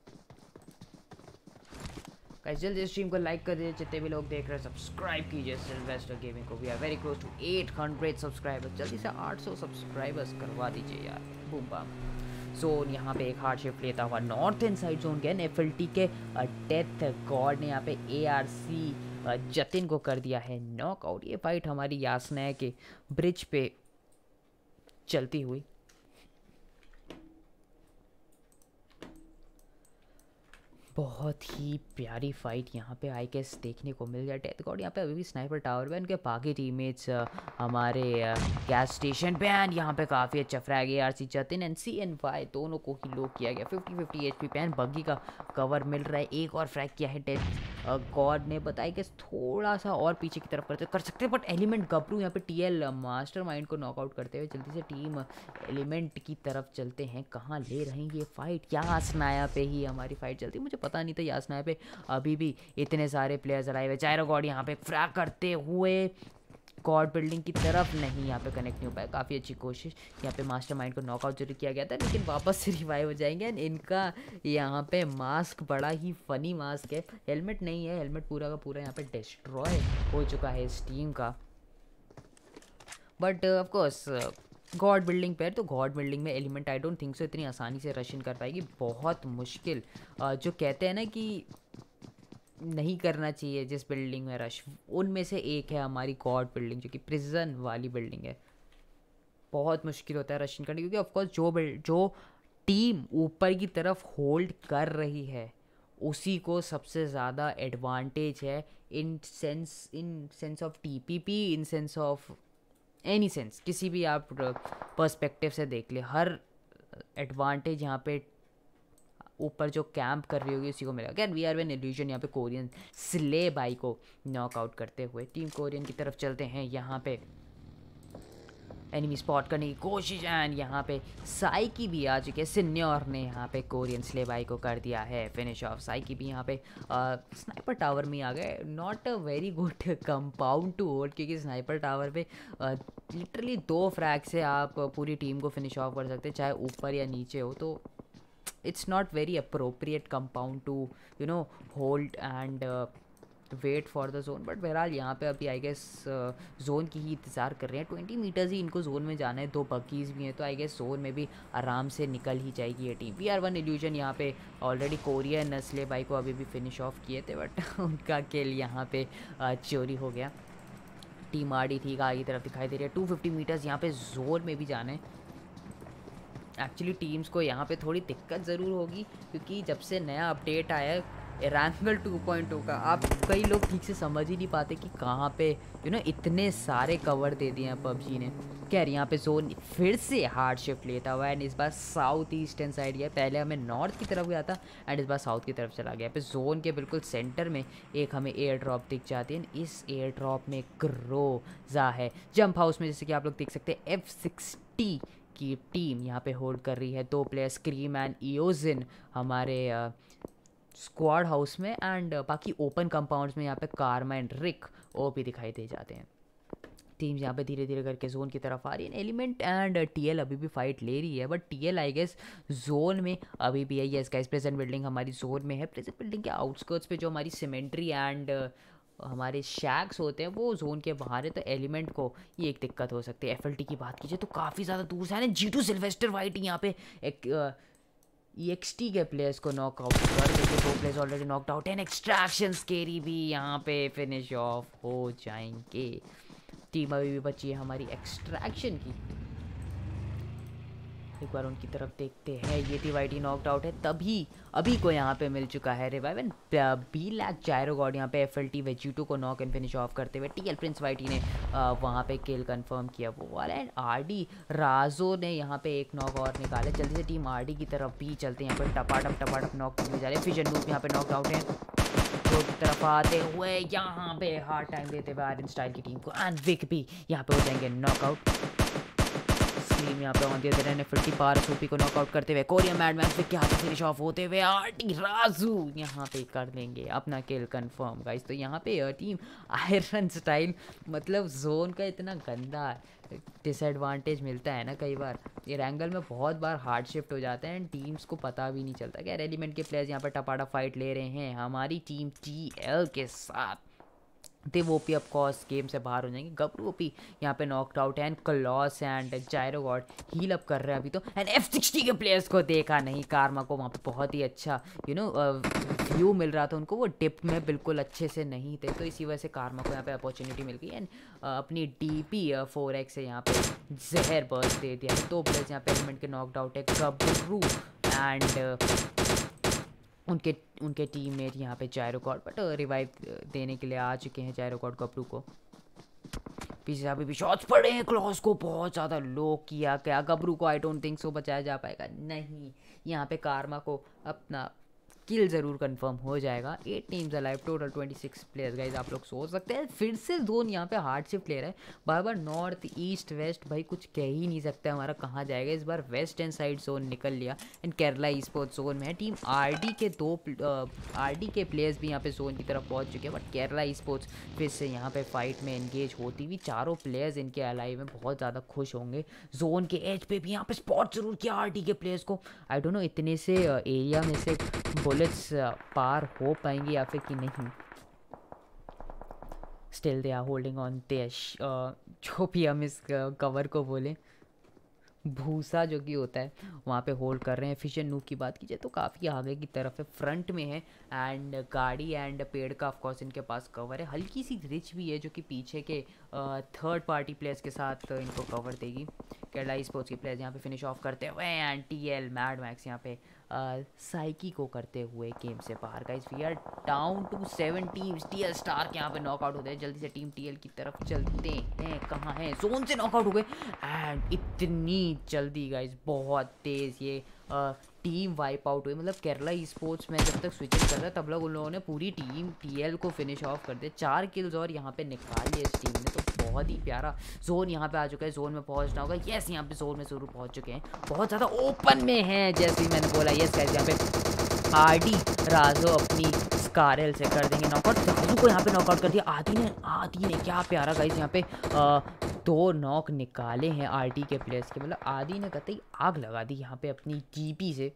[SPEAKER 1] गाइस। जल्दी स्ट्रीम को लाइक कर दीजिए। जितने भी लोग देख रहे हैं सब्सक्राइब कीजिए सिल्वेस्टर गेमिंग को। We are very close to 800 subscribers. जल्दी से 800 सब्सक्राइबर्स करवा दीजिए यार। Boom bam. जोन यहाँ पे एक हार्ड शिफ्ट लेता हुआ नॉर्थ इन साइड जोन गया। FLT के डेथ गॉड ने यहाँ पे ARC जतिन को कर दिया है नॉकआउट। ये फाइट हमारी यासना के ब्रिज पे चलती हुई बहुत ही प्यारी फाइट यहाँ पे आई गेस देखने को मिल जाए। डेथ गॉड यहाँ पे अभी भी स्नाइपर टावर पे उनके बाकी टीममेट्स हमारे गैस स्टेशन पे एंड यहाँ पे काफ़ी अच्छा frag ARC Jatin and CNY दोनों को ही लो किया गया। 50-50 HP पे एंड बग्गी का कवर मिल रहा है। एक और फ्रैग किया है डेथ गॉड ने। बताया कि थोड़ा सा और पीछे की तरफ कर सकते हैं बट एलिमेंट गबरू यहाँ पे TL मास्टरमाइंड को नॉकआउट करते हुए जल्दी से टीम एलिमेंट की तरफ चलते हैं। कहाँ ले रहे हैं ये फाइट? यासनाया पे ही हमारी फाइट चलती है। मुझे पता नहीं था यासनाया पे अभी भी इतने सारे प्लेयर्स आए हुए। जायरो गॉड यहाँ पे फ्रैग करते हुए गॉड बिल्डिंग की तरफ नहीं यहाँ पे कनेक्ट नहीं हो पाया। काफ़ी अच्छी कोशिश। यहाँ पे मास्टरमाइंड को नॉकआउट जरूर किया गया था लेकिन वापस से रिवाइव हो जाएंगे एंड इनका यहाँ पे मास्क बड़ा ही फनी मास्क है। हेलमेट नहीं है, हेलमेट पूरा का पूरा यहाँ पे डिस्ट्रॉय हो चुका है इस टीम का। बट ऑफकोर्स गॉड बिल्डिंग पे तो गॉड बिल्डिंग में element I don't think so इतनी आसानी से रश इन कर पाएगी। बहुत मुश्किल जो कहते हैं ना कि नहीं करना चाहिए जिस बिल्डिंग में रश, उनमें से एक है हमारी गॉड बिल्डिंग जो कि प्रिजन वाली बिल्डिंग है। बहुत मुश्किल होता है रश इन करने क्योंकि ऑफकोर्स जो टीम ऊपर की तरफ होल्ड कर रही है उसी को सबसे ज़्यादा एडवांटेज है in sense of TPP, in sense of any sense, किसी भी आप पर्सपेक्टिव से देख ले। हर एडवांटेज यहाँ पे ऊपर जो कैंप कर रही होगी उसी को मिलेगा। Again we are an illusion यहाँ पे कोरियन स्ले बाई को नॉकआउट करते हुए टीम कोरियन की तरफ चलते हैं। यहाँ पे एनिमी स्पॉट करने की कोशिश एंड यहाँ पे साइकी भी आ चुके हैं। सिन्योर ने यहाँ पे कोरियन स्ले बाई को कर दिया है फिनिश ऑफ। साइकी भी यहाँ पे स्नाइपर टावर में आ गए। Not a very good compound to hold क्योंकि स्नाइपर टावर पे लिटरली 2 फ्रैग से आप पूरी टीम को फिनिश ऑफ कर सकते हैं चाहे ऊपर या नीचे हो। तो it's not very appropriate compound to hold and wait for the zone। But बहरहाल यहाँ पे अभी आई गेस जोन की ही इंतज़ार कर रहे हैं। 20 मीटर्स ही इनको जोन में जाना है। 2 बग्गीज़ भी हैं तो आई गेस जोन में भी आराम से निकल ही जाएगी ये टीम। VR1 इल्यूजन यहाँ पे ऑलरेडी कोरियन नस्ले भाई को अभी भी फिनिश ऑफ किए थे बट उनका किल यहाँ पे चोरी हो गया। टीम RD थी आगे तरफ दिखाई दे रही है। 250 मीटर्स यहाँ पे जोन में भी जाना है। एक्चुअली टीम्स को यहाँ पे थोड़ी दिक्कत ज़रूर होगी क्योंकि जब से नया अपडेट आया है एरांगल 2.0 का, आप कई लोग ठीक से समझ ही नहीं पाते कि कहाँ पे इतने सारे कवर दे दिए हैं PUBG ने। खैर यहाँ पे जोन फिर से हार्ड शिफ्ट लेता हुआ एंड इस बार साउथ ईस्टर्न साइड गया। पहले हमें नॉर्थ की तरफ गया था एंड इस बार साउथ की तरफ चला गया। यहाँ पे जोन के बिल्कुल सेंटर में एक हमें एयर ड्रॉप दिख जाती है। इस एयर ड्रॉप में ग्रोजा है। जंप हाउस में जैसे कि आप लोग देख सकते हैं F60 की टीम यहाँ पे होल्ड कर रही है। 2 प्लेयर स्क्रीम एंड इयोजिन हमारे स्क्वाड हाउस में एंड बाकी ओपन कंपाउंड्स में यहाँ पे कार्मा एंड रिक वो भी दिखाई दे जाते हैं। टीम यहाँ पे धीरे धीरे करके जोन की तरफ आ रही है। एलिमेंट एंड TL अभी भी फाइट ले रही है but TL I guess zone में अभी भी है। यस गाइस प्रेजेंट बिल्डिंग हमारी जोन में है। प्रेजेंट बिल्डिंग के आउटस्कर्ट्स पे जो हमारी सीमेंट्री एंड हमारे शैक्स होते हैं वो जोन के बाहर है तो एलिमेंट को ये एक दिक्कत हो सकती है। FLT की बात कीजिए तो काफ़ी ज़्यादा दूर से है ना। G2 सिल्वेस्टर वाइट यहाँ पे एक EXT के प्लेयर्स को नॉकआउट कर देंगे। 2 players already knocked out and extraction scary भी यहाँ पे फिनिश ऑफ हो जाएंगे। टीम अभी भी बची है हमारी एक्सट्रैक्शन की। एक बार उनकी तरफ देखते हैं। ये थी वाइटी नॉकड आउट है, तभी अभी को यहाँ पे मिल चुका है रिवाइव एंड B-Lac जायरो गॉड यहाँ पे FLT वेजिटो को नॉक एंड फिनिश ऑफ करते हुए TL प्रिंस वाइटी ने वहाँ पे किल कंफर्म किया वो वाला। एंड RD राजो ने यहाँ पे एक नॉक और निकाले। जल्दी से टीम RD की तरफ भी चलते हैं। यहाँ पे टपाटप नॉक करने जा रहे हैं। फिजन नूप यहाँ पे नॉक आउट है। तो तरफ आते हुए यहाँ पे हार्ड टाइम देते हुए आयरन स्टाइल की टीम को एंड विक भी यहाँ पे हो जाएंगे नॉकआउट। स्क्रीम यहाँ पे ऑन दिया दे FLT पार सोपी को नॉकआउट करते हुए कोरिया मैडमैन के हाथ फिनिश ऑफ होते हुए RD राजू यहाँ पे कर लेंगे अपना किल कंफर्म गाइस। तो यहाँ पे टीम आयरन स्टाइल मतलब जोन का इतना गंदा डिसएडवांटेज मिलता है ना कई बार, ये रैंगल में बहुत बार हार्ड शिफ्ट हो जाता है एंड टीम्स को पता भी नहीं चलता। क्या एलिमेंट के प्लेयर्स यहाँ पे टपाटा फाइट ले रहे हैं हमारी टीम TL के साथ। ते वो भी ऑफकोर्स गेम से बाहर हो जाएंगे। गबरू वो भी यहाँ पे नॉकड आउट है and Klaus and Gyro God heal up कर रहे हैं अभी तो। एंड F60 के प्लेयर्स को देखा नहीं, कार्मा को वहाँ पे बहुत ही अच्छा व्यू मिल रहा था उनको, वो डिप में बिल्कुल अच्छे से नहीं थे, तो इसी वजह से कार्मा को यहाँ पे अपॉर्चुनिटी मिल गई एंड अपनी DP 4X से यहाँ पे जहर बर्स्ट दे दिया। 2 प्लेयर्स यहाँ पे एलिमेंट के नॉकड आउट है, गबरू एंड उनके टीममेट यहाँ पे जायरो गॉड, बट रिवाइव देने के लिए आ चुके हैं जायरो गॉड गबरू को। पीछे अभी भी शॉट्स पड़े हैं, क्लॉस को बहुत ज़्यादा लो किया गया। गबरू को आई डोंट थिंक सो बचाया जा पाएगा, नहीं। यहाँ पे कार्मा को अपना किल ज़रूर कंफर्म हो जाएगा। 8 teams alive, total 26 players guys. आप लोग सोच सकते हैं फिर से जोन यहाँ पे हार्ड शिफ्ट ले रहा है बार बार, नॉर्थ ईस्ट वेस्ट, भाई कुछ कह ही नहीं सकते हमारा कहाँ जाएगा। इस बार वेस्ट एंड साइड जोन निकल लिया and Kerala esports zone में है। टीम RD के प्लेयर्स भी यहाँ पे जोन की तरफ पहुँच चुके हैं, बट केरला ई स्पोर्ट्स फिर से यहाँ पे फाइट में एंगेज होती हुई। चारों प्लेयर्स इनके अलाइव में बहुत ज़्यादा खुश होंगे। जोन के एज पे भी यहाँ पे स्पॉट जरूर किया RD के प्लेयर्स को। आई डोंट नो इतने से एरिया में से बुलेट्स पार हो पाएंगे या फिर कि नहीं। Still they are holding on देश, जो भी हम इस कवर को बोलें, भूसा जो कि होता है वहाँ पे होल्ड कर रहे हैं। फिशन नूक की बात की जाए तो काफ़ी आगे की तरफ है, फ्रंट में है एंड गाड़ी एंड पेड़ का ऑफकोर्स इनके पास कवर है। हल्की सी रिच भी है जो कि पीछे के थर्ड पार्टी प्लेयर्स के साथ इनको कवर देगी। केरला ई स्पोर्ट्स के प्लेयर्स यहाँ पे फिनिश ऑफ करते हुए एंड TL मैड मैक्स यहाँ पे साइकी को करते हुए गेम से बाहर। Guys we are down to 7 teams. TL star के यहाँ पे नॉकआउट होते हैं। जल्दी से टीम TL की तरफ चलते हैं। कहाँ हैं? जोन से नॉकआउट हो गए एंड इतनी जल्दी गाइस, बहुत तेज़ ये टीम वाइप आउट हुई। मतलब केरला ई स्पोर्ट्स में जब तक स्विचिंग कर रहा तब लोग उन लोगों ने पूरी टीम TL को फिनिश ऑफ कर दिया। 4 किल्स और यहाँ पे निकाल लिए इस टीम ने, तो बहुत ही प्यारा। जोन यहाँ पे आ चुका है, जोन में पहुँचना होगा। यस, यहाँ पे जोन में ज़रूर पहुँच चुके हैं, बहुत ज़्यादा ओपन में हैं जैसे ही मैंने बोला। यस गाइस, यहाँ पे RD राजो अपनी स्कारल से कर देंगे नॉकआउट। राजू को यहाँ पे नॉकआउट कर दिया आदि ने क्या प्यारा गाइस यहाँ पे 2 नॉक निकाले हैं RD के प्लेयर्स के। मतलब आदि ने कतई आग लगा दी यहाँ पे अपनी GP से,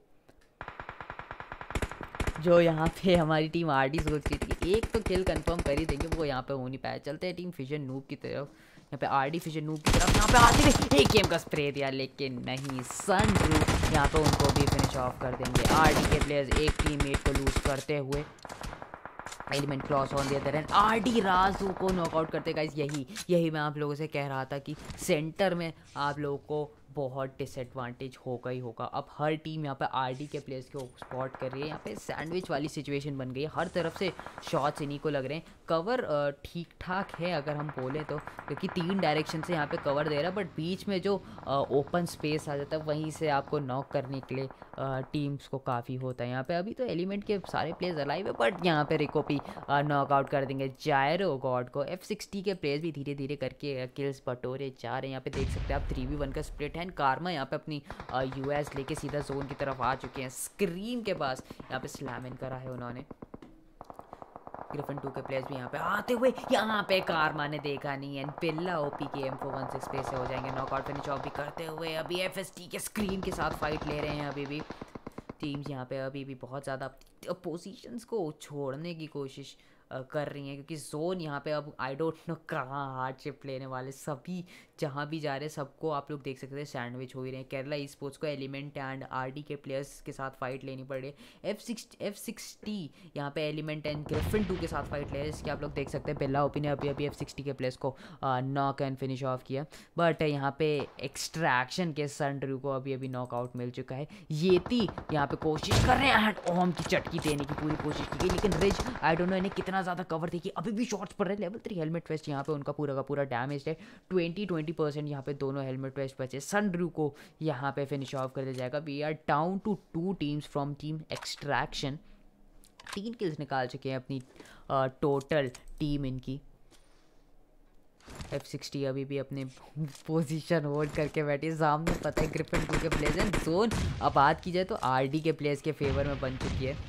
[SPEAKER 1] जो यहाँ पे हमारी टीम RD सोच रही थी कि एक तो किल कंफर्म कर ही देंगे, वो यहाँ पे हो नहीं पाया। चलते हैं टीम फिशन नूब की तरफ। यहाँ पे RD फिशन नूब की तरफ यहाँ पे आती है, एक गेम का स्प्रे दिया लेकिन नहीं, सन रू यहाँ पे उनको भी फिनिश ऑफ कर देंगे। RD के प्लेयर्स एक टीममेट को लूज करते हुए Element Cross on the other end RD Raju को नॉकआउट करते। गाइस यही मैं आप लोगों से कह रहा था कि सेंटर में आप लोगों को बहुत डिसएडवांटेज होगा ही होगा। अब हर टीम यहाँ पे RD के प्लेयर्स को स्पॉट कर रही है। यहाँ पे सैंडविच वाली सिचुएशन बन गई है, हर तरफ से शॉट्स इन्हीं को लग रहे हैं। कवर ठीक ठाक है अगर हम बोलें तो, क्योंकि 3 डायरेक्शन से यहाँ पे कवर दे रहा है, बट बीच में जो ओपन स्पेस आ जाता है वहीं से आपको नॉक करने के लिए टीम्स को काफ़ी होता है। यहाँ पे अभी तो एलिमेंट के सारे प्लेयर्स अलाइव है, बट यहाँ पे रिकोपी नॉकआउट कर देंगे जायरो गॉड को। F60 के प्लेयर्स भी धीरे धीरे करके किल्स बटोरे जा रहे हैं। यहाँ पे देख सकते हैं आप 3v1 का स्प्लिट है एंड कार्मा यहाँ पे अपनी US लेके सीधा जोन की तरफ आ चुके हैं। स्क्रीन के पास यहाँ पे स्लैम इन करा है उन्होंने। ग्रिफिन 2 के प्लेयर्स भी यहाँ पे आते हुए, यहाँ पे कार्मा ने देखा नहीं एंड पिल्ला OP के M416 पे से हो जाएंगे नॉकआउट। फिनिश ऑफ भी करते हुए अभी FST के स्क्रीन के साथ फाइट ले रहे हैं। अभी भी टीम्स यहाँ पे अभी भी बहुत ज़्यादा पोजीशंस को छोड़ने की कोशिश कर रही हैं, क्योंकि जोन यहाँ पे अब आई डोंट नो कहाँ हार्ड शिफ्ट लेने वाले, सभी जहाँ भी जा रहे हैं सबको आप लोग देख सकते हैं सैंडविच हो ही रहे हैं। केरला ई स्पोर्ट्स को एलिमेंट एंड आरडी के प्लेयर्स के साथ फाइट लेनी पड़ रही है। F60 यहाँ पे एलिमेंट एंड ग्रिफिन 2 के साथ फाइट ले रहे हैं, जिसके आप लोग देख सकते हैं बेल्ला ओपी ने अभी अभी F60 के प्लेयर्स को नॉक एंड फिनिश ऑफ किया। बट यहाँ पे एक्सट्रैक्शन के सनड्रू को अभी अभी नॉकआउट मिल चुका है। येती यहाँ पे कोशिश कर रहे हैं एंड ओम की चटकी देने की पूरी कोशिश की गई, लेकिन रिज आई डोंट नो इन्हें कितना ज़्यादा कवर देखिए, अभी भी शॉट्स पड़ रहे हैं। लेवल 3 हेलमेट वेस्ट यहाँ पे उनका पूरा का पूरा डैमेज है। 20% यहाँ पे दोनों हेलमेट वेस्ट बचे। सनड्रू को यहाँ पे फिनिश ऑफ कर दिया जाएगा। We are down to 2 teams from team extraction. 3 kills निकाल चुके हैं अपनी टोटल टीम इनकी। F60 अभी भी अपने पोजीशन होल्ड करके बैठी है, सामने पता है ग्रिफिन 2 के प्लेयर्स हैं। जोन अब बात की जाए तो आरडी के प्लेयर्स के फेवर में बन चुकी है।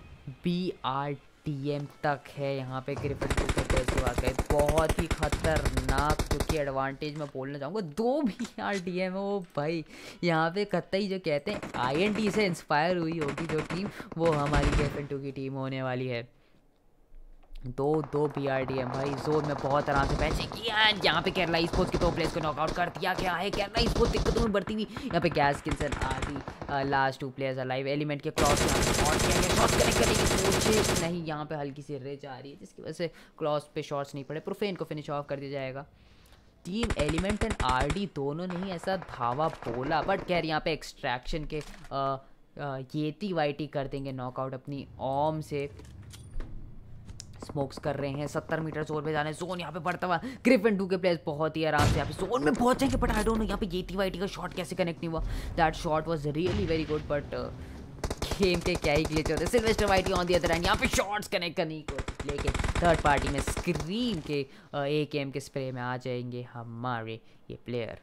[SPEAKER 1] BRTM तक है यहाँ पे ग्रिफिन 2 के प्लेयर्स की बात करें, बहुत ही खतरनाक क्योंकि एडवांटेज मैं बोलना चाहूँगा 2 BRTM है वो भाई। यहाँ पे कतई जो कहते हैं INT से इंस्पायर हुई होगी जो टीम, वो हमारी ग्रिफिन 2 की टीम होने वाली है। दो BRTM भाई जोन में बहुत आराम से पैसे किया एंड यहाँ पे केरला स्पोर्ट्स के 2 प्लेयर्स को नॉकआउट कर दिया गया है। केरला स्पोर्ट्स दिक्कतों में बढ़ती हुई यहाँ पे गैस किल्सन आदि लास्ट 2 प्लेयर्स अलाइव। एलिमेंट के क्रॉस शॉट किया गया, शॉट कनेक्ट करने की कोशिश नहीं, यहाँ पे हल्की सी रेज आ रही है जिसकी वजह से क्रॉस पे शॉट्स नहीं पड़े। प्रोफेन को फिनिश ऑफ कर दिया जाएगा। टीम एलिमेंट एंड आरडी दोनों ने ही ऐसा धावा बोला, बट खैर यहाँ पे एक्सट्रैक्शन के येती वाइटी कर देंगे नॉकआउट अपनी ओम से। स्मोक्स कर रहे हैं 70 मीटर जोन पे जाने, जोन यहाँ पे बढ़ता हुआ। ग्रिफिन 2 के प्लेयर्स बहुत ही आराम से यहाँ पे जोन में पहुंचेंगे, बट आई डोंट नो यहाँ पे येती वाइटी का शॉट कैसे कनेक्ट नहीं हुआ। That shot was really very good, but game के क्या ही ग्लिच होते हैं। Sylvester whitey on the other end यहाँ पे शॉट्स कनेक्ट करने की कोशिश, लेकिन थर्ड पार्टी में स्क्रीन के AKM के स्प्रे में आ जाएंगे हमारे ये प्लेयर।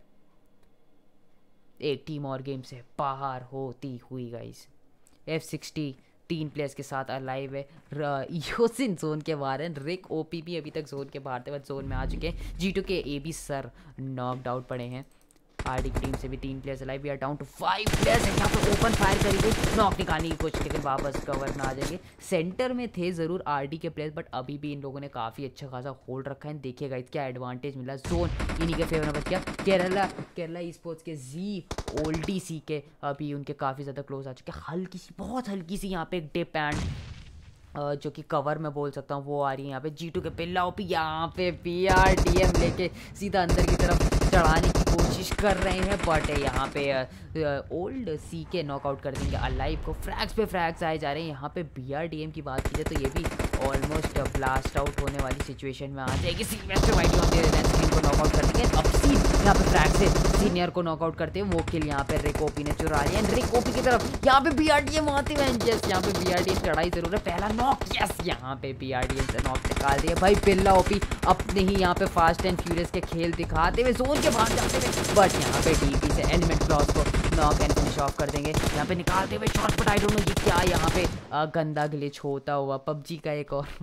[SPEAKER 1] एक टीम और गेम से बाहर होती हुई गाइस। F60 3 प्लेयर्स के साथ अलाइव है। योसिन जोन के बाहर है। रिक ओपी भी अभी तक जोन के बाहर थे, बट जोन में आ चुके हैं। G2 के AB सर नॉकड आउट पड़े हैं। आरडी की टीम से भी 3 players alive. We are down to 5 players. यहाँ पे ओपन फायर करी गई, नॉक निकालने की कोशिश, लेकिन वापस कवर में आ जाएंगे। सेंटर में थे ज़रूर आरडी के प्लेयर्स, बट अभी भी इन लोगों ने काफ़ी अच्छा खासा होल्ड रखा है। देखिएगा क्या एडवांटेज मिला, जोन इन्हीं के फेवर में बच गया। केरला ई स्पोर्ट्स के ओल्डी सी के अभी उनके काफ़ी ज़्यादा क्लोज आ चुके हैं। हल्की सी, बहुत हल्की सी यहाँ पे एक डिप एंड जो कि कवर में बोल सकता हूँ वो आ रही है यहाँ पे। G2 के पिल्ला ओपी यहाँ पे BRTM लेके सीधा अंदर की तरफ चढ़ाने की कोशिश कर रहे हैं, बट यहाँ पे ओल्ड सी के नॉकआउट कर देंगे अलाइव को। फ्रैग्स पे फ्रैग्स आए जा रहे हैं। यहाँ पे BRTM की बात की जाए तो ये भी ऑलमोस्ट ब्लास्ट आउट होने वाली सिचुएशन में आ जाएगी। Sylvester whitey on the screen को नॉकआउट कर देंगे। अपसीन यहाँ पे फ्रैग से सीनियर को नॉकआउट करते हैं। वो किल यहाँ पे रिक ओपी ने चुरा लिया। रिक ओपी की तरफ यहाँ पे BRTM आते हुए, यस यहाँ पे BRTM चढ़ाई जरूर है। पहला नॉक, यस यहाँ पे BRTM से नॉक निकाल दिया भाई। पिल्ला ओपी अपने ही यहाँ पे फास्ट एंड फ्यूरियस के खेल दिखाते हुए जोन के बाहर जाते हुए, बट यहाँ पे DP से एलिमेंट क्लॉस को नॉक एंड फिनिश ऑफ कर देंगे। यहाँ पे निकालते हुए shot, but I don't know ये क्या यहाँ पे गंदा ग्लिच होता हुआ। PUBG का एक और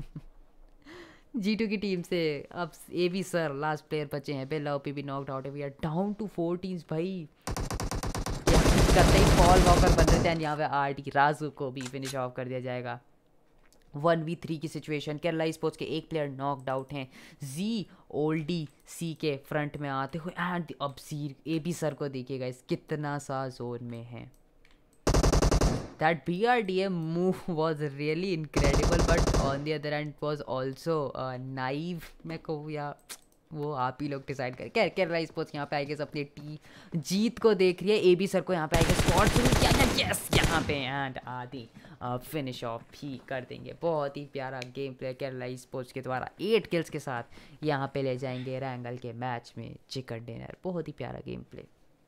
[SPEAKER 1] G2 की टीम से अब AB सर लास्ट प्लेयर बचे हैं। पिल्ला ओपी भी नॉकड आउट है। We are down to 4 teams भाई। करते ही फॉल वॉकर बन रहे थे, यहाँ पे आरडी राजू को भी फिनिश ऑफ कर दिया जाएगा। 1v3 की सिचुएशन। केरला स्पोर्ट्स के एक प्लेयर नॉकड आउट हैं। ओल्डी सी के फ्रंट में आते हुए एंड अब AB सर को देखिएगा इस कितना सा जोन में है। That BRTM move was really incredible, but on the other hand it was also naive मैं कहूँ, या वो आप ही लोग डिसाइड करें। केरला स्पोर्ट्स यहाँ पे आएगा अपनी टीम जीत को देख रही है। AB सर को यहाँ पे आएगा स्पॉट शुरू किया जाए, यस यहाँ पे एंड आदि फिनिश ऑफ भी कर देंगे। बहुत ही प्यारा गेम प्ले केरला स्पोर्ट्स के द्वारा 8 किल्स के साथ यहाँ पे ले जाएंगे रैंगल के मैच में चिकन डिनर। बहुत ही प्यारा गेम प्ले।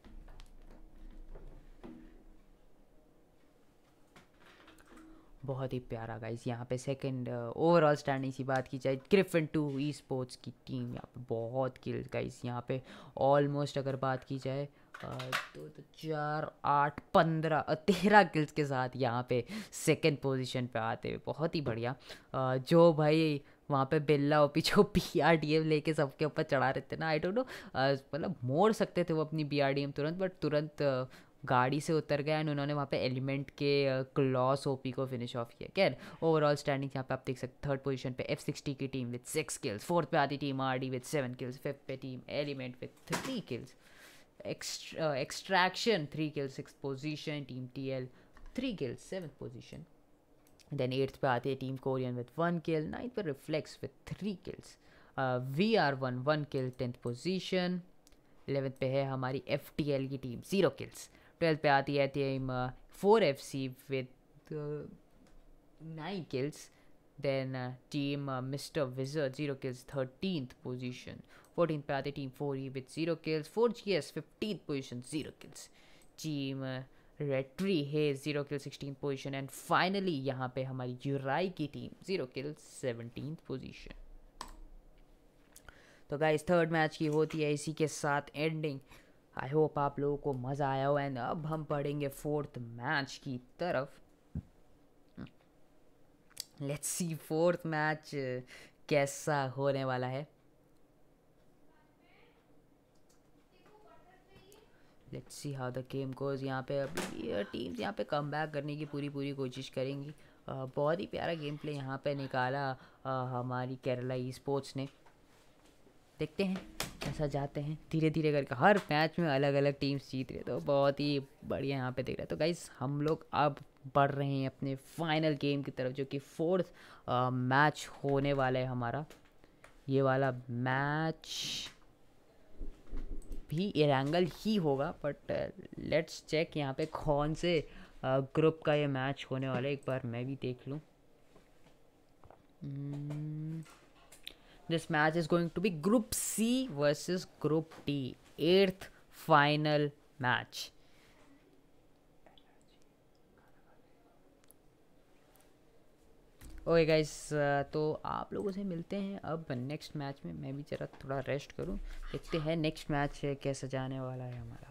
[SPEAKER 1] बहुत ही प्यारा गाइस। यहाँ पे सेकंड ओवरऑल स्टैंडिंग की बात की जाए, ग्रिफिन 2 ई स्पोर्ट्स की टीम यहाँ पे बहुत किल्स गाइस। यहाँ पे ऑलमोस्ट अगर बात की जाए 2 तो 4 8 15 13 किल्स के साथ यहाँ पे सेकंड पोजीशन पे आते हुए बहुत ही बढ़िया। जो भाई वहाँ पे बिल्ला ओपी जो BRTM लेके सबके ऊपर चढ़ा रहे थे ना, आई डोंट नो मतलब मोड़ सकते थे वो अपनी BRTM तुरंत, बट तुरंत गाड़ी से उतर गया एंड उन्होंने वहाँ पे एलिमेंट के क्लॉस ओपी को फिनिश ऑफ किया। खैर ओवरऑल स्टैंडिंग यहाँ पे आप देख सकते, थर्ड पोजीशन पे F60 की टीम विद 6 किल्स, फोर्थ पे आती team RD with 7 kills, fifth पे team Element with 3 kills, extraction 3 kills 6th position, team TL 3 kills 7th position, then 8th पे आती है team Korean with 1 kill, 9th पे Reflex with 3 kills, VR1 1 kill 10th position, 11th पे है हमारी FTL की team 0 kills, 12th पे आती है team 4FC with 9 kills, then team Mister Wizard 0 kills 13th position, 14th पे आती है team 4E with 0 kills, 4GS 15th position 0 kills, team Retry है 0 kill 16th position, and finally यहाँ पे हमारी यूराई की टीम 0 kill 17th पोजीशन। तो गाइस थर्ड मैच की होती है इसी के साथ एंडिंग। आई होप आप लोगों को मज़ा आया हो, एंड अब हम पढ़ेंगे फोर्थ मैच की तरफ। लेट्स सी फोर्थ मैच कैसा होने वाला है। Let's see how the game goes. यहाँ पे अभी टीम्स यहाँ पे कम बैक करने की पूरी कोशिश करेंगी। बहुत ही प्यारा गेम प्ले यहाँ पे निकाला हमारी केरला ई स्पोर्ट्स ने। देखते हैं कैसा जाते हैं, धीरे धीरे करके हर मैच में अलग अलग टीम्स जीत रहे, तो बहुत ही बढ़िया यहाँ पे दिख रहा है। तो गाइस हम लोग अब बढ़ रहे हैं अपने फाइनल गेम की तरफ, जो कि फोर्थ मैच होने वाला है हमारा। ये वाला मैच भी इरंगल ही होगा, बट लेट्स चेक यहाँ पे कौन से ग्रुप का ये मैच होने वाला है, एक बार मैं भी देख लूँ। This match is going to be group C versus group D, 8th final match. Okay guys, तो आप लोगों से मिलते हैं अब नेक्स्ट मैच में। मैं भी जरा थोड़ा रेस्ट करूं, देखते हैं नेक्स्ट मैच कैसा जाने वाला है हमारा।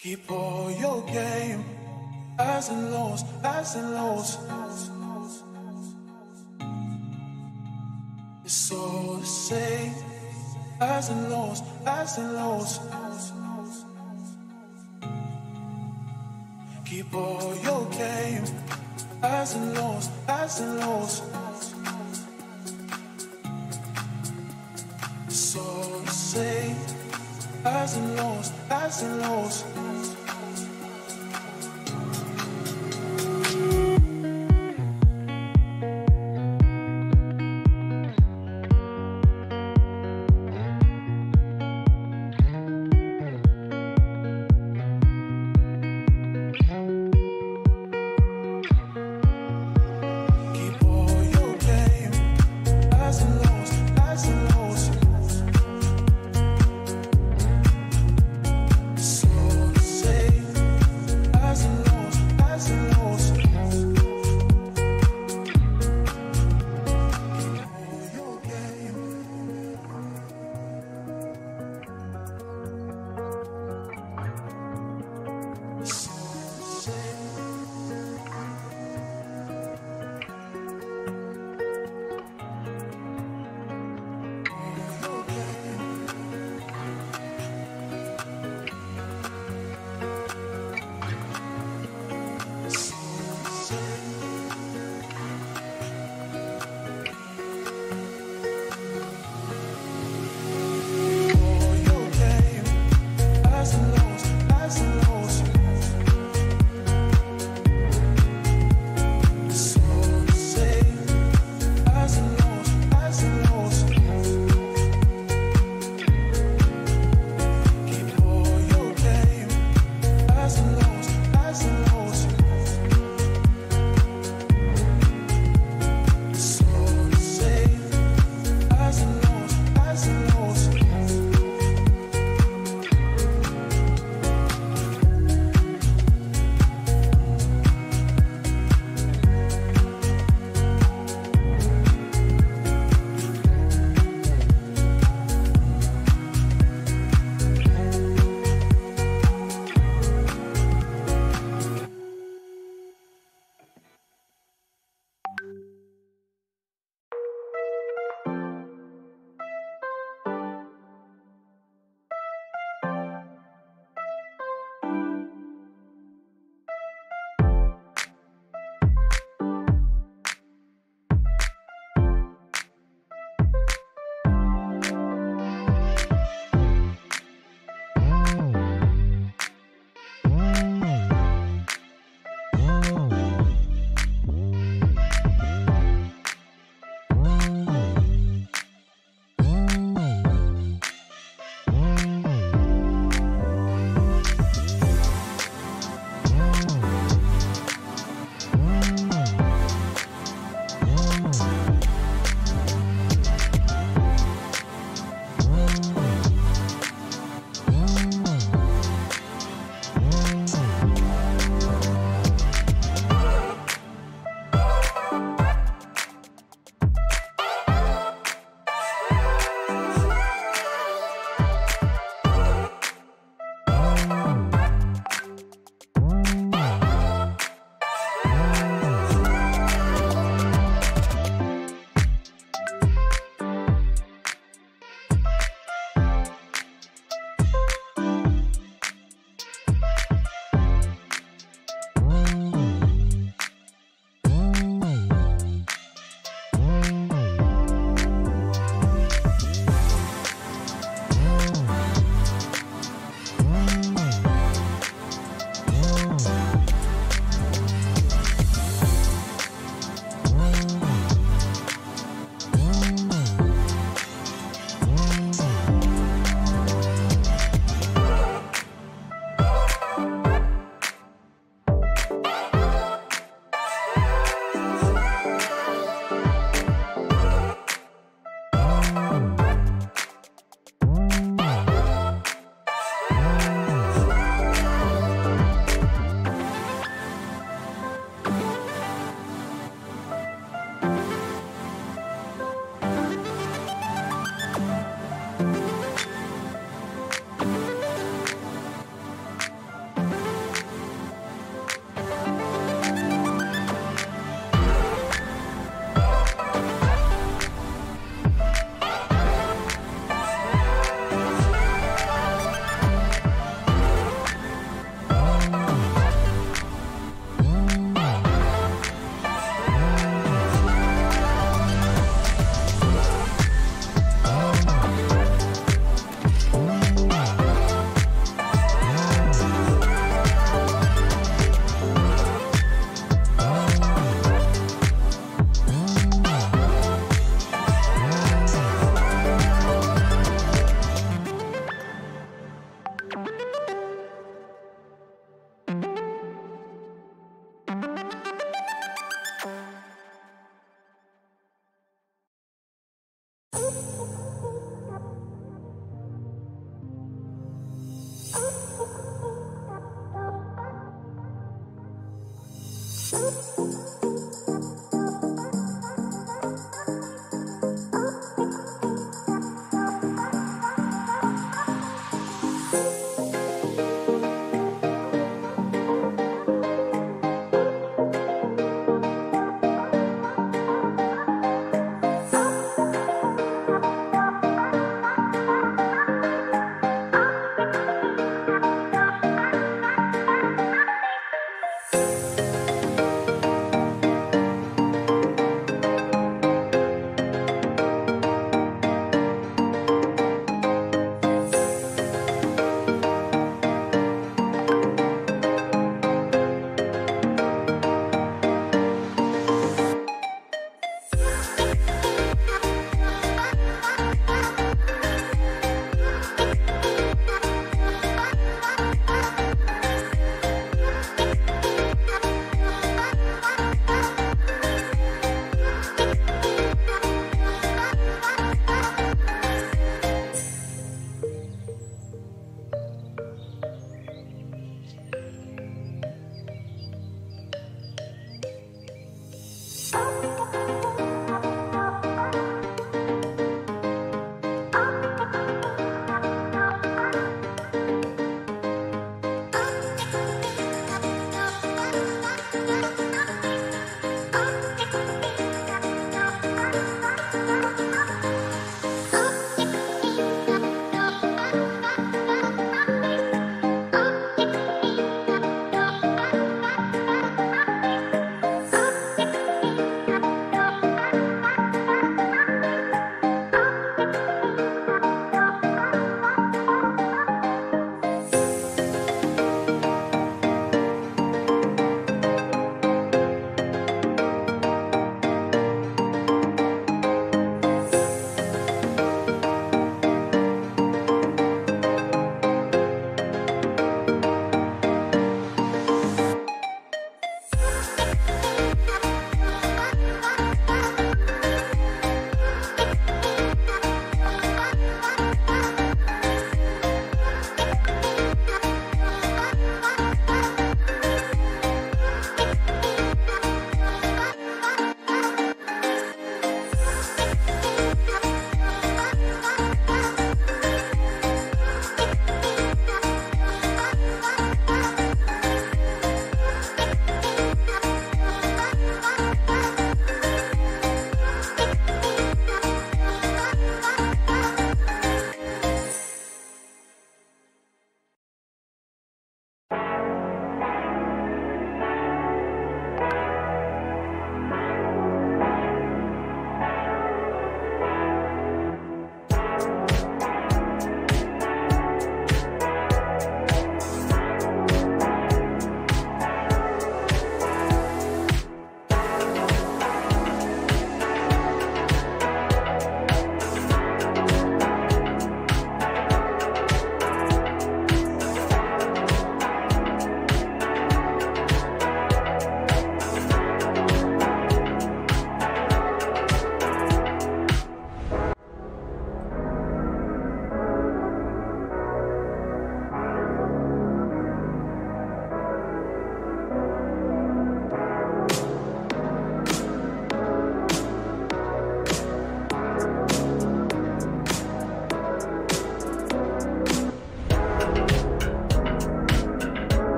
[SPEAKER 3] Keep all your game, highs and lows, highs and lows. It's all the same, highs and lows, highs and lows. Keep all your game, highs and lows, highs and lows. It's all the same, highs and lows, highs and lows.
[SPEAKER 4] Soul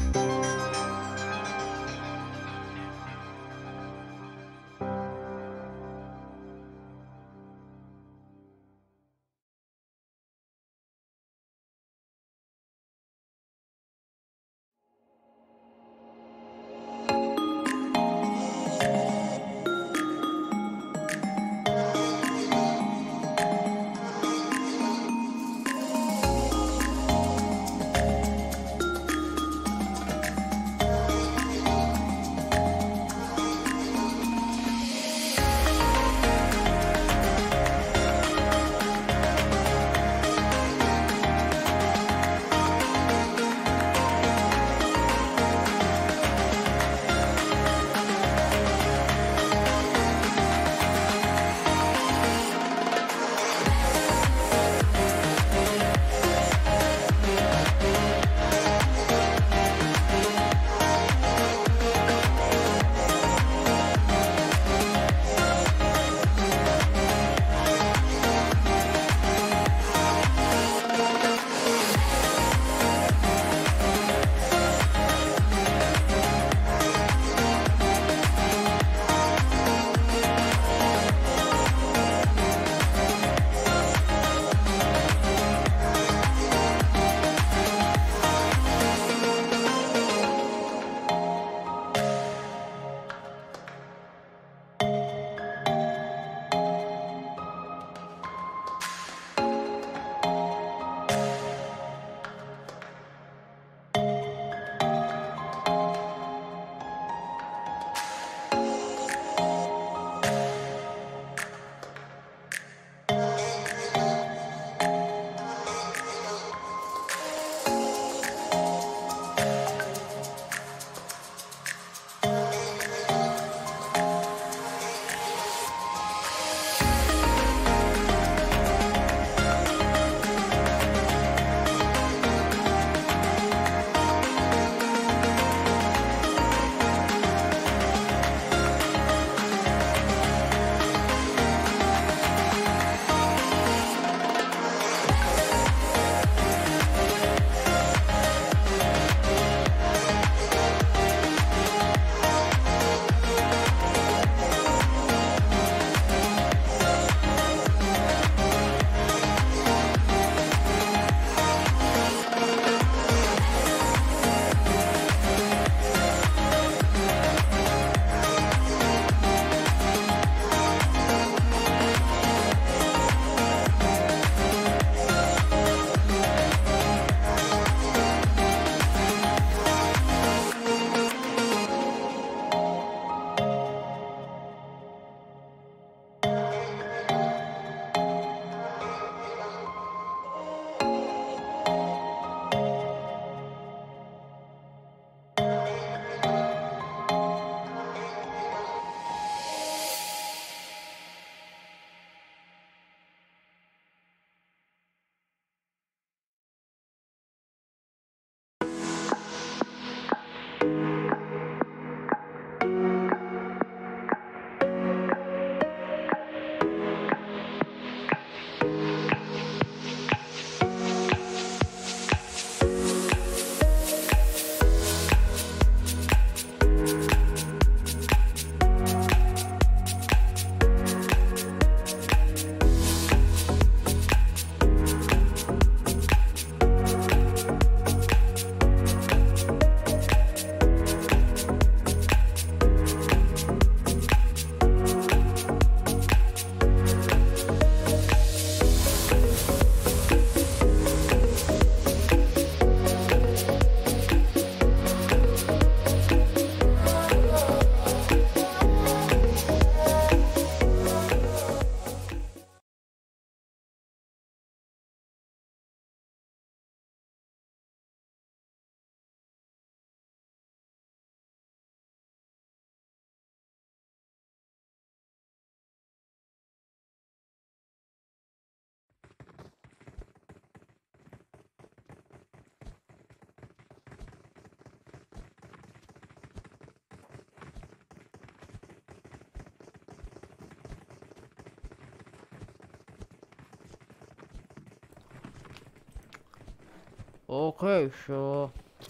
[SPEAKER 1] Okay, so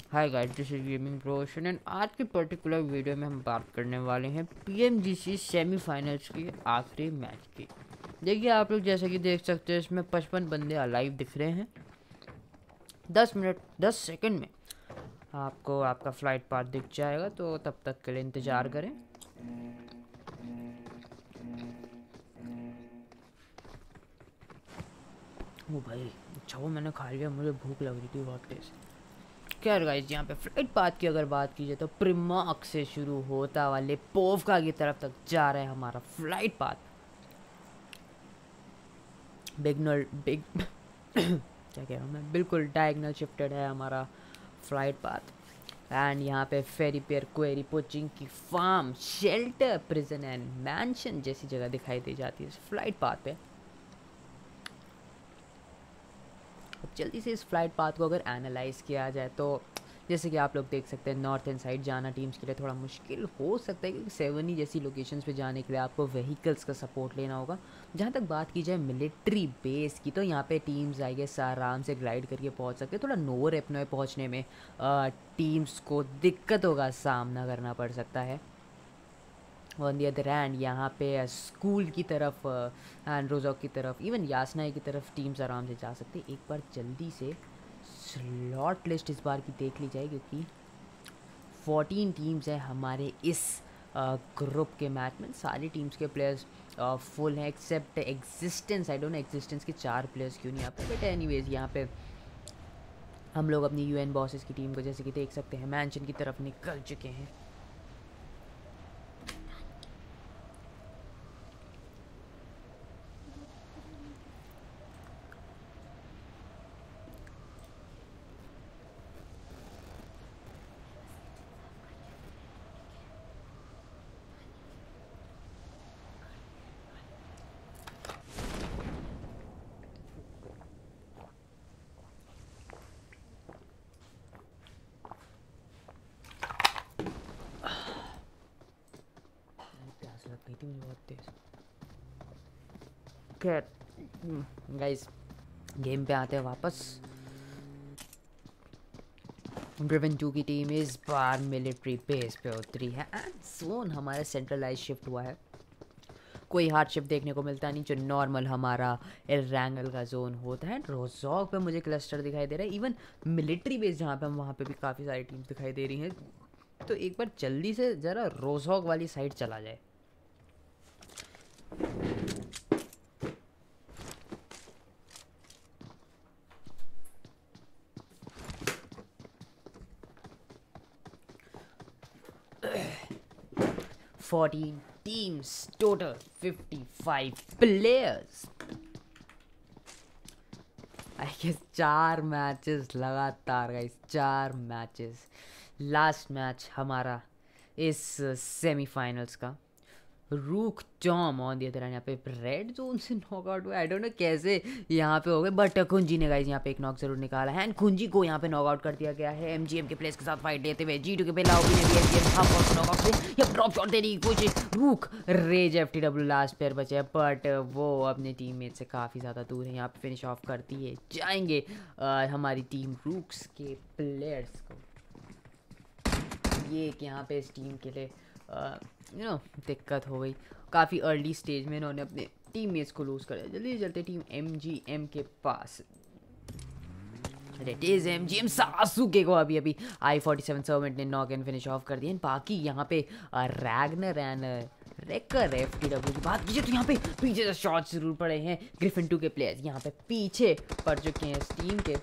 [SPEAKER 1] hi guys, this is gaming प्रोशन and आज के particular video में हम बात करने वाले हैं PMGC semifinals के आखिरी मैच की। देखिए आप लोग जैसे कि देख सकते हैं इसमें 55 बंदे अलाइव दिख रहे हैं। 10 मिनट 10 सेकंड में आपको आपका फ्लाइट पाथ दिख जाएगा, तो तब तक के लिए इंतज़ार करें। ओ भाई, अच्छा वो मैंने खा लिया, मुझे भूख लग रही थी बहुत तेज़। खैर गाइस, यहाँ पे फ्लाइट पाथ की अगर बात की जाए तो प्रिमार्क से शुरू होता हुआ लिपोवका की तरफ तक जा रहा है हमारा फ्लाइट पाथ। बिग क्या कह रहा हूँ मैं, बिल्कुल डायगनल शिफ्टेड है हमारा फ्लाइट पाथ। एंड यहाँ पे फेरी पेयर क्वेरी पोचिंग की farm, shelter, prison and mansion जैसी जगह दिखाई दे जाती है इस फ्लाइट पाथ पे। अब जल्दी से इस फ्लाइट पाथ को अगर एनालाइज किया जाए तो जैसे कि आप लोग देख सकते हैं नॉर्थ एंड साइड जाना टीम्स के लिए थोड़ा मुश्किल हो सकता है, क्योंकि 7 जैसी लोकेशंस पे जाने के लिए आपको व्हीकल्स का सपोर्ट लेना होगा। जहाँ तक बात की जाए मिलिट्री बेस की, तो यहाँ पे टीम्स आई गेस आराम से ग्लाइड करके पहुँच सकते हैं। थोड़ा नोवर एपनोए पहुँचने में टीम्स को दिक्कतों का सामना करना पड़ सकता है। ऑन दी अदर हैंड यहाँ पे स्कूल की तरफ एंड रोजॉक की तरफ, इवन यासनाई की तरफ टीम्स आराम से जा सकते हैं। एक बार जल्दी से स्लॉट लिस्ट इस बार की देख ली जाए, क्योंकि 14 टीम्स हैं हमारे इस ग्रुप के मैच में। सारी टीम्स के प्लेयर्स फुल हैं except existence. I don't know existence के 4 प्लेयर्स क्यों नहीं आते, बट एनीवेज यहाँ पे हम लोग अपनी यूएन बॉसेस की टीम को जैसे कि देख सकते हैं मैंशन की तरफ निकल चुके हैं। प्यास लग गई थी मुझे बहुत तेज। खैर गाइस, गेम पे आते हैं वापस। ड्रिवन 2 की टीम इस बार मिलिट्री बेस पे उतरी है एंड जोन हमारा सेंट्रलाइज शिफ्ट हुआ है। कोई हार्ड शिफ्ट देखने को मिलता नहीं, जो नॉर्मल हमारा एरैंगल का जोन होता है। रोजॉक पे मुझे क्लस्टर दिखाई दे रहा है, इवन मिलिट्री बेस जहाँ पे हम वहाँ पे भी काफ़ी सारी टीम्स दिखाई दे रही हैं। तो एक बार जल्दी से ज़रा रोजॉक वाली साइड चला जाए। Fourteen teams, total 55 players. I guess 4 matches लगातार गाइस, 4 मैचेस। लास्ट मैच हमारा इस सेमीफाइनल्स का रूक टॉम ऑन दी अदर हैंड यहाँ पे रेड जोन से नॉकआउट हुआ। आई डोंट नो कैसे यहाँ पे हो गए, बट कुंजी ने गाइस यहाँ पे एक नॉक जरूर निकाला है एंड कुंजी को यहाँ पे नॉकआउट कर दिया गया है एमजीएम के प्लेयर्स के साथ फाइट लेते हुए। G2 के बेलाओ ने भी एमजीएम हाफ ऑफ नॉकआउट से या ड्रॉप शॉट देने की कोशिश। रूक रेज एफटीडब्ल्यू लास्ट प्लेयर बचे हैं, बट वो अपने टीममेट से काफ़ी ज़्यादा दूर है। यहाँ पे फिनिश ऑफ करती है जाएंगे हमारी टीम रूक्स के प्लेयर्स को। ये एक यहाँ पे इस टीम के लिए दिक्कत हो गई। काफ़ी अर्ली स्टेज में इन्होंने अपने टीममेट्स को लूज़ कर दिया। जल्दी चलते टीम एमजीएम के पास। इट इज एमजीएम सासुके को अभी I-47 सर्वेंट ने नॉक एंड फिनिश ऑफ कर दिया। बाकी यहाँ पे रैगनर एंड रेकर एफटीडब्ल्यू की बात कीजिए तो यहाँ पे पीछे से शॉट्स जरूर पड़े हैं। ग्रिफिन 2 के प्लेयर्स यहाँ पे पीछे पड़ चुके हैं इस टीम के।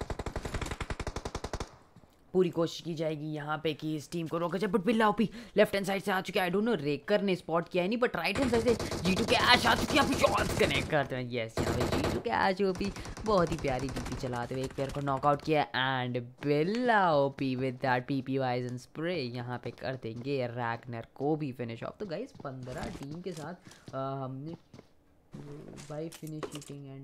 [SPEAKER 1] पूरी कोशिश की जाएगी यहाँ पे कि इस टीम को रोका जाए, बट बिल्ला ओपी लेफ्ट हैंड साइड से आ चुके हैं। आई डोंट नो रेकर ने स्पॉट किया है नहीं, बट राइट हैंड साइड से G2 के ऐश आ चुकी है। यहाँ पे शॉट्स कनेक्ट करते हैं। यस, यहाँ पे G2 के ऐश ओपी बहुत ही प्यारी डीपी चलाते हुए एक प्लेयर को नॉकआउट किया and Billa OP with that PP wise and spray यहाँ पे कर देंगे रैगनर को भी फिनिश ऑफ। तो गाइस 15 टीम के साथ हमने बाय फिनिश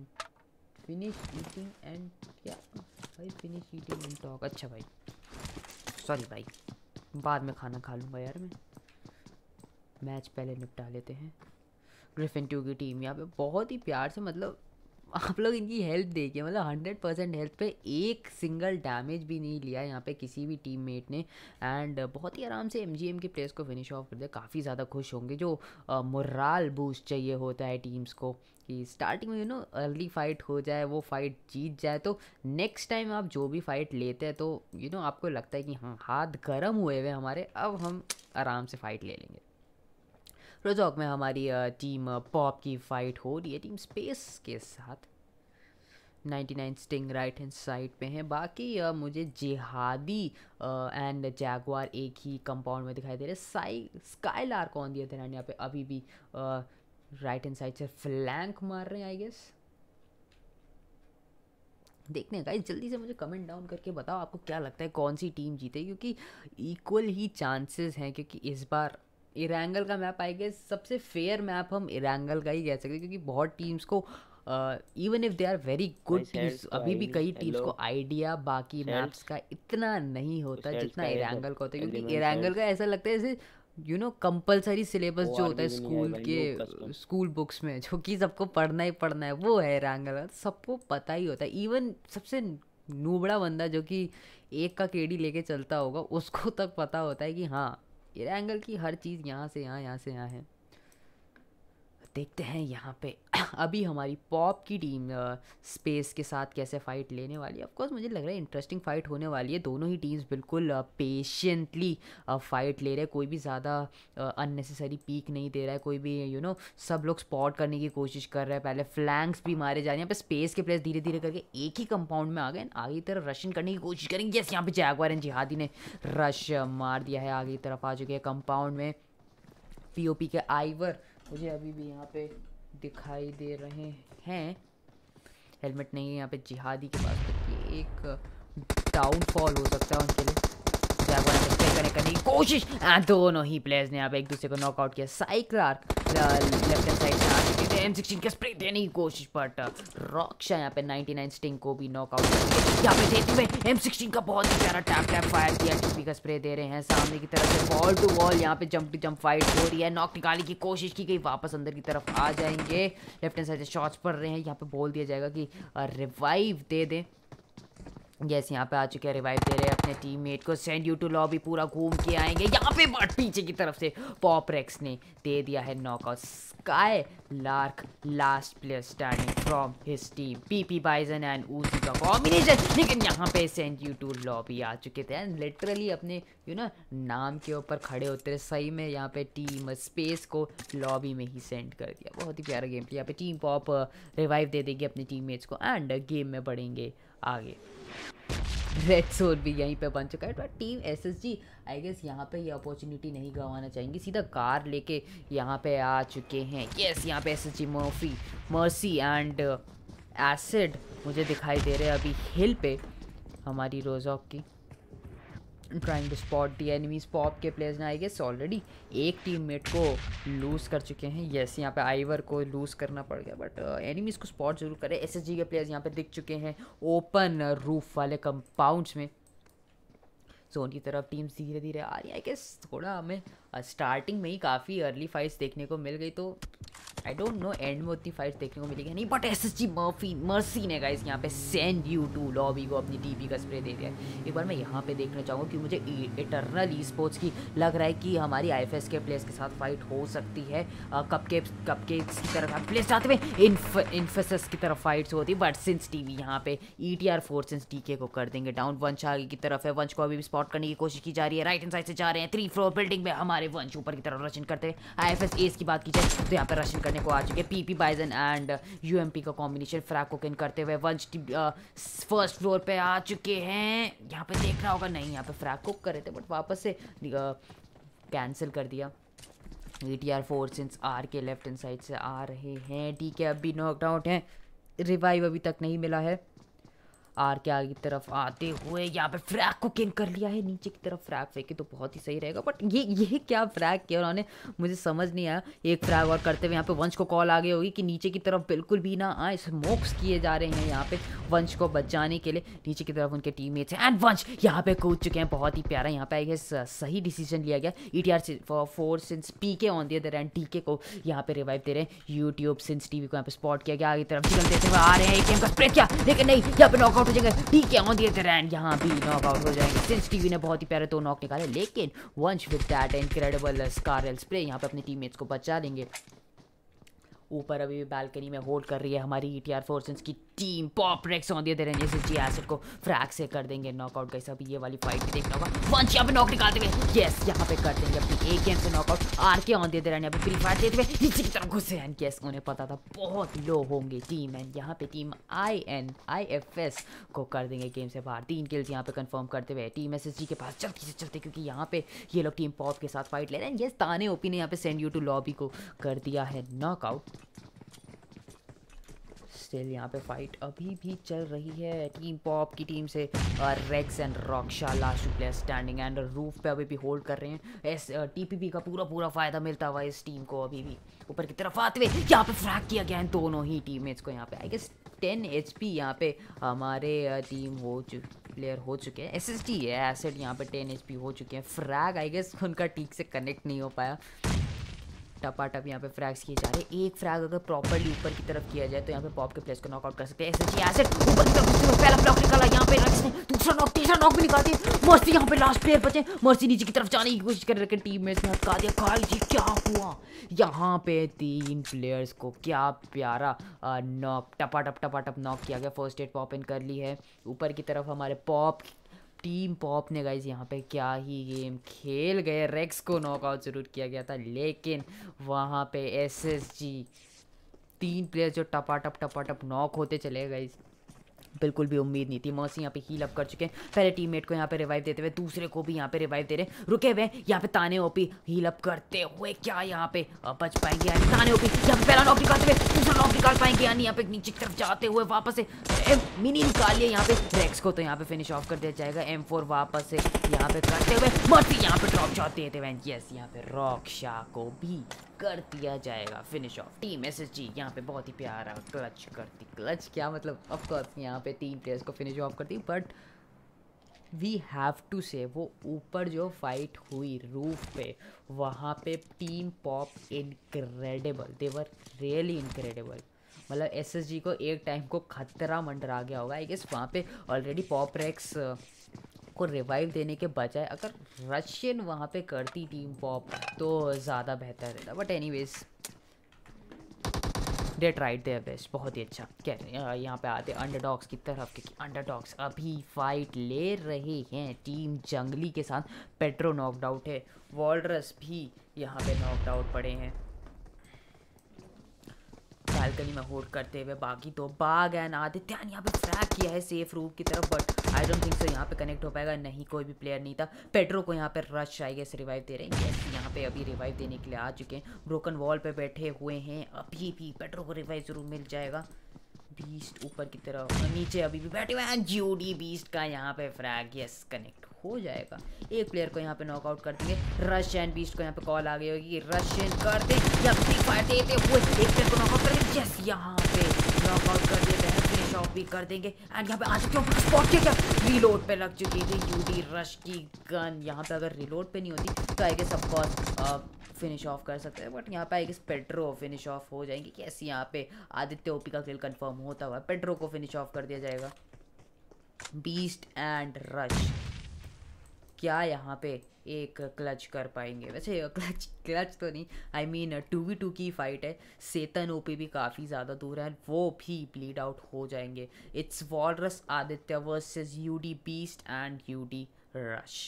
[SPEAKER 1] ईटिंग एंड क्या भाई फिनिश ईटिंग एंड टॉक। अच्छा भाई सॉरी भाई, बाद में खाना खा लूँगा यार मैं, मैच पहले निपटा लेते हैं। ग्रिफिन 2 की टीम यहाँ पे बहुत ही प्यार से, मतलब आप लोग इनकी हेल्थ देखिए, मतलब 100% हेल्थ पे एक सिंगल डैमेज भी नहीं लिया यहाँ पे किसी भी टीममेट ने। एंड बहुत ही आराम से एमजीएम के प्लेयर्स को फिनिश ऑफ कर दिया। काफ़ी ज़्यादा खुश होंगे, जो मोराल बूस्ट चाहिए होता है टीम्स को कि स्टार्टिंग में अर्ली फाइट हो जाए, वो फाइट जीत जाए, तो नेक्स्ट टाइम आप जो भी फाइट लेते हैं तो आपको लगता है कि हाँ, हाथ गर्म हुए हुए हमारे, अब हम आराम से फाइट ले लेंगे। रोजॉक में हमारी टीम पॉप की फाइट हो रही है टीम स्पेस के साथ। 99 स्टिंग राइट हैंड साइड पे हैं। बाकी मुझे जिहादी एंड जैगवार एक ही कंपाउंड में दिखाई दे रहे। Skylar on the other hand यहाँ पे अभी भी राइट हैंड साइड से फ्लैंक मार रहे हैं आई गेस। देखने हैं गाइस, जल्दी से मुझे कमेंट डाउन करके बताओ आपको क्या लगता है कौन सी टीम जीते, क्योंकि इक्वल ही चांसेस हैं। क्योंकि इस बार इरांगल का मैप आई गेस सबसे फेयर मैप हम इरांगल का ही कह सकते हैं, क्योंकि बहुत टीम्स को even if they are very good teams, अभी भी कई टीम्स को आइडिया बाकी मैप्स का इतना नहीं होता जितना इरांगल का होता है। क्योंकि इरांगल का ऐसा लगता है जैसे कंपलसरी सिलेबस जो होता है स्कूल बुक्स में, जो कि सबको पढ़ना ही पढ़ना है, वो है इरांगल। सबको पता ही होता है, इवन सबसे नूबड़ा बंदा जो कि एक का केडी लेके चलता होगा, उसको तक पता होता है कि हाँ, इरांगल की हर चीज़ यहाँ से यहाँ, यहाँ से यहाँ है। देखते हैं यहाँ पे अभी हमारी पॉप की टीम स्पेस के साथ कैसे फाइट लेने वाली है। ऑफकोर्स मुझे लग रहा है इंटरेस्टिंग फाइट होने वाली है। दोनों ही टीम्स बिल्कुल पेशेंटली फाइट ले रहे हैं, कोई भी ज़्यादा अननेसेसरी पीक नहीं दे रहा है, कोई भी सब लोग स्पॉट करने की कोशिश कर रहे हैं। पहले फ्लैंक्स भी मारे जा रहे हैं। यहाँ पे स्पेस के प्लेयर्स धीरे धीरे करके एक ही कंपाउंड में आ गए, आगे की तरफ रशन करने की कोशिश करेंगे। यस, यहाँ पे जैगवार एंड जिहादी ने रश मार दिया है, आगे की तरफ आ चुके हैं कंपाउंड में। पीओपी के आइवर मुझे अभी भी यहाँ पे दिखाई दे रहे हैं। हेलमेट नहीं है यहाँ पे जिहादी के पास, तो ये एक डाउनफॉल हो सकता है उनके लिए। करने की कोशिश, दोनों ही प्लेयर्स ने यहाँ पे एक दूसरे को नॉकआउट किया। साइक्लार लेफ्ट हैंड साइड से आ चुके थे, M16 का स्प्रे देने की कोशिश, बट रॉक्शा यहाँ पे 99 स्टिंग को भी नॉकआउट कर यहाँ पे देते हुए M16 का बहुत ही प्यारा टैप फायर किया। टीपी का स्प्रे दे रहे हैं सामने की तरफ से, वॉल टू वॉल यहाँ पे जंप टू जंप फाइट हो रही है। नॉक निकालने की कोशिश की गई, वापस अंदर की तरफ आ जाएंगे। लेफ्ट हैंड साइड से शॉट्स पड़ रहे हैं, यहाँ पे बोल दिया जाएगा कि रिवाइव दे दें। यस, यहाँ पे आ चुके हैं, रिवाइव दे रहे हैं अपने टीममेट को। सेंड यू टू लॉबी पूरा घूम के आएंगे यहाँ पे, बट पीछे की तरफ से पॉप रेक्स ने दे दिया है knockout. Skylark last player standing from his team, PP Bizon and Uzi का कॉम्बिनेशन। लेकिन यहाँ पे सेंड यू टू लॉबी आ चुके थे एंड लिटरली अपने नाम के ऊपर खड़े होते रहे। सही में यहाँ पे टीम स्पेस को लॉबी में ही सेंड कर दिया। बहुत ही प्यारा गेम प्ले। यहाँ पे टीम पॉप रिवाइव दे देगी अपने टीममेट्स को एंड गेम में बढ़ेंगे आगे। रेड सोल भी यहीं पे बन चुका है, but team SSG I guess यहाँ पे ये अपॉर्चुनिटी नहीं गंवाना चाहेंगे। सीधा कार लेके यहाँ पे आ चुके हैं। यस, यहाँ पे एसएसजी मर्सी एंड एसिड मुझे दिखाई दे रहे हैं अभी हिल पे हमारी रोजॉक की। Trying to spot the enemies. Pop के प्लेयर्स ने आई गेस ऑलरेडी एक टीममेट को लूज़ कर चुके हैं। यस, यहाँ पे आइवर को लूज़ करना पड़ गया, बट एनिमीज को स्पॉट जरूर करे। एसएसजी के प्लेयर्स यहाँ पे दिख चुके हैं ओपन रूफ वाले कंपाउंड्स में। जोन की तरफ टीम्स धीरे धीरे आ रही है। आई गेस थोड़ा हमें स्टार्टिंग में ही काफ़ी अर्ली फाइट्स देखने को मिल गई, तो आई डोंट नो एंड में उतनी फाइट्स देखने को मिलेगी नहीं। बट एसएसजी मर्सी ने गाइस यहाँ पे सेंड यू टू लॉबी को अपनी टीपी का स्प्रे दे दिया है। एक बार मैं यहाँ पे देखना चाहूँगा कि मुझे इटर्नल ई स्पोर्ट्स की लग रहा है कि हमारी आईएफएस के प्लेयर्स के साथ फाइट हो सकती है। कपकेक्स की तरफ प्लेयर्स आते हुए इन्फेसिस की तरफ फाइट्स होती है, बट सिंस टीवी यहाँ पे ETR फोर्सेस डीके को कर देंगे डाउन। वंश आगे की तरफ है, वंश को अभी भी स्पॉट करने की कोशिश की जा रही है। राइट हैंड साइड से जा रहे हैं 3 फ्लोर बिल्डिंग में हमारे वंश ऊपर की तरफ रशन करते हैं। आईएफएस एस की बात की जाए तो यहाँ पे रशन करने को आ चुके पीपी बाइजन एंड यूएमपी का कॉम्बिनेशन फ्रैग को किन करते हुए वंश फर्स्ट फ्लोर पे आ चुके हैं। यहाँ पे देखना होगा, नहीं यहाँ पे फ्रैग को कर रहे थे बट वापस से कैंसिल कर दिया। ETR फोर्सेस आर के लेफ्ट हैंड साइड से आ रहे हैं। डीके अब भी नॉकड आउट हैं, रिवाइव अभी तक नहीं मिला है। आर के आगे की तरफ आते हुए यहाँ पे फ्रैग को किल कर लिया है, नीचे की तरफ फ्रैग फेंके तो बहुत ही सही रहेगा, बट ये क्या फ्रैग किया उन्होंने, मुझे समझ नहीं आया। एक फ्रैग और करते हुए यहाँ पे वंश को कॉल आ गई होगी कि नीचे की तरफ बिल्कुल भी ना आए, स्मोक्स किए जा रहे हैं यहाँ पे वंश को बचाने के लिए। नीचे की तरफ उनके टीममेट्स हैं एंड वंश यहाँ पे कूद चुके हैं, बहुत ही प्यारा यहाँ पे आई गेस सही डिसीजन लिया गया। ETR 4 since PK on the other end TK को यहाँ पे रिवाइव दे रहे हैं, यूट्यूब सिंस टीवी को यहाँ पे स्पॉट किया गया, आगे तरफ चिकन देते हुए आ रहे हैं, एक गेम का स्प्रे किया लेकिन नहीं, यहाँ पे नॉकआउट हो जाएंगे, टीके ऑन द अदर एंड यहाँ भी नॉकआउट हो जाएंगे। सिंस टीवी ने बहुत ही प्यारे 2 नॉक निकाले, लेकिन Vansh with that incredible SCAR L spray यहाँ पे अपने टीममेट्स को बचा लेंगे। ऊपर अभी भी बालकनी में होल्ड कर रही है हमारी ETR फोर्सेस की team. Pop Rex on the other end SSG Acid को फ्रैग से कर देंगे नॉकआउट। गाइस अभी ये वाली फाइट भी देखना होगा। वंश यहाँ पे नॉक निकालते हुए यस यहाँ पे कर देंगे अपनी एक गेम से knockout. RK on the other end यहाँ पे फ्री फायर देते हुए नीचे की तरफ घुसे एंड यस उन्हें पता था बहुत लो होंगे टीम एंड यहाँ पे टीम IFS को कर देंगे गेम से बाहर। 3 किल्स यहाँ पे कंफर्म करते हुए टीम SSG के पास जल्दी से चलते, क्योंकि यहाँ पे ये लोग टीम पॉप के साथ फाइट ले रहे हैं। यस ताने ओपी ने यहाँ पे सेंड यू टू लॉबी को कर दिया है नॉकआउट। स्टिल यहाँ पे फाइट अभी भी चल रही है टीम पॉप की टीम से। रेक्स एंड रॉकशा last player standing and roof पे अभी भी होल्ड कर रहे हैं। TPP का पूरा फायदा मिलता हुआ इस टीम को। अभी भी ऊपर की तरफ आते हुए यहाँ पे फ्रैग किया गया है दोनों ही टीममेट्स को। यहाँ पे आई गेस 10 HP यहाँ पे हमारे टीम प्लेयर हो चुके हैं। SSD है एसिड यहाँ पे 10 HP हो चुके हैं। फ्रैग आई गेस उनका ठीक से कनेक्ट नहीं हो पाया। टपाटप यहाँ पे फ्रैग्स किए जा रहे हैं। एक फ्रैग अगर प्रॉपर्ली ऊपर की तरफ किया जाए तो यहाँ पे पॉप के प्लेयर्स को नॉकआउट कर सकते हैं। SSG एसिड ऊपर की तरफ पहला ब्लॉक निकाला, यहाँ पे रेक्स ने दूसरा नॉक तीसरा नॉक भी निकाल दिया। मर्सी यहाँ पे लास्ट प्लेयर बचे, मर्सी नीचे की तरफ जाने की कोशिश कर रहे, टीममेट्स ने हटका दिया। काल जी क्या हुआ यहाँ पे 3 प्लेयर्स को, क्या प्यारा नॉक टपाटप नॉक किया गया। फर्स्ट एड पॉप इन कर ली है। ऊपर की तरफ हमारे टीम पॉप ने गाइज यहाँ पे क्या ही गेम खेल गए। रेक्स को नॉकआउट जरूर किया गया था, लेकिन वहाँ पे SSG 3 प्लेयर जो टपाटप नॉक होते चले गए, बिल्कुल भी उम्मीद नहीं थी। मर्सी यहाँ पे हील अप कर चुके हैं, पहले टीममेट को यहाँ पे रिवाइव देते हुए दूसरे को भी यहाँ पे रिवाइव दे रहे हैं। रुके हुए यहाँ पे ताने ओपी हील अप करते हुए क्या यहाँ पे बच पाएंगे यानी ताने ओपी यहाँ पे पहला नॉक निकालते हुए दूसरा नॉक निकाल पाएंगे यानी यहाँ पे नीचे की तरफ जाते हुए वापस से मिनी निकाल लिया यहाँ पे रेक्स को, तो यहाँ पे फिनिश ऑफ कर दिया जाएगा। M4 वापस से यहाँ पे करते हुए मर्सी यहाँ पे ड्रॉप शॉट देते हुए यस यहाँ पे रॉकशा को भी कर दिया जाएगा फिनिश ऑफ। टीम SSG यहाँ पे बहुत ही प्यारा क्लच करती, क्लच क्या मतलब ऑफ कोर्स यहाँ पे 3 प्लेयर्स को फिनिश ऑफ करती, but we have to say वो ऊपर जो फाइट हुई रूफ पे वहाँ पे team pop incredible, they were really incredible. मतलब SSG को एक टाइम को खतरा मंडरा गया होगा। आई गेस वहाँ पे ऑलरेडी पॉप रेक्स को रिवाइव देने के बजाय अगर रशियन वहाँ पे करती टीम पॉप तो ज़्यादा बेहतर रहता, but anyways they tried their best. बहुत ही अच्छा कह रहे हैं। यहाँ पे आते अंडरडॉग्स की तरफ, क्योंकि अंडरडॉग्स अभी फाइट ले रहे हैं टीम जंगली के साथ। पेट्रो नॉकड आउट है, वॉल्डरस भी यहाँ पे नॉकड आउट पड़े हैं। बालकनी में होल्ड करते हुए बाकी तो बाग एंड आदित्य यहाँ पे फ्रैग किया है सेफ रूट की तरफ, but I don't think so यहाँ पे कनेक्ट हो पाएगा। नहीं कोई भी प्लेयर नहीं था। पेट्रो को यहाँ पे रश आई गेस रिवाइव दे रहे हैं। यस यहाँ पे अभी रिवाइव देने के लिए आ चुके हैं, ब्रोकन वॉल पे बैठे हुए हैं। अभी भी पेट्रो को रिवाइव जरूर मिल जाएगा। बीस्ट ऊपर की तरफ नीचे अभी भी बैठे हुए हैं। जूडी बीस्ट का यहाँ पे फ्रैग यस कनेक्ट हो जाएगा। एक प्लेयर को यहाँ पे नॉकआउट कर देंगे। रश एंड बीस्ट को यहाँ पे कॉल आ गई होगी, रश एंड कर दे या फ्री फायर देते हुए एक प्लेयर को नॉकआउट करेंगे। यस यहाँ पे नॉकआउट कर देते हैं, फिनिश ऑफ भी कर देंगे। एंड यहाँ पे आ चुके हो स्पॉट किया क्या, रीलोड पे लग चुकी थी यूडी रश की गन। यहाँ पे अगर रीलोड पे नहीं होती तो I guess of course finish off कर सकते हैं, बट यहाँ पे I guess petro finish off हो जाएंगे। कैसे यहाँ पे आदित्य ओपी का किल कंफर्म होता हुआ पेट्रो को फिनिश ऑफ कर दिया जाएगा। बीस्ट एंड रश क्या यहाँ पे एक क्लच कर पाएंगे? वैसे क्लच तो नहीं, आई मीन 2v2 की फाइट है। सेतन ओपी भी काफ़ी ज़्यादा दूर है, वो भी ब्लीड आउट हो जाएंगे। It's walrus Aditya versus UD beast and UD rush.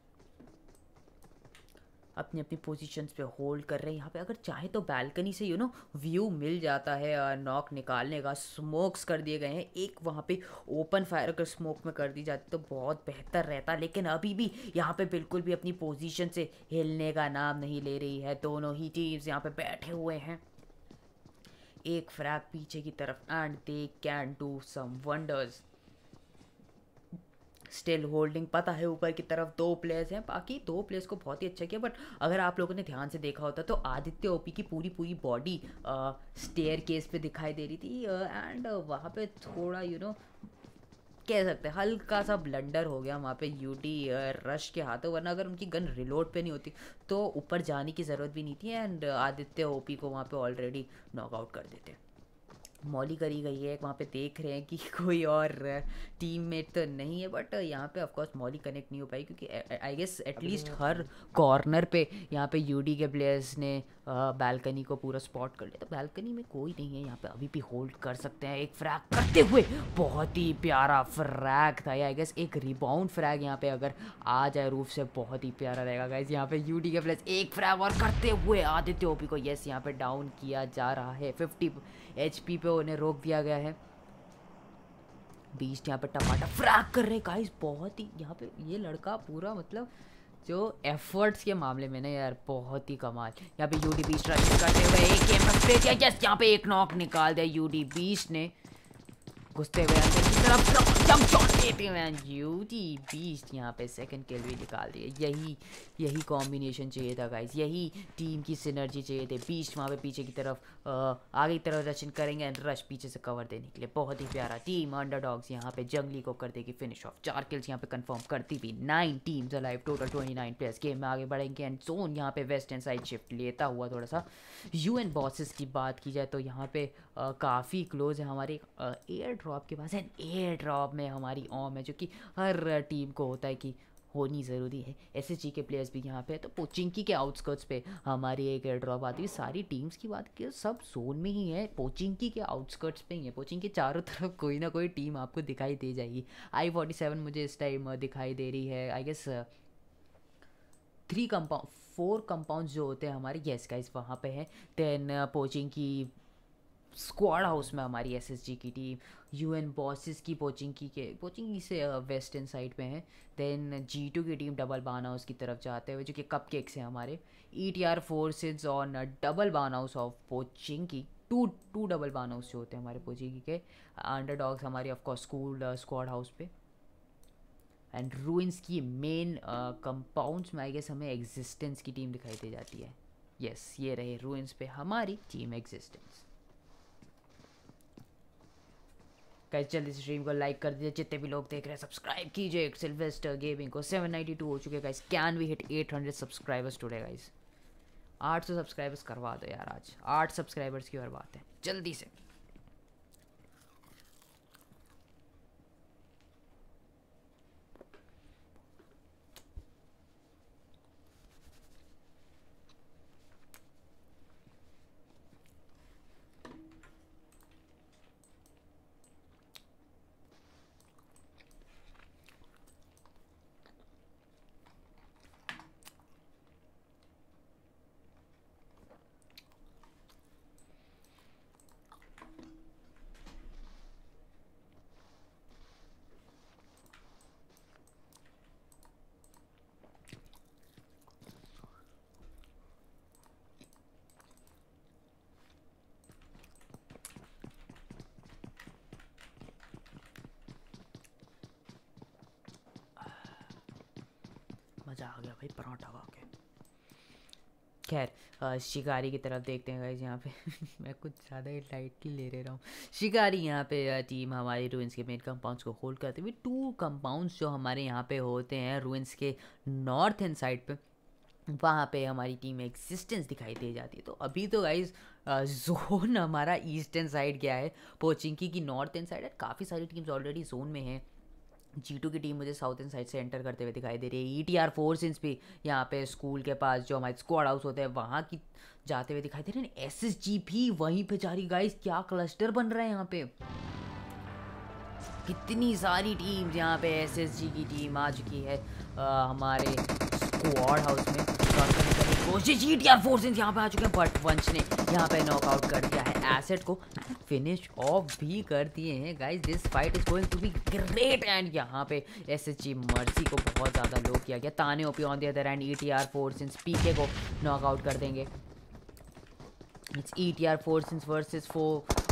[SPEAKER 1] अपनी अपनी पोजीशंस पे होल्ड कर रहे हैं। यहाँ पे अगर चाहे तो बालकनी से व्यू मिल जाता है नॉक निकालने का। स्मोक्स कर दिए गए हैं, एक वहाँ पे ओपन फायर अगर स्मोक में कर दी जाती तो बहुत बेहतर रहता, लेकिन अभी भी यहाँ पे बिल्कुल भी अपनी पोजीशन से हिलने का नाम नहीं ले रही है। दोनों ही टीम्स यहाँ पे बैठे हुए हैं। एक फ्रैग पीछे की तरफ and they can do some wonders. Still holding, पता है ऊपर की तरफ 2 प्लेयर्स हैं, बाकी 2 प्लेयर्स को बहुत ही अच्छा किया। बट अगर आप लोगों ने ध्यान से देखा होता तो आदित्य ओपी की पूरी पूरी बॉडी स्टेयर केस पे दिखाई दे रही थी, एंड वहाँ पे थोड़ा कह सकते हैं हल्का सा ब्लंडर हो गया वहाँ पे यूटी रश के हाथों, वरना अगर उनकी गन रिलोड पे नहीं होती तो ऊपर जाने की ज़रूरत भी नहीं थी, एंड आदित्य ओपी को वहाँ पे ऑलरेडी नॉकआउट कर देते। मॉली करी गई है, वहाँ पे देख रहे हैं कि कोई और टीममेट तो नहीं है, बट यहाँ पे ऑफकोर्स मॉली कनेक्ट नहीं हो पाई क्योंकि आई गेस एटलीस्ट हर कॉर्नर पे यहाँ पे यूडी के प्लेयर्स ने बालकनी को पूरा स्पॉट कर लिया। तो बालकनी में कोई नहीं है, यहाँ पे अभी भी होल्ड कर सकते हैं एक फ्रैग करते हुए। बहुत ही प्यारा फ्रैग था, आई गेस एक रिबाउंड फ्रैग यहाँ पे अगर आ जाए रूफ से बहुत ही प्यारा रहेगा गाइस। यहाँ पे यूडी के प्लेयर्स एक फ्रैग और करते हुए आदित्य ओपी को यस यहाँ पे डाउन किया जा रहा है। 50 HP पे उन्हें रोक दिया गया है। बीस्ट यहाँ पे टमाटर फ्रैग कर रहे गाइस, बहुत ही यहाँ पे ये लड़का पूरा मतलब जो एफर्ट्स के मामले में ना यार बहुत ही कमाल। यहाँ पे यूडी बीस्ट रश करते हुए एक गेम रखते दिया, यस यहाँ पे एक नॉक निकाल दिया यूडी बीस्ट ने, घुसते हुए अंदर की तरफ जंप शॉट देते हुए यूडी बीस्ट यहाँ पे सेकंड किल भी निकाल दिया। यही कॉम्बिनेशन चाहिए था गाइस, यही टीम की सिनर्जी चाहिए थे। बीस्ट वहाँ पे पीछे की तरफ आगे की तरफ रशन करेंगे एंड रश पीछे से कवर देने के लिए बहुत ही प्यारा। टीम अंडरडॉग्स यहाँ पे जंगली को कर देगी फिनिश ऑफ, 4 किल्स यहाँ पे कंफर्म करती हुई। 9 teams alive, total 29 players game में आगे बढ़ेंगे एंड जोन यहाँ पे वेस्ट एंड साइड शिफ्ट लेता हुआ थोड़ा सा। यूएन बॉसेस की बात की जाए तो यहाँ पे काफ़ी क्लोज है हमारे एयर ड्रॉप के पास, एंड एयर ड्रॉप में हमारी ऑम है जो कि हर टीम को होता है कि होनी ज़रूरी है। एसएसजी के प्लेयर्स भी यहाँ पे है, तो पोचिंकी के आउटस्कर्ट्स पे हमारी एक एयर ड्रॉप आती है। सारी टीम्स की बात की सब जोन में ही है, पोचिंकी के आउटस्कर्ट्स पे ही है। पोचिंकी के चारों तरफ कोई ना कोई टीम आपको दिखाई दे जाएगी। I-47 मुझे इस टाइम दिखाई दे रही है, आई गेस 4 कंपाउंड जो होते हैं हमारे, यस गाइस वहाँ पे है। देन पोचिंकी स्क्वाड हाउस में हमारी एसएसजी की टीम, यूएन बॉसेस की पोचिंकी से वेस्टर्न साइड पे है। देन G2 की टीम डबल बान हाउस की तरफ जाते हुए जो कि कपकेक्स हैं हमारे। ETR forces on double barn house of Pochinki, to double barn house जो होते हैं हमारे पोचिंकी के। अंडरडॉग्स हमारी ऑफकोर्स स्क्वाड हाउस पे। एंड रूइंस की मेन कंपाउंड्स में आई गेस हमें एग्जिस्टेंस की टीम दिखाई दे जाती है। यस ये रहे रूइंस पे हमारी टीम एग्जिस्टेंस। गाइस जल्दी से स्ट्रीम को लाइक कर दीजिए, जितने भी लोग देख रहे हैं सब्सक्राइब कीजिए। सिल्वेस्टर गेमिंग को 792 हो चुके guys, can we hit 800 subscribers today guys. 800 subscribers करवा दो यार आज, 8 सब्सक्राइबर्स की और बात है, जल्दी से। मज़ा आ गया भाई पराठा खा के। खैर शिकारी की तरफ देखते हैं गाइस यहाँ पे मैं कुछ ज़्यादा ही लाइटली ले रहा हूँ। शिकारी यहाँ पे टीम हमारी रूइंस के मेन कंपाउंड्स को होल्ड करते हुए। 2 कंपाउंड्स जो हमारे यहाँ पे होते हैं रूइंस के नॉर्थ एंड साइड पे, वहाँ पे हमारी टीम एग्जिस्टेंस दिखाई दे जाती है। तो अभी तो गाइस जोन हमारा ईस्टर्न साइड गया है, पोचिंकी की नॉर्थ एंड साइड है। काफ़ी सारी टीम्स ऑलरेडी जोन में हैं। G2 की टीम मुझे साउथ एंड साइड से एंटर करते हुए दिखाई दे रही है। ETR फोर्सेस भी यहाँ पे स्कूल के पास जो हमारे स्क्वाड हाउस होते हैं वहाँ की जाते हुए दिखाई दे रहे हैं। SSG भी वहीं पे जा रही गाइस, क्या क्लस्टर बन रहा है यहाँ पे, कितनी सारी टीम्स यहाँ पे। SSG की टीम आ चुकी है हमारे स्क्वाड हाउस में करने की कोशिश। ETR फोर्सेस यहाँ पे आ चुके हैं, बट वंश ने यहाँ पे नॉकआउट कर दिया है एसेट को, फिनिश ऑफ भी कर दिए हैं guys. This fight is going to be great. And यहाँ पे SSG मर्सी को बहुत ज़्यादा लो किया गया। ताने OP on the other end ETR forces PK को नॉकआउट कर देंगे। It's ETR forces versus 4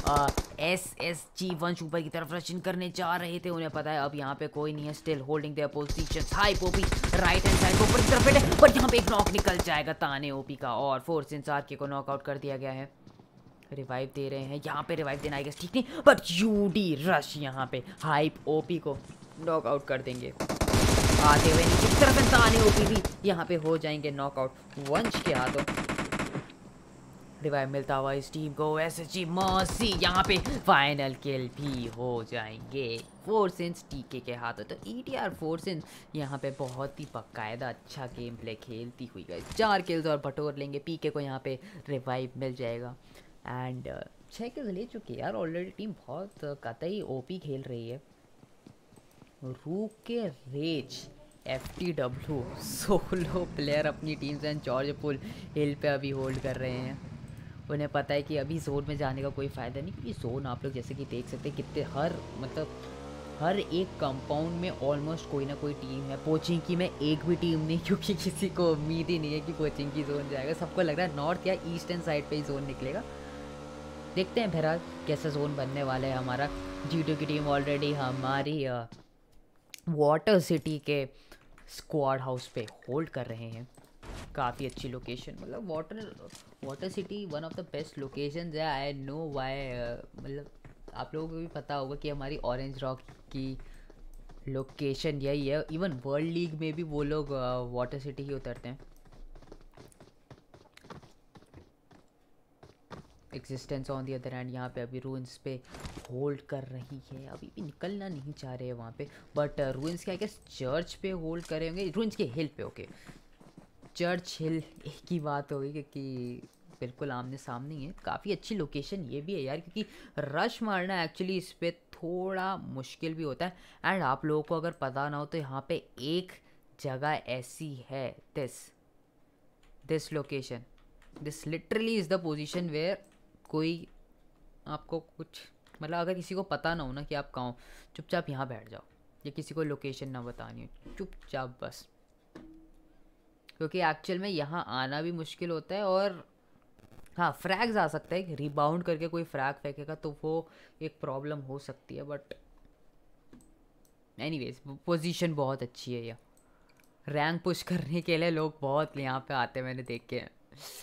[SPEAKER 1] SSG वंश ऊपर की तरफ रशिंग करने जा रहे थे, उन्हें पता है अब यहाँ पे कोई नहीं है, still holding there positions. High OP right hand side को ऊपर की तरफ है, पर यहाँ पे एक नॉक निकल जाएगा ताने ओपी का, और फोर्स इंसार के को नॉकआउट कर दिया गया है। रिवाइव दे रहे हैं यहाँ पे, रिवाइव देना आई गेस ठीक नहीं, बट यूडी रश यहाँ पे हाइप ओपी को नॉकआउट कर देंगे। आते हुए नीचे की तरफ ताने ओपी भी यहाँ पे हो जाएंगे नॉकआउट वंश के हाथों। रिवाइव मिलता हुआ इस टीम को, एसएसजी मर्सी यहाँ पे फाइनल किल भी हो जाएंगे फोर्सेंस टीके के हाथों। तो ईटीआर फोर्सेंस यहाँ पे बहुत ही बाकायदा अच्छा गेम प्ले खेलती हुई गई, 4 किल्स और बटोर लेंगे। पीके को यहाँ पे रिवाइव मिल जाएगा एंड 6 किल्स ले चुके यार ऑलरेडी। टीम बहुत कतई ओपी खेल रही है। रूक के रेज FTW सोलो प्लेयर अपनी टीम से जॉर्ज पुल हिल पे अभी होल्ड कर रहे हैं। उन्हें पता है कि अभी जोन में जाने का कोई फ़ायदा नहीं, क्योंकि जोन आप लोग जैसे कि देख सकते हैं कितने हर एक कंपाउंड में ऑलमोस्ट कोई ना कोई टीम है। पोचिंकी में एक भी टीम नहीं, क्योंकि किसी को उम्मीद ही नहीं है कि पोचिंकी जोन जाएगा। सबको लग रहा है नॉर्थ या ईस्टर्न साइड पे ही जोन निकलेगा। देखते हैं बहरहाल कैसा जोन बनने वाला है हमारा। G2 की टीम ऑलरेडी हमारी वाटर सिटी के स्क्वाड हाउस पे होल्ड कर रहे हैं। काफ़ी अच्छी लोकेशन, मतलब water city one of the best location है। आई नो वाई, मतलब आप लोगों को भी पता होगा कि हमारी ऑरेंज रॉक की लोकेशन यही है। इवन वर्ल्ड लीग में भी वो लोग वाटर सिटी ही उतरते हैं। Existence on the other hand यहाँ पे अभी रूइंस पे होल्ड कर रही है, अभी भी निकलना नहीं चाह रहे हैं वहाँ पे, बट रूइंस के आई गेस चर्च पे होल्ड करेंगे, रूइंस के हिल पे। ओके, चर्च हिल एक ही बात होगी, क्योंकि बिल्कुल आमने सामने ही है। काफ़ी अच्छी लोकेशन ये भी है यार, क्योंकि रश मारना एक्चुअली इस पर थोड़ा मुश्किल भी होता है। एंड आप लोगों को अगर पता ना हो तो यहाँ पे एक जगह ऐसी है, this location, this literally is the position where कोई आपको कुछ, मतलब अगर किसी को पता ना हो ना कि आप कहाँ हो, चुपचाप यहाँ बैठ जाओ, या किसी को लोकेशन ना बतानी हो, चुपचाप बस, क्योंकि एक्चुअल में यहाँ आना भी मुश्किल होता है। और हाँ, फ्रैग्स आ सकता है, रिबाउंड करके कोई फ्रैग फेंकेगा तो वो एक प्रॉब्लम हो सकती है, बट एनीवेज पोजीशन बहुत अच्छी है। यह रैंक पुश करने के लिए लोग बहुत यहाँ पे आते हैं, मैंने देखे हैं।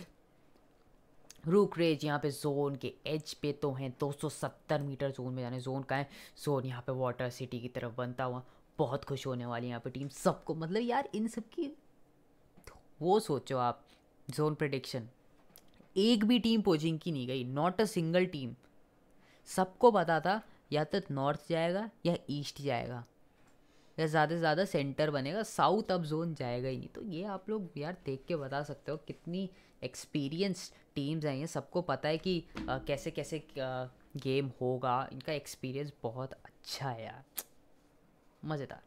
[SPEAKER 1] रूक रेज यहाँ पे जोन के एज पे तो हैं, 270 मीटर जोन में जाने। जोन का है, जोन यहाँ पे वाटर सिटी की तरफ बनता हुआ, बहुत खुश होने वाली यहाँ पे टीम सबको। मतलब यार इन सब की वो सोचो आप, जोन प्रेडिक्शन, एक भी टीम पोजिंग की नहीं गई, नॉट अ सिंगल टीम। सबको पता था या तो नॉर्थ जाएगा या ईस्ट जाएगा, या ज़्यादा से ज़्यादा सेंटर बनेगा, साउथ अब जोन जाएगा ही नहीं। तो ये आप लोग यार देख के बता सकते हो कितनी एक्सपीरियंस टीम्स आई हैं। सबको पता है कि कैसे कैसे गेम होगा, इनका एक्सपीरियंस बहुत अच्छा है यार, मज़ेदार।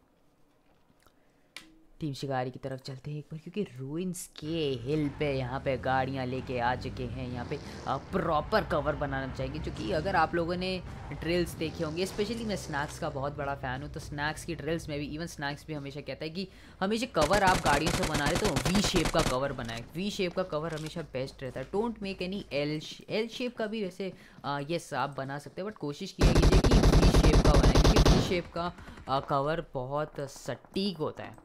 [SPEAKER 1] टीम शिकारी की तरफ चलते हैं एक बार, क्योंकि रूइंस के हिल पे यहाँ पे गाड़ियाँ लेके आ चुके हैं। यहाँ पे प्रॉपर कवर बनाना चाहिए, क्योंकि अगर आप लोगों ने ड्रिल्स देखे होंगे, स्पेशली मैं स्नैक्स का बहुत बड़ा फ़ैन हूँ, तो स्नैक्स की ड्रिल्स में भी, इवन स्नैक्स भी हमेशा कहता है कि हमेशा कवर आप गाड़ियों से बना रहे तो वी शेप का कवर बनाए। वी शेप का कवर हमेशा बेस्ट रहता है। Don't make any L shape का भी वैसे येस आप बना सकते हैं, बट कोशिश किया कीजिए कि वी शेप का बनाए, क्योंकि वी शेप का कवर बहुत सटीक होता है।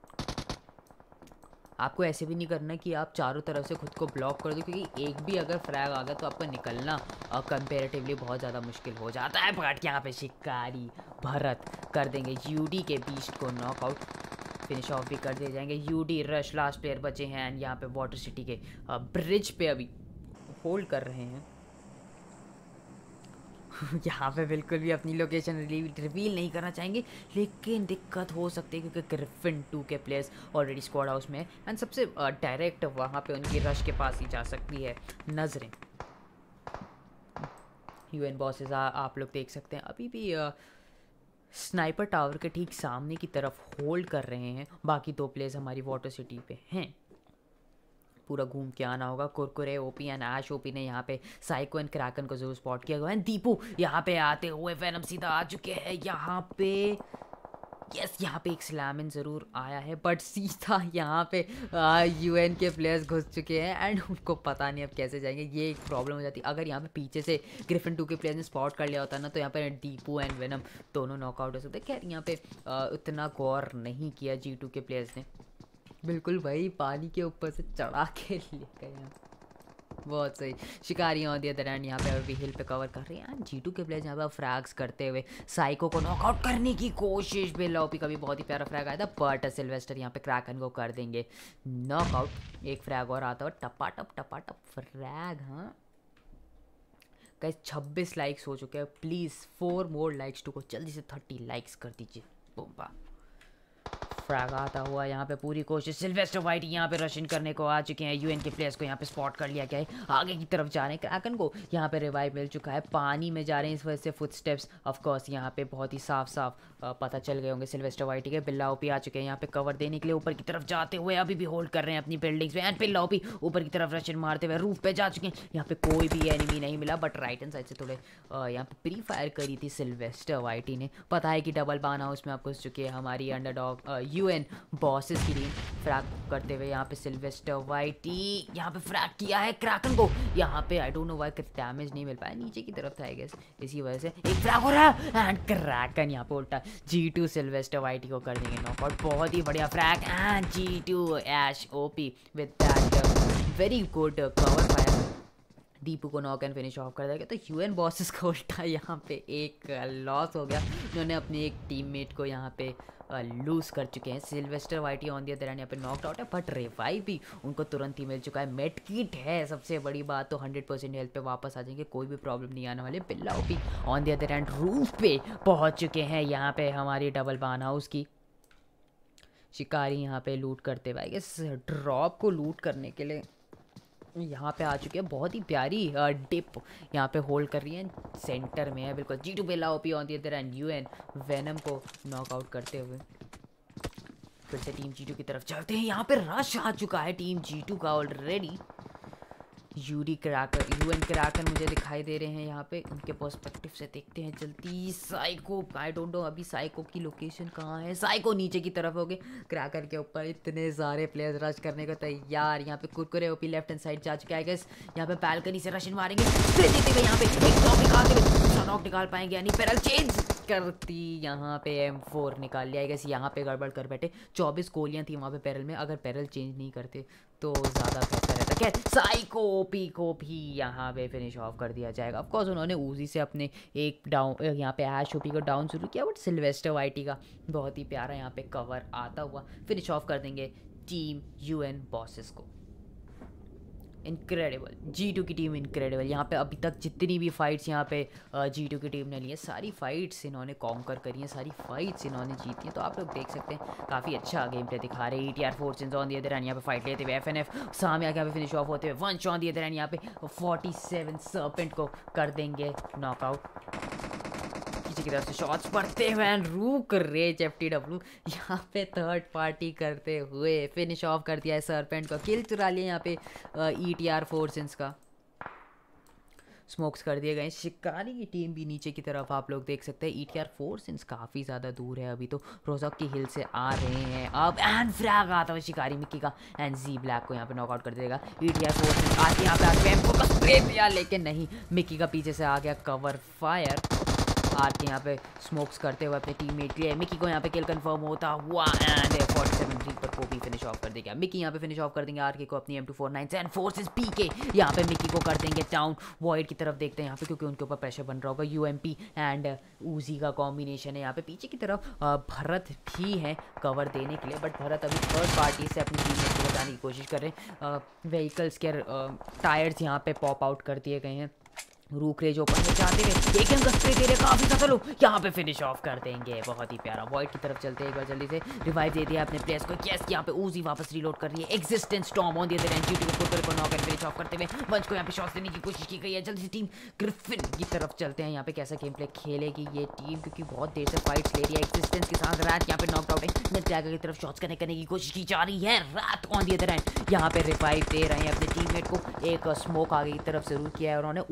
[SPEAKER 1] आपको ऐसे भी नहीं करना कि आप चारों तरफ से खुद को ब्लॉक कर दो, क्योंकि एक भी अगर फ्रैग आ गया तो आपका निकलना कंपेरेटिवली बहुत ज़्यादा मुश्किल हो जाता है। बट यहाँ पे शिकारी भरत कर देंगे यूडी के बीस्ट को नॉकआउट, फिनिश ऑफ भी कर दिए जाएंगे। यूडी रश लास्ट प्लेयर बचे हैं, एंड यहाँ पे वाटर सिटी के ब्रिज पे अभी होल्ड कर रहे हैं। यहाँ पे बिल्कुल भी अपनी लोकेशन रिवील नहीं करना चाहेंगे, लेकिन दिक्कत हो सकती है क्योंकि ग्रिफिन 2 के प्लेयर्स ऑलरेडी स्क्वाड हाउस में है, एंड सबसे डायरेक्ट वहाँ पे उनकी रश के पास ही जा सकती है नजरें। यूएन बॉसेस आप लोग देख सकते हैं अभी भी स्नाइपर टावर के ठीक सामने की तरफ होल्ड कर रहे हैं। बाकी 2 प्लेयर्स हमारी वाटर सिटी पे हैं, पूरा घूम के आना होगा। Kurkure OP and ash OP ने यहाँ पे साइको एंड क्रैकन को जरूर स्पॉट किया हुआ है। दीपू यहाँ पे आते हुए वेनम सीधा आ चुके हैं यहाँ पे। यस यहाँ पे एक स्लैमिन ज़रूर आया है बट सीधा यहाँ पे यूएन के प्लेयर्स घुस चुके हैं एंड उनको पता नहीं अब कैसे जाएंगे। ये एक प्रॉब्लम हो जाती है। अगर यहाँ पे पीछे से ग्रिफिन 2 के प्लेयर्स ने स्पॉट कर लिया होता ना तो यहाँ पे दीपू एंड वेनम दोनों नॉकआउट हो सकते। खैर यहाँ पे उतना गौर नहीं किया G2 के प्लेयर्स ने, बिल्कुल भाई पानी के ऊपर से चढ़ा के ले गए हैं। बहुत सही। शिकारी ऑन दी अदर एंड यहाँ पे अभी हिल पे कवर कर रहे हैं एंड G2 के प्लेयर्स यहाँ पे फ्रैग्स करते हुए साइको को नॉकआउट करने की कोशिश। बेलाओपी का भी बहुत ही प्यारा फ्रैग आया था बट सिल्वेस्टर यहाँ पे क्रैकन को कर देंगे नॉकआउट। एक फ्रैग और आता है टपाटप फ्रैग। हाँ गाइस 26 लाइक्स हो चुके हैं, प्लीज़ 4 मोर लाइक्स टू को जल्दी से 30 लाइक्स कर दीजिए। बूम फ्रैग आता हुआ यहाँ पे पूरी कोशिश। सिल्वेस्टर वाइट यहाँ पे रशिन करने को आ चुके हैं। यूएन के प्लेयर्स को यहाँ पे स्पॉट कर लिया गया है, आगे की तरफ जा रहे हैं। क्रैकन को यहाँ पे रिवाइव मिल चुका है, पानी में जा रहे हैं इस वजह से फुटस्टेप्स ऑफ कोर्स यहाँ पे बहुत ही साफ पता चल गए होंगे सिल्वेस्टर वाइट के। बिल्ला ओपी आ चुके हैं यहाँ पे कवर देने के लिए, ऊपर की तरफ जाते हुए अभी भी होल्ड कर रहे हैं अपनी बिल्डिंग्स में एंड बिल्ला ओपी ऊपर की तरफ रशिन मारते हुए रूफ पे जा चुके हैं। यहाँ पे कोई भी एनिमी नहीं मिला बट राइट हैंड साइड से थोड़े यहाँ पे प्री फायर करी थी सिल्वेस्टर वाइटी ने। पता है कि डबल बान हाउस में आप घुस चुकी है हमारी अंडरडॉग यूएन बॉसेस की टीम। फ्रैग करते हुए यहाँ पे सिल्वेस्टर वाइटी यहाँ पे फ्रैग किया है क्रैकन को। यहाँ पे I don't know why damage नहीं मिल पाया, नीचे की तरफ था आई गेस, इसी वजह से एक फ्रैग हो रहा है एंड क्रैकन यहाँ पे उल्टा G2 सिल्वेस्टर वाइटी को कर देंगे नॉकआउट। बहुत ही बढ़िया frag and G2 ash OP with that very good cover fire. Deepu को नॉक एंड फिनिश ऑफ कर देगा। तो यूएन बॉसेस का उल्टा यहाँ पे एक लॉस हो गया, उन्होंने अपने एक टीममेट को यहाँ पे लूज़ कर चुके हैं। Sylvester whitey on the other hand यहाँ पे नॉकड आउट है बट रिवाइव भी उनको तुरंत ही मिल चुका है। मेड किट है सबसे बड़ी बात, तो 100% हेल्थ पे वापस आ जाएंगे, कोई भी प्रॉब्लम नहीं आने वाली। Billa OP on the other hand roof पे पहुँच चुके हैं यहाँ पे हमारी डबल बान हाउस की। शिकारी यहाँ पे लूट करते हुए इस ड्रॉप को लूट करने के लिए यहाँ पे आ चुके हैं। बहुत ही प्यारी डिप यहाँ पे होल्ड कर रही है, सेंटर में है बिल्कुल। G2 Bella OP on the other end UN venom को नॉकआउट करते हुए फिर से टीम G2 की तरफ चलते हैं। यहाँ पे रश आ चुका है टीम G2 का ऑलरेडी। यूएन क्रैकन मुझे दिखाई दे रहे हैं यहाँ पे, उनके पर्सपेक्टिव से देखते हैं जल्दी। साइको आई डोंट नो अभी साइको की लोकेशन कहाँ है। साइको नीचे की तरफ हो गए, क्रैकन के ऊपर इतने सारे प्लेयर्स रश करने को तैयार। यहाँ पे Kurkure OP left hand side जा चुके हैं गाइस। यहाँ पे बैल्कनी से रशिन मारेंगे, फिर देते हुए यहाँ पे एक नॉक निकालते हुए दूसरा नॉक निकाल पाएंगे यानी पैरल चेंज करती यहाँ पे M4 निकाल लिया गाइस। यहाँ पे गड़बड़ कर बैठे, 24 गोलियाँ थी वहाँ पे पैरल में, अगर पैरल चेंज नहीं करते तो ज़्यादा बेहतर रहता। क्या साइको ओपी को भी यहाँ पे फिनिश ऑफ कर दिया जाएगा। ऑफ कोर्स उन्होंने उजी से अपने एक डाउन यहाँ पे ऐश ओपी को डाउन शुरू किया बट सिल्वेस्टर वाइटी का बहुत ही प्यारा यहाँ पे कवर आता हुआ फिनिश ऑफ कर देंगे टीम यूएन बॉसेस को। इनक्रेडिबल G2 की टीम इनक्रेडिबल। यहाँ पे अभी तक जितनी भी फाइट्स यहाँ पे G2 की टीम ने ली है सारी फाइट्स इन्होंने कॉन्कर करी हैं, सारी फाइट्स इन्होंने जीती हैं। तो आप लोग देख सकते हैं काफ़ी अच्छा गेम प्ले दिखा रहे हैं। ETR forces on the other hand यहाँ पे फाइट लेते हुए FNF सामने आके यहाँ पे फिनिश ऑफ होते हुए वंश ऑन दी अदर हैंड यहाँ पे 47 सर्पेंट को कर देंगे नॉकआउट। की तरफ से शॉट्स पड़ते हुए एंड रूक रेज FTW यहाँ पे थर्ड पार्टी करते हुए फिनिश ऑफ कर दिया है। सरपेंट का किल चुरा लिया यहाँ पे ETR फोर्सेस का, स्मोक्स कर दिए गए। शिकारी की टीम भी नीचे की तरफ आप लोग देख सकते हैं। ETR फोर्सेस काफ़ी ज़्यादा दूर है अभी, तो रोजक की हिल से आ रहे हैं अब एंड फ्रैग आता है शिकारी मिक्की का एंड जी ब्लैक को यहाँ पे नॉकआउट कर देगा। ETR फोर्सेस आके यहाँ पे आके M4 का स्प्रे दिया लेकिन नहीं, मिक्की का पीछे से आ गया कवर फायर। आर के यहाँ पे स्मोक्स करते हुए अपने टीममेट के लिए मिकी को यहाँ पे किल कंफर्म होता हुआ एंड 47 रीपर को भी फिनिश ऑफ कर देगा। मिकी यहाँ पे फिनिश ऑफ कर देंगे आर के को अपनी M249 एंड फोर्सेस PK यहाँ पे मिकी को कर देंगे डाउन। वॉइड की तरफ देखते हैं यहाँ पे क्योंकि उनके ऊपर प्रेशर बन रहा होगा। UMP एंड ऊजी का कॉम्बिनेशन है यहाँ पे। पीछे की तरफ भरत भी है कवर देने के लिए बट भरत अभी थर्ड पार्टी से अपनी टीममेट को बचाने की कोशिश कर रहे हैं। व्हीकल्स के टायर्स यहाँ पे पॉप आउट कर दिए गए हैं। रूक रेज ओपन में जाते हुए एक का स्प्रे दे रहे काफी ज्यादा लोग यहाँ पे फिनिश ऑफ कर देंगे। बहुत ही प्यारा। वॉइड की तरफ चलते हैं एक बार जल्दी से रिवाइव दे दिया अपने प्लेयर्स को। यस यहाँ पे ऊजी वापस रीलोड कर रही है। Existence storm on the other hand G2 को नॉक एंड फिनिश ऑफ करते हुए वंश को यहाँ पे शॉट्स देने की कोशिश की गई है। जल्दी से टीम ग्रिफिन की तरफ चलते हैं। यहाँ पे कैसा गेम प्ले खेलेगी ये टीम क्योंकि बहुत देर से फाइट्स ले रही है। एक्जिस्टेंस के साथ रात यहाँ पे नॉक आउट है। नेट टैगर की तरफ शॉट्स कनेक्ट करने की कोशिश की जा रही है। रात ऑन दी अदर हैंड यहाँ पे रिवाइव दे रहे हैं अपने टीममेट को। एक स्मोक आगे की तरफ जरूर किया है उन्होंने, ऊपर की तरफ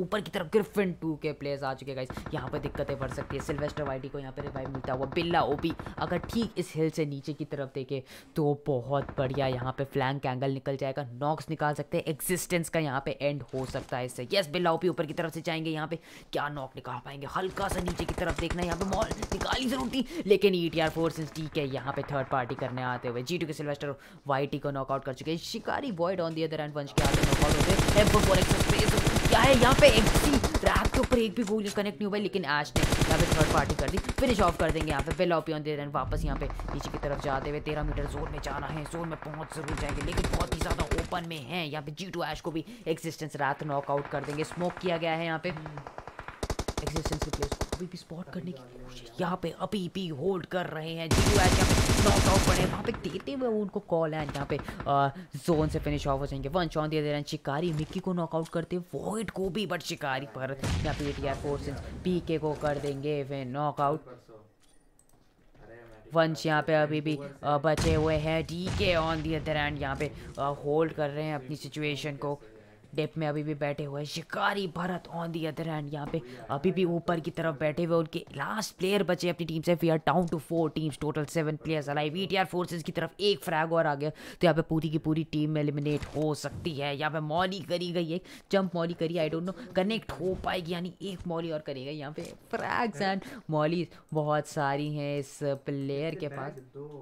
[SPEAKER 1] तरफ ग्रिफिन 2 के प्लेयर्स आ चुके हैं गाइस। यहाँ पे दिक्कतें बढ़ सकती है। सिल्वेस्टर वाइटी को यहाँ पे रिवाइव मिलता हुआ, बिल्ला ओपी अगर ठीक इस हिल से नीचे की तरफ देखे तो बहुत बढ़िया यहाँ पे फ्लैंक एंगल निकल जाएगा, नॉक्स निकाल सकते हैं, एग्जिस्टेंस का यहाँ पे एंड हो सकता है इससे। यस, बिल्ला ओपी ऊपर की तरफ से जाएंगे, यहाँ पे क्या नॉक निकाल पाएंगे, हल्का सा नीचे की तरफ देखना, यहाँ पे मॉल निकाली जरूर थी, लेकिन ETR फोर्सेस ठीक है यहाँ पे थर्ड पार्टी करने आते हुए G2 के सिल्वेस्टर वाइटी को नॉकआउट कर चुके हैं। Shikari void on the other end Vansh के आगे नॉकआउट होते हैं। M4 एक्सेस क्या है यहाँ पे, एक्सी रैप के ऊपर एक भी गोली कनेक्ट नहीं हुआ, लेकिन ऐश ने यहाँ पे थर्ड पार्टी कर दी, फिनिश ऑफ कर देंगे यहाँ पे। Billa OP on the other end वापस यहाँ पे नीचे की तरफ जाते हुए 13 मीटर जोन में जाना है, जोन में पहुंच जरूर जाएंगे, लेकिन बहुत ही ज्यादा ओपन में है। यहाँ पे G2 ऐश को भी एक्सिस्टेंस रात नॉकआउट कर देंगे। स्मोक किया गया है यहाँ पे, एक्सिस्टेंस के प्लेयर्स को अभी भी स्पॉट करने की कोशिश यहाँ पे अभी भी होल्ड कर रहे हैं। G2 ऐश यहाँ पे नॉकआउट पड़े वहाँ पे देते हुए उनको कॉल एंड यहाँ पे जोन से फिनिश ऑफ हो जाएंगे। Vansh on the other end Shikari mickey को नॉकआउट करते वॉइड को भी, बट शिकारी पर यहाँ पे ETR फोर्सेस PK को कर देंगे वे नॉकआउट। वंश यहाँ पे अभी भी बचे हुए हैं। DK on the other end यहाँ पे होल्ड कर रहे हैं अपनी सिचुएशन को, डेप में अभी भी बैठे हुए हैं। Shikari Bharat on the other hand यहाँ पे अभी भी ऊपर की तरफ बैठे हुए, उनके लास्ट प्लेयर बचे अपनी टीम से। We are down to 4 teams, total 7 players alive. ETR forces की तरफ एक फ्रैग और आ गया तो यहाँ पे पूरी की पूरी टीम एलिमिनेट हो सकती है। यहाँ पे मॉली करी गई है, जंप मॉली करी, आई डोंट नो कनेक्ट हो पाएगी, यानी एक मॉली और करेगा। यहाँ पे फ्रैग्स एंड मॉली बहुत सारी हैं इस प्लेयर के पास।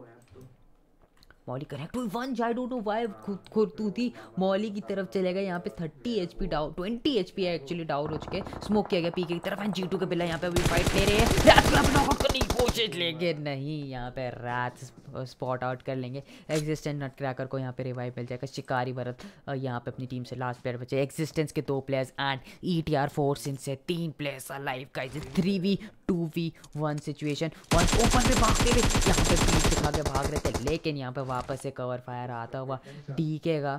[SPEAKER 1] मॉली कनेक्ट हुई, one I don't know why खुरतूती मॉली की तरफ चलेगा। यहाँ पे 30 HP डाउन, 20 HP है एक्चुअली डाउन हो चुके हैं। स्मोक किया गया PK की तरफ एंड G2 के बिल्ला यहाँ पे अभी फाइट ले रहे हैं। रैत को नॉकआउट करने की कोशिश, लेकिन नहीं, यहाँ पे रैत स्पॉट आउट कर लेंगे। एग्जिस्टेंस नट क्रैकर को यहाँ पे रिवाइव मिल जाएगा। शिकारी भरत यहाँ पे अपनी टीम से लास्ट प्लेयर बचे। एग्जिस्टेंस के 2 प्लेयर्स एंड ETR फोर्सेस से 3 players alive guys. 3v2v1 situation. One open में भागते हुए यहाँ पे पीठ दिखा के भाग रहे थे, लेकिन यहाँ पे वापस से कवर फायर आता हुआ DK का।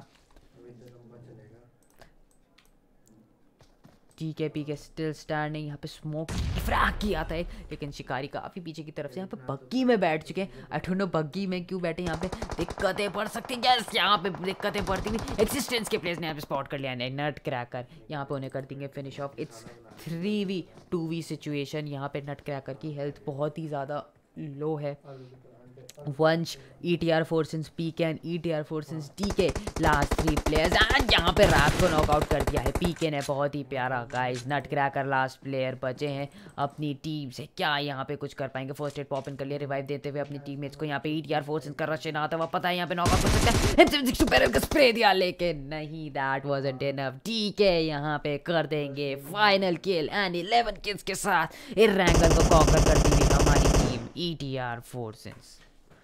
[SPEAKER 1] PK स्टिल स्टैंडिंग, यहाँ पे स्मोक फ्रैग किया था लेकिन शिकारी काफी पीछे की तरफ से यहाँ पे बग्गी में बैठ चुके हैं। आई डोंट नो बग्गी में क्यों बैठे, यहाँ पे दिक्कतें पड़ सकती हैं। यस, यहाँ पे दिक्कतें पड़ती हुई एक्सिस्टेंस के प्लेयर्स ने यहाँ पे स्पॉट कर लिया है। नट क्रैकर यहाँ पे उन्हें कर देंगे finish off. It's 3v2v situation. यहाँ पे नट क्रैकर की हेल्थ बहुत ही ज़्यादा लो है। Vansh ETR forces PK and ETR forces DK last 3 players and यहाँ पे रात को नॉकआउट कर दिया है PK ने, बहुत ही प्यारा guys. Nutcracker last player बचे हैं अपनी टीम से, क्या यहाँ पे कुछ कर पाएंगे। फर्स्ट एड पॉप इन कर लिया, रिवाइव देते हुए अपनी टीममेट्स को। यहाँ पे ETR फोर्सेस का रश इन आता हुआ, पता है यहाँ पे नॉकआउट कर सकता है। M762 पैरल का स्प्रे दिया, लेकिन नहीं, दैट वाजंट इनफ। DK यहाँ पे कर देंगे फाइनल किल एंड 11 किल्स के साथ इरैंगल को कॉन्कर कर देंगे हमारी टीम ETR फोर्सेस।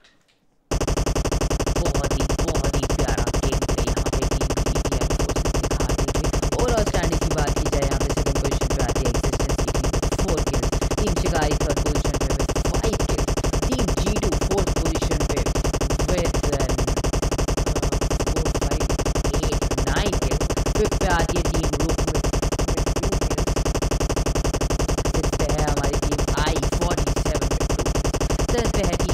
[SPEAKER 1] बहुत ही प्यारा गेम प्ले यहाँ पे टीम ETR फोर्सेस दिखाते हुए। ओवरऑल स्टैंडिंग की बात की जाए, यहाँ पे सेकंड पोजीशन पे आती है एग्जिस्टेंस की team with 4 kills, team Shikari third position पे with 5 kills, team G2 fourth position पे विद 4 5 8 9 किल्स। फिफ्थ पे आती है टीम रूक विद 2 किल्स। सिक्स्थ पे है हमारी टीम I47 with 2। सेवेंथ पे है टीम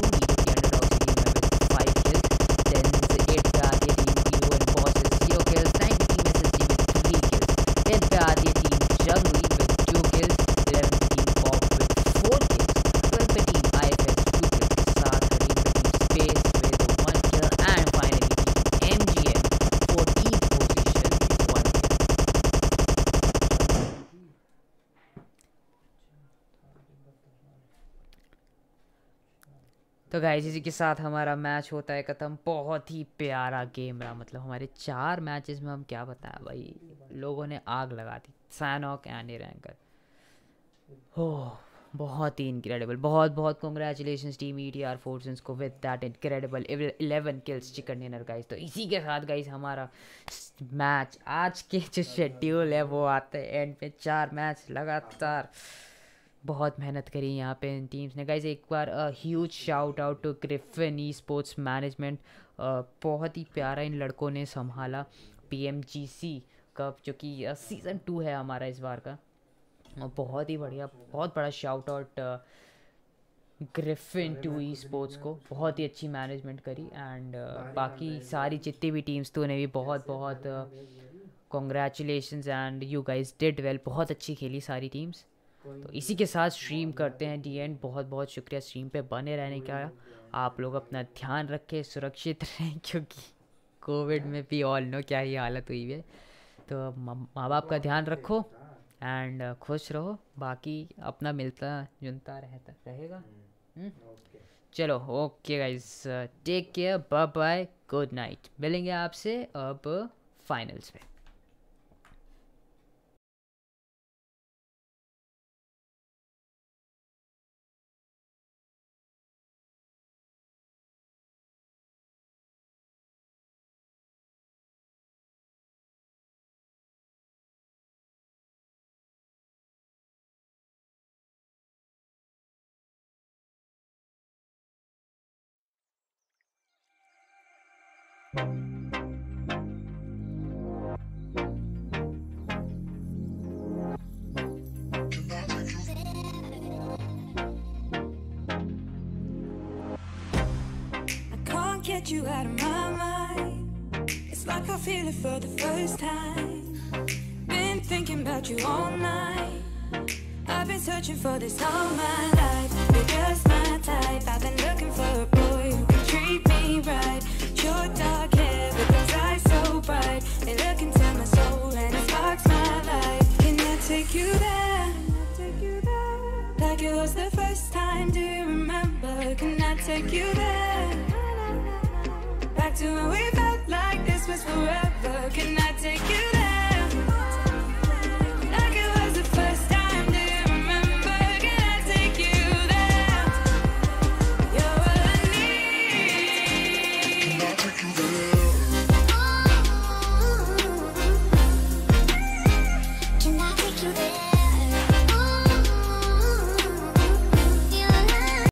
[SPEAKER 1] तो गाइस इसी के साथ हमारा मैच होता है ख़त्म। बहुत ही प्यारा गेम रहा, मतलब हमारे 4 मैचेस में हम क्या बताया भाई, लोगों ने आग लगा दी। सैनॉक एंड इरैंगल, हो बहुत ही इनक्रेडिबल। बहुत बहुत कॉन्ग्रेचुलेशंस टीम ETR फोर्सेस को with that incredible 11 kills chicken dinner guys. तो इसी के साथ गाइस हमारा मैच आज के जो शेड्यूल है वो आते हैं एंड पे। 4 मैच लगातार, बहुत मेहनत करी यहाँ पे इन टीम्स ने गाइज। एक बार huge shout out to griffin esports management, बहुत ही प्यारा इन लड़कों ने संभाला PMGC कप, जो कि सीज़न 2 है हमारा इस बार का। बहुत ही बढ़िया, बहुत बड़ा shout out griffin to esports को, बहुत ही अच्छी मैनेजमेंट करी। एंड बाकी सारी जितनी भी टीम्स तो उन्हें भी बहुत बहुत congratulations and you guys did well, बहुत अच्छी खेली सारी टीम्स। तो इसी के साथ स्ट्रीम करते हैं डी एंड। बहुत बहुत शुक्रिया स्ट्रीम पे बने रहने का। आप लोग अपना ध्यान रखें, सुरक्षित रहें, क्योंकि कोविड में भी ऑल नो क्या ही हालत हुई है। तो माँ बाप का ध्यान रखो एंड खुश रहो। बाकी अपना मिलता जुलता रहेगा। चलो okay guys, take care, bye bye, good night. मिलेंगे आपसे अब फाइनल्स पे।
[SPEAKER 2] Get you out of my mind. It's like I feel it for the first time. Been thinking about you all night. I've been searching for this all my life. You're just my type. I've been looking for a boy who can treat me right. Your dark hair, but those eyes so bright. They look into my soul and it sparks my life. Can I take you there? Like it was the first time. Do you remember? Can I take you there? Back to when we felt like this was forever. Can I